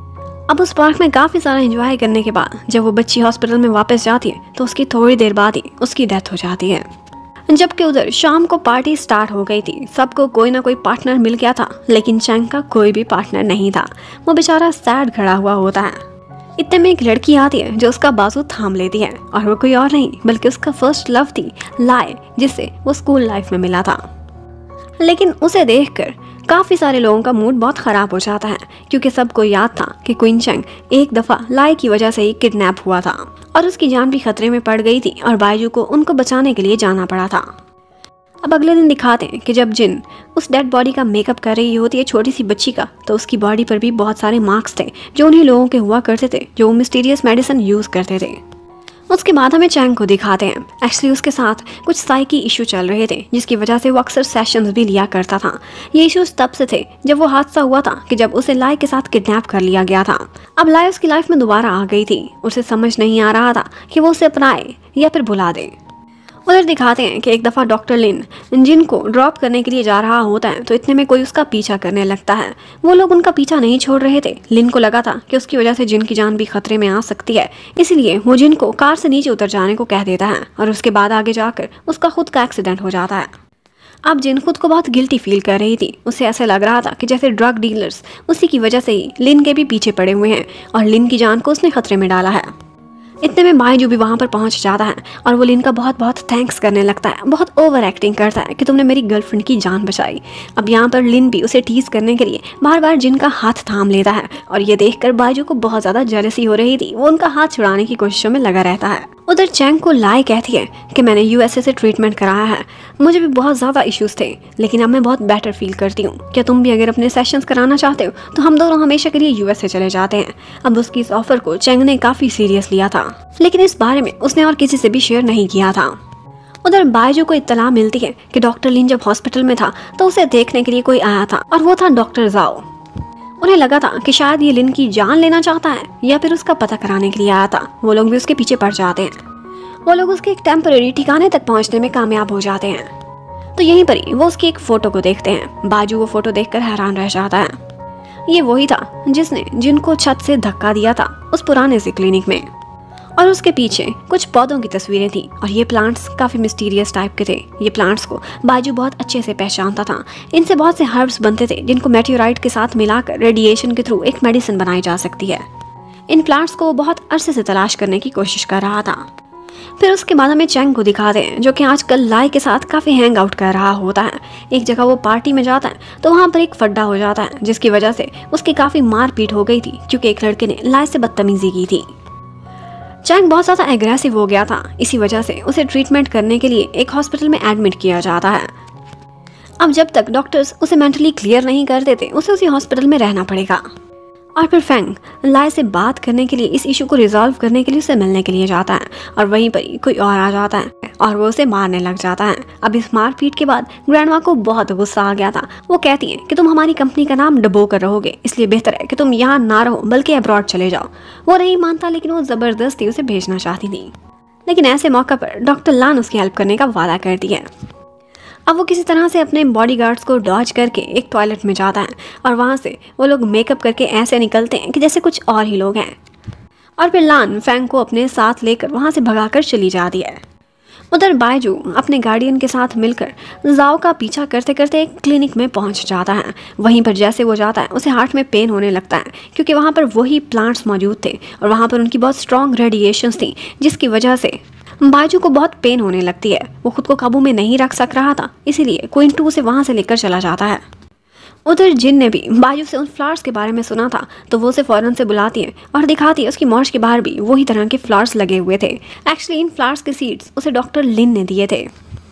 अब उस पार्क में काफ़ी सारा एंजॉय करने के बाद जब वो बच्ची हॉस्पिटल में वापस जाती है तो उसकी थोड़ी देर बाद ही उसकी डेथ हो जाती है। जबकि उधर शाम को पार्टी स्टार्ट हो गई थी, सबको कोई ना कोई पार्टनर मिल गया था, लेकिन चैंग का कोई भी पार्टनर नहीं था। वो बेचारा सैड खड़ा हुआ होता है। इतने में एक लड़की आती है जो उसका बाजू थाम लेती है और वो कोई और नहीं बल्कि उसका फर्स्ट लव थी, लाए, जिससे वो स्कूल लाइफ में मिला था। लेकिन उसे देखकर काफ़ी सारे लोगों का मूड बहुत ख़राब हो जाता है, क्योंकि सबको याद था कि क्वीन चैंग एक दफ़ा लाई की वजह से ही किडनैप हुआ था और उसकी जान भी खतरे में पड़ गई थी और बायजू को उनको बचाने के लिए जाना पड़ा था। अब अगले दिन दिखाते हैं कि जब जिन उस डेड बॉडी का मेकअप कर रही होती है छोटी सी बच्ची का, तो उसकी बॉडी पर भी बहुत सारे मार्क्स थे जो उन्हीं लोगों के हुआ करते थे जो मिस्टीरियस मेडिसिन यूज़ करते थे। उसके बाद हमें चैंग को दिखाते हैं। एक्चुअली उसके साथ कुछ साइकी इशू चल रहे थे, जिसकी वजह से वो अक्सर सेशंस भी लिया करता था। ये इश्यूज तब से थे जब वो हादसा हुआ था कि जब उसे लाई के साथ किडनैप कर लिया गया था। अब लाई उसकी लाइफ में दोबारा आ गई थी। उसे समझ नहीं आ रहा था कि वो उसे अपनाए या फिर भुला दे। उधर दिखाते हैं कि एक दफ़ा डॉक्टर लिन जिन को ड्रॉप करने के लिए जा रहा होता है, तो इतने में कोई उसका पीछा करने लगता है। वो लोग उनका पीछा नहीं छोड़ रहे थे। लिन को लगा था कि उसकी वजह से जिन की जान भी खतरे में आ सकती है, इसलिए वो जिन को कार से नीचे उतर जाने को कह देता है और उसके बाद आगे जाकर उसका खुद का एक्सीडेंट हो जाता है। अब जिन खुद को बहुत गिल्टी फील कर रही थी। उसे ऐसा लग रहा था कि जैसे ड्रग डीलर्स उसी की वजह से ही लिन के भी पीछे पड़े हुए हैं और लिन की जान को उसने खतरे में डाला है। इतने में बायजू भी वहाँ पर पहुँच जाता है और वो लिन का बहुत बहुत थैंक्स करने लगता है, बहुत ओवर एक्टिंग करता है कि तुमने मेरी गर्लफ्रेंड की जान बचाई। अब यहाँ पर लिन भी उसे टीज करने के लिए बार बार जिन का हाथ थाम लेता है और ये देखकर बायजू को बहुत ज़्यादा जेलसी हो रही थी। वो उनका हाथ छुड़ाने की कोशिशों में लगा रहता है। उधर चैंग को लाई कहती है कि मैंने यूएसए से ट्रीटमेंट कराया है, मुझे भी बहुत ज़्यादा इश्यूज थे, लेकिन अब मैं बहुत बेटर फील करती हूँ। क्या तुम भी अगर अपने सेशंस कराना चाहते हो तो हम दोनों हमेशा के लिए यूएसए चले जाते हैं। अब उसकी इस ऑफर को चैंग ने काफ़ी सीरियस लिया था, लेकिन इस बारे में उसने और किसी से भी शेयर नहीं किया था। उधर बायजू को इत्तला मिलती है कि डॉक्टर लिन जब हॉस्पिटल में था तो उसे देखने के लिए कोई आया था और वो था डॉक्टर जाओ। उन्हें लगा था कि शायद ये लिन की जान लेना चाहता है या फिर उसका पता कराने के लिए आया था। वो लोग भी उसके पीछे पड़ जाते हैं। वो लोग उसके एक टेम्परेरी ठिकाने तक पहुंचने में कामयाब हो जाते हैं। तो यहीं पर ही वो उसकी एक फोटो को देखते हैं। बाजू वो फोटो देखकर हैरान रह जाता है। ये वही था जिसने जिनको छत से धक्का दिया था उस पुराने से क्लिनिक में, और उसके पीछे कुछ पौधों की तस्वीरें थी और ये प्लांट्स काफ़ी मिस्टीरियस टाइप के थे। ये प्लांट्स को बाजू बहुत अच्छे से पहचानता था। इनसे बहुत से हर्ब्स बनते थे जिनको मेटेओराइट के साथ मिलाकर रेडिएशन के थ्रू एक मेडिसिन बनाई जा सकती है। इन प्लांट्स को वो बहुत अरसे से तलाश करने की कोशिश कर रहा था। फिर उसके बाद हमें चैंग को दिखाते हैं जो कि आजकल लाई के साथ काफ़ी हैंग आउट कर रहा होता है। एक जगह वो पार्टी में जाता है तो वहाँ पर एक फड्डा हो जाता है, जिसकी वजह से उसकी काफ़ी मारपीट हो गई थी क्योंकि एक लड़के ने लाई से बदतमीजी की थी। चैंग बहुत ज़्यादा एग्रेसिव हो गया था, इसी वजह से उसे ट्रीटमेंट करने के लिए एक हॉस्पिटल में एडमिट किया जाता है। अब जब तक डॉक्टर्स उसे मेंटली क्लियर नहीं कर देते उसे उसी हॉस्पिटल में रहना पड़ेगा। और फिर फैंग लाई से बात करने के लिए, इस इशू को रिजॉल्व करने के लिए उसे मिलने के लिए जाता है और वहीं पर ही कोई और आ जाता है और वो उसे मारने लग जाता है। अब इस मारपीट के बाद ग्रैंडमा को बहुत गुस्सा आ गया था। वो कहती है कि तुम हमारी कंपनी का नाम डबो कर रहोगे, इसलिए बेहतर है कि तुम यहाँ ना रहो बल्कि अब्रॉड चले जाओ। वो नहीं मानता, लेकिन वो ज़बरदस्ती उसे भेजना चाहती थी। लेकिन ऐसे मौका पर डॉक्टर लान उसकी हेल्प करने का वादा करती है। अब वो किसी तरह से अपने बॉडीगार्ड्स को डॉज करके एक टॉयलेट में जाता है और वहाँ से वो लोग मेकअप करके ऐसे निकलते हैं कि जैसे कुछ और ही लोग हैं। और फिर लान फैंग को अपने साथ लेकर वहाँ से भगाकर चली जाती है। उधर बायजू अपने गार्डियन के साथ मिलकर जाओ का पीछा करते करते एक क्लिनिक में पहुँच जाता है। वहीं पर जैसे वो जाता है उसे हार्ट में पेन होने लगता है क्योंकि वहाँ पर वही प्लांट्स मौजूद थे और वहाँ पर उनकी बहुत स्ट्रॉन्ग रेडिएशंस थी, जिसकी वजह से बायजू को बहुत पेन होने लगती है। वो खुद को काबू में नहीं रख सक रहा था, इसीलिए क्वीन टू उसे वहाँ से लेकर चला जाता है। उधर जिन ने भी बायजू से उन फ्लावर्स के बारे में सुना था तो वो उसे फौरन से बुलाती है और दिखाती है उसकी मॉर्च के बाहर भी वही तरह के फ्लावर्स लगे हुए थे। एक्चुअली इन फ्लावर्स के सीड्स उसे डॉक्टर लिन ने दिए थे।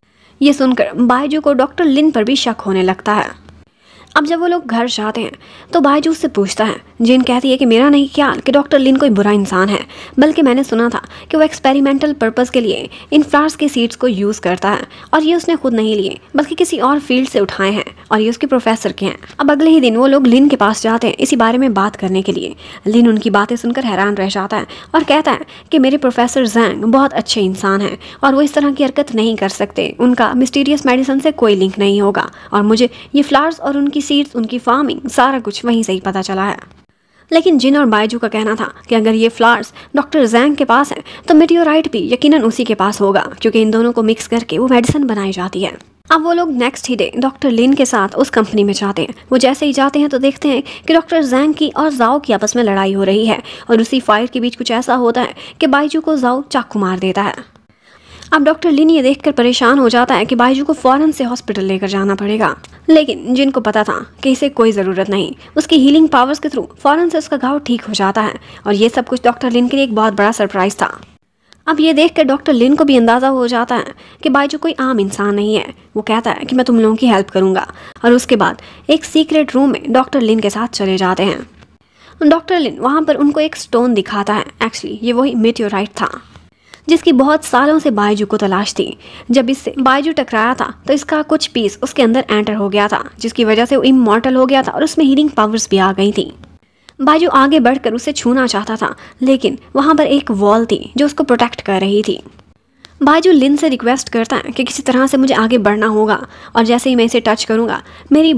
ये सुनकर बायजू को डॉक्टर लिन पर भी शक होने लगता है। अब जब वो लोग घर जाते हैं तो बायजू उससे पूछता है। जिन कहती है कि मेरा नहीं ख्याल कि डॉक्टर लिन कोई बुरा इंसान है, बल्कि मैंने सुना था कि वो एक्सपेरिमेंटल पर्पस के लिए इन फ्लावर्स के सीड्स को यूज़ करता है और ये उसने खुद नहीं लिए बल्कि किसी और फील्ड से उठाए हैं और ये उसके प्रोफेसर के हैं। अब अगले ही दिन वो लोग लिन के पास जाते हैं इसी बारे में बात करने के लिए। लिन उनकी बातें सुनकर हैरान रह जाता है और कहता है कि मेरे प्रोफेसर जैंग बहुत अच्छे इंसान हैं और वो इस तरह की हरकत नहीं कर सकते, उनका मिस्टीरियस मेडिसिन से कोई लिंक नहीं होगा और मुझे ये फ्लावर्स और उनकी सीड्स, उनकी फार्मिंग, सारा कुछ वहीं से ही पता चला है। लेकिन जिन और बायजू का कहना था कि अगर ये फ्लावर्स डॉक्टर जैंग के पास हैं तो मेटियोराइट भी यकीनन उसी के पास होगा, क्योंकि इन दोनों को मिक्स करके वो मेडिसिन बनाई जाती है। अब वो लोग नेक्स्ट ही डे डॉक्टर लिन के साथ उस कंपनी में जाते हैं। वो जैसे ही जाते हैं तो देखते हैं कि डॉक्टर जैंग की और जाओ की आपस में लड़ाई हो रही है और उसी फाइट के बीच कुछ ऐसा होता है कि बायजू को जाओ चाकू मार देता है। अब डॉक्टर लिन ये देखकर परेशान हो जाता है कि बायजू को फौरन से हॉस्पिटल लेकर जाना पड़ेगा, लेकिन जिनको पता था कि इसे कोई ज़रूरत नहीं, उसकी हीलिंग पावर्स के थ्रू फौरन से उसका घाव ठीक हो जाता है और ये सब कुछ डॉक्टर लिन के लिए एक बहुत बड़ा सरप्राइज था। अब ये देखकर डॉक्टर लिन को भी अंदाज़ा हो जाता है कि बायजू कोई आम इंसान नहीं है। वो कहता है कि मैं तुम लोगों की हेल्प करूँगा और उसके बाद एक सीक्रेट रूम में डॉक्टर लिन के साथ चले जाते हैं। डॉक्टर लिन वहाँ पर उनको एक स्टोन दिखाता है। एक्चुअली ये वही मेटियोराइट था जिसकी बहुत सालों से बायजू को तलाश थी। जब इससे बायजू टकराया था तो इसका कुछ पीस उसके अंदर एंटर हो गया था, जिसकी वजह से वो इमॉर्टल हो गया था और उसमें हीलिंग पावर्स भी आ गई थी। बायजू आगे बढ़कर उसे छूना चाहता था, लेकिन वहाँ पर एक वॉल थी जो उसको प्रोटेक्ट कर रही थी। बायजू लिन से रिक्वेस्ट करता है कि किसी तरह से मुझे आगे बढ़ना होगा और जैसे ही मैं इसे टच करूँगा मेरी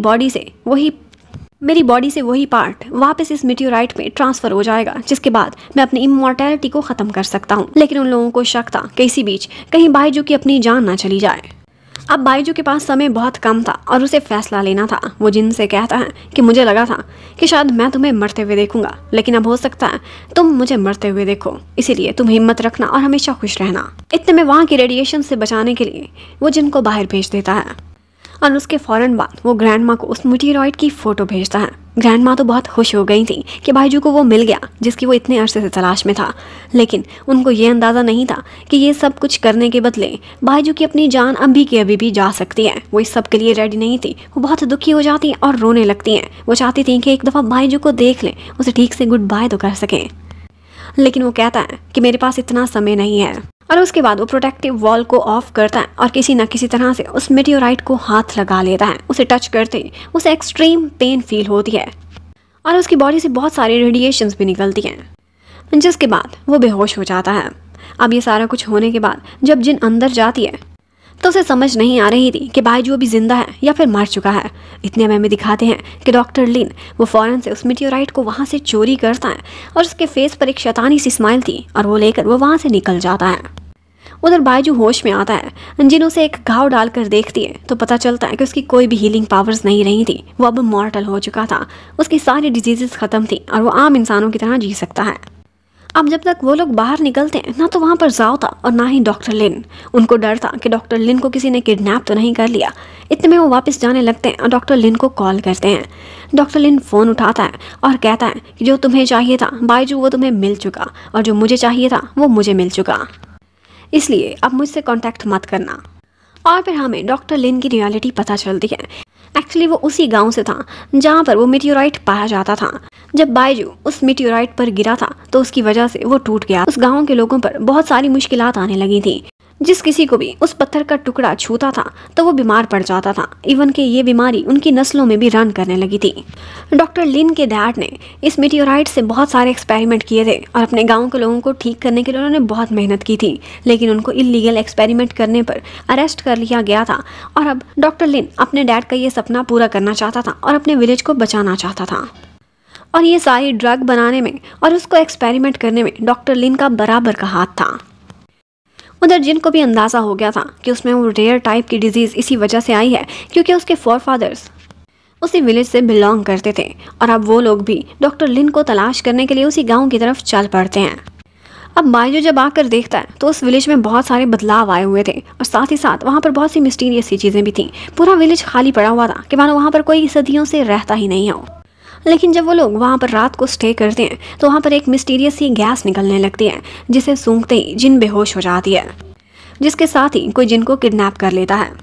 बॉडी से वही पार्ट वापस इस मेटियोराइट में ट्रांसफर हो जाएगा, जिसके बाद मैं अपनी इमॉर्टैलिटी को ख़त्म कर सकता हूँ। लेकिन उन लोगों को शक था कि इसी बीच कहीं बायजू की अपनी जान ना चली जाए। अब बायजू के पास समय बहुत कम था और उसे फैसला लेना था। वो जिन से कहता है कि मुझे लगा था कि शायद मैं तुम्हें मरते हुए देखूंगा, लेकिन अब हो सकता है तुम मुझे मरते हुए देखो, इसीलिए तुम हिम्मत रखना और हमेशा खुश रहना। इतने में वहाँ की रेडिएशन से बचाने के लिए वो जिन को बाहर भेज देता है और उसके फ़ौरन बाद वो ग्रैंड माँ को उस मेटियोराइट की फ़ोटो भेजता है। ग्रैंड माँ तो बहुत खुश हो गई थी कि बायजू को वो मिल गया जिसकी वो इतने अरसे से तलाश में था, लेकिन उनको ये अंदाज़ा नहीं था कि ये सब कुछ करने के बदले बायजू की अपनी जान अभी के अभी भी जा सकती है। वो इस सब के लिए रेडी नहीं थी। वो बहुत दुखी हो जाती हैं और रोने लगती हैं। वो चाहती थी कि एक दफ़ा बायजू को देख लें, उसे ठीक से गुड बाय तो कर सकें, लेकिन वो कहता है कि मेरे पास इतना समय नहीं है। और उसके बाद वो प्रोटेक्टिव वॉल को ऑफ करता है और किसी न किसी तरह से उस मेटियोराइट को हाथ लगा लेता है। उसे टच करते ही उसे एक्सट्रीम पेन फील होती है और उसकी बॉडी से बहुत सारी रेडिएशंस भी निकलती हैं, जिसके बाद वो बेहोश हो जाता है। अब ये सारा कुछ होने के बाद जब जिन अंदर जाती है तो उसे समझ नहीं आ रही थी कि बायजू अभी जिंदा है या फिर मर चुका है। इतने में दिखाते हैं कि डॉक्टर लिन वो फ़ौरन से उस मेटियोराइट को वहाँ से चोरी करता है और उसके फेस पर एक शैतानी सी स्माइल थी और वो लेकर वो वहाँ से निकल जाता है। उधर बायजू होश में आता है। जिन उसे एक घाव डालकर देखती है तो पता चलता है कि उसकी कोई भी हीलिंग पावर्स नहीं रही थी। वो अब मॉर्टल हो चुका था, उसकी सारी डिजीजेस ख़त्म थी और वो आम इंसानों की तरह जी सकता है। अब जब तक वो लोग बाहर निकलते हैं ना तो वहाँ पर जाओ था और ना ही डॉक्टर लिन। उनको डर था कि डॉक्टर लिन को किसी ने किडनैप तो नहीं कर लिया। इतने में वो वापस जाने लगते हैं और डॉक्टर लिन को कॉल करते हैं। डॉक्टर लिन फ़ोन उठाता है और कहता है कि जो तुम्हें चाहिए था बायजू वो तुम्हें मिल चुका और जो मुझे चाहिए था वो मुझे मिल चुका, इसलिए अब मुझसे कांटेक्ट मत करना। और फिर हमें डॉक्टर लिन की रियलिटी पता चलती है। एक्चुअली वो उसी गांव से था जहाँ पर वो मेटियोराइट पाया जाता था। जब बायजू उस मेटियोराइट पर गिरा था तो उसकी वजह से वो टूट गया। उस गांव के लोगों पर बहुत सारी मुश्किलात आने लगी थी। जिस किसी को भी उस पत्थर का टुकड़ा छूता था तो वो बीमार पड़ जाता था। इवन कि ये बीमारी उनकी नस्लों में भी रन करने लगी थी। डॉक्टर लिन के डैड ने इस मेटियोराइट से बहुत सारे एक्सपेरिमेंट किए थे और अपने गांव के लोगों को ठीक करने के लिए उन्होंने बहुत मेहनत की थी, लेकिन उनको इलीगल एक्सपेरिमेंट करने पर अरेस्ट कर लिया गया था। और अब डॉक्टर लिन अपने डैड का ये सपना पूरा करना चाहता था और अपने विलेज को बचाना चाहता था। और ये सारी ड्रग बनाने में और उसको एक्सपेरिमेंट करने में डॉक्टर लिन का बराबर का हाथ था। उधर जिन को भी अंदाज़ा हो गया था कि उसमें वो रेयर टाइप की डिजीज़ इसी वजह से आई है क्योंकि उसके फोरफादर्स उसी विलेज से बिलोंग करते थे। और अब वो लोग भी डॉक्टर लिन को तलाश करने के लिए उसी गांव की तरफ चल पड़ते हैं। अब बायजू जब आकर देखता है तो उस विलेज में बहुत सारे बदलाव आए हुए थे और साथ ही साथ वहाँ पर बहुत सी मिस्टीरियस सी चीज़ें भी थीं। पूरा विलेज खाली पड़ा हुआ था कि मानो वहाँ पर कोई सदियों से रहता ही नहीं हो। लेकिन जब वो लोग वहाँ पर रात को स्टे करते हैं तो वहाँ पर एक मिस्टीरियस सी गैस निकलने लगती है जिसे सूंघते ही जिन बेहोश हो जाती है, जिसके साथ ही कोई जिन को किडनैप कर लेता है।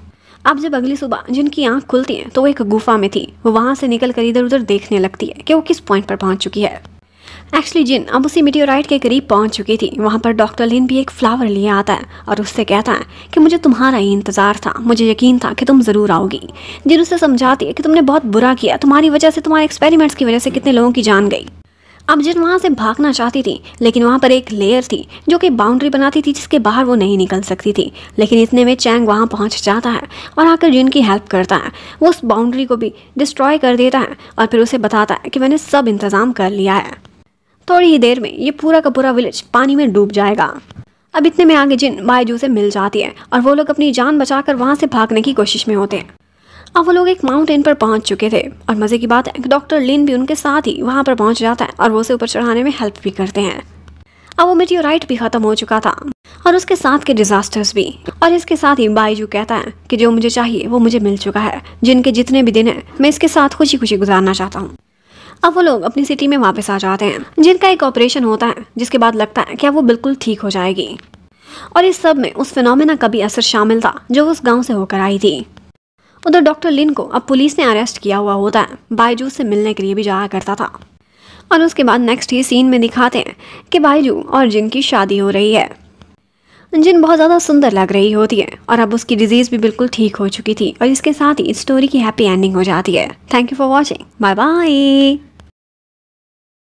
अब जब अगली सुबह जिनकी आंख खुलती है तो वो एक गुफा में थी। वो वहां से निकल कर इधर उधर देखने लगती है कि वो किस पॉइंट पर पहुंच चुकी है। एक्चुअली जिन अब उसी मीटियोराइट के करीब पहुंच चुकी थी। वहां पर डॉक्टर लिन भी एक फ्लावर लिए आता है और उससे कहता है कि मुझे तुम्हारा ही इंतजार था, मुझे यकीन था कि तुम जरूर आओगी। जिन उससे समझाती है कि तुमने बहुत बुरा किया, तुम्हारी वजह से, तुम्हारे एक्सपेरिमेंट्स की वजह से कितने लोगों की जान गई। अब जिन वहां से भागना चाहती थी, लेकिन वहां पर एक लेयर थी जो कि बाउंड्री बनाती थी जिसके बाहर वो नहीं निकल सकती थी। लेकिन इतने में चैंग वहां पहुंच जाता है और आकर जिन की हेल्प करता है। वो उस बाउंड्री को भी डिस्ट्रॉय कर देता है और फिर उसे बताता है कि मैंने सब इंतजाम कर लिया है। थोड़ी ही देर में ये पूरा का पूरा विलेज पानी में डूब जाएगा। अब इतने में आगे जिन बायजू से मिल जाती है और वो लोग अपनी जान बचाकर वहां से भागने की कोशिश में होते हैं। अब वो लोग एक माउंटेन पर पहुंच चुके थे और मजे की बात है कि डॉक्टर लिन भी उनके साथ ही वहां पर पहुंच जाता है और वो उसे ऊपर चढ़ाने में हेल्प भी करते हैं। अब वो मीटियोराइट भी खत्म हो चुका था और उसके साथ के डिजास्टर्स भी। और इसके साथ ही बायजू कहता है कि जो मुझे चाहिए वो मुझे मिल चुका है। जिनके जितने भी दिन है मैं इसके साथ खुशी खुशी गुजारना चाहता हूँ। अब वो लोग अपनी सिटी में वापस आ जाते हैं। जिनका एक ऑपरेशन होता है जिसके बाद लगता है कि अब वो बिल्कुल ठीक हो जाएगी। और इस सब में उस फिनोमेना का भी असर शामिल था जो उस गांव से होकर आई थी। उधर डॉक्टर लिन को अब पुलिस ने अरेस्ट किया हुआ होता है। बायजू से मिलने के लिए भी जाया करता था। और उसके बाद नेक्स्ट ही सीन में दिखाते हैं कि बायजू और जिन की शादी हो रही है। जिन बहुत ज़्यादा सुंदर लग रही होती है और अब उसकी डिजीज़ भी बिल्कुल ठीक हो चुकी थी और इसके साथ ही स्टोरी की हैप्पी एंडिंग हो जाती है। Thank you for watching, bye bye.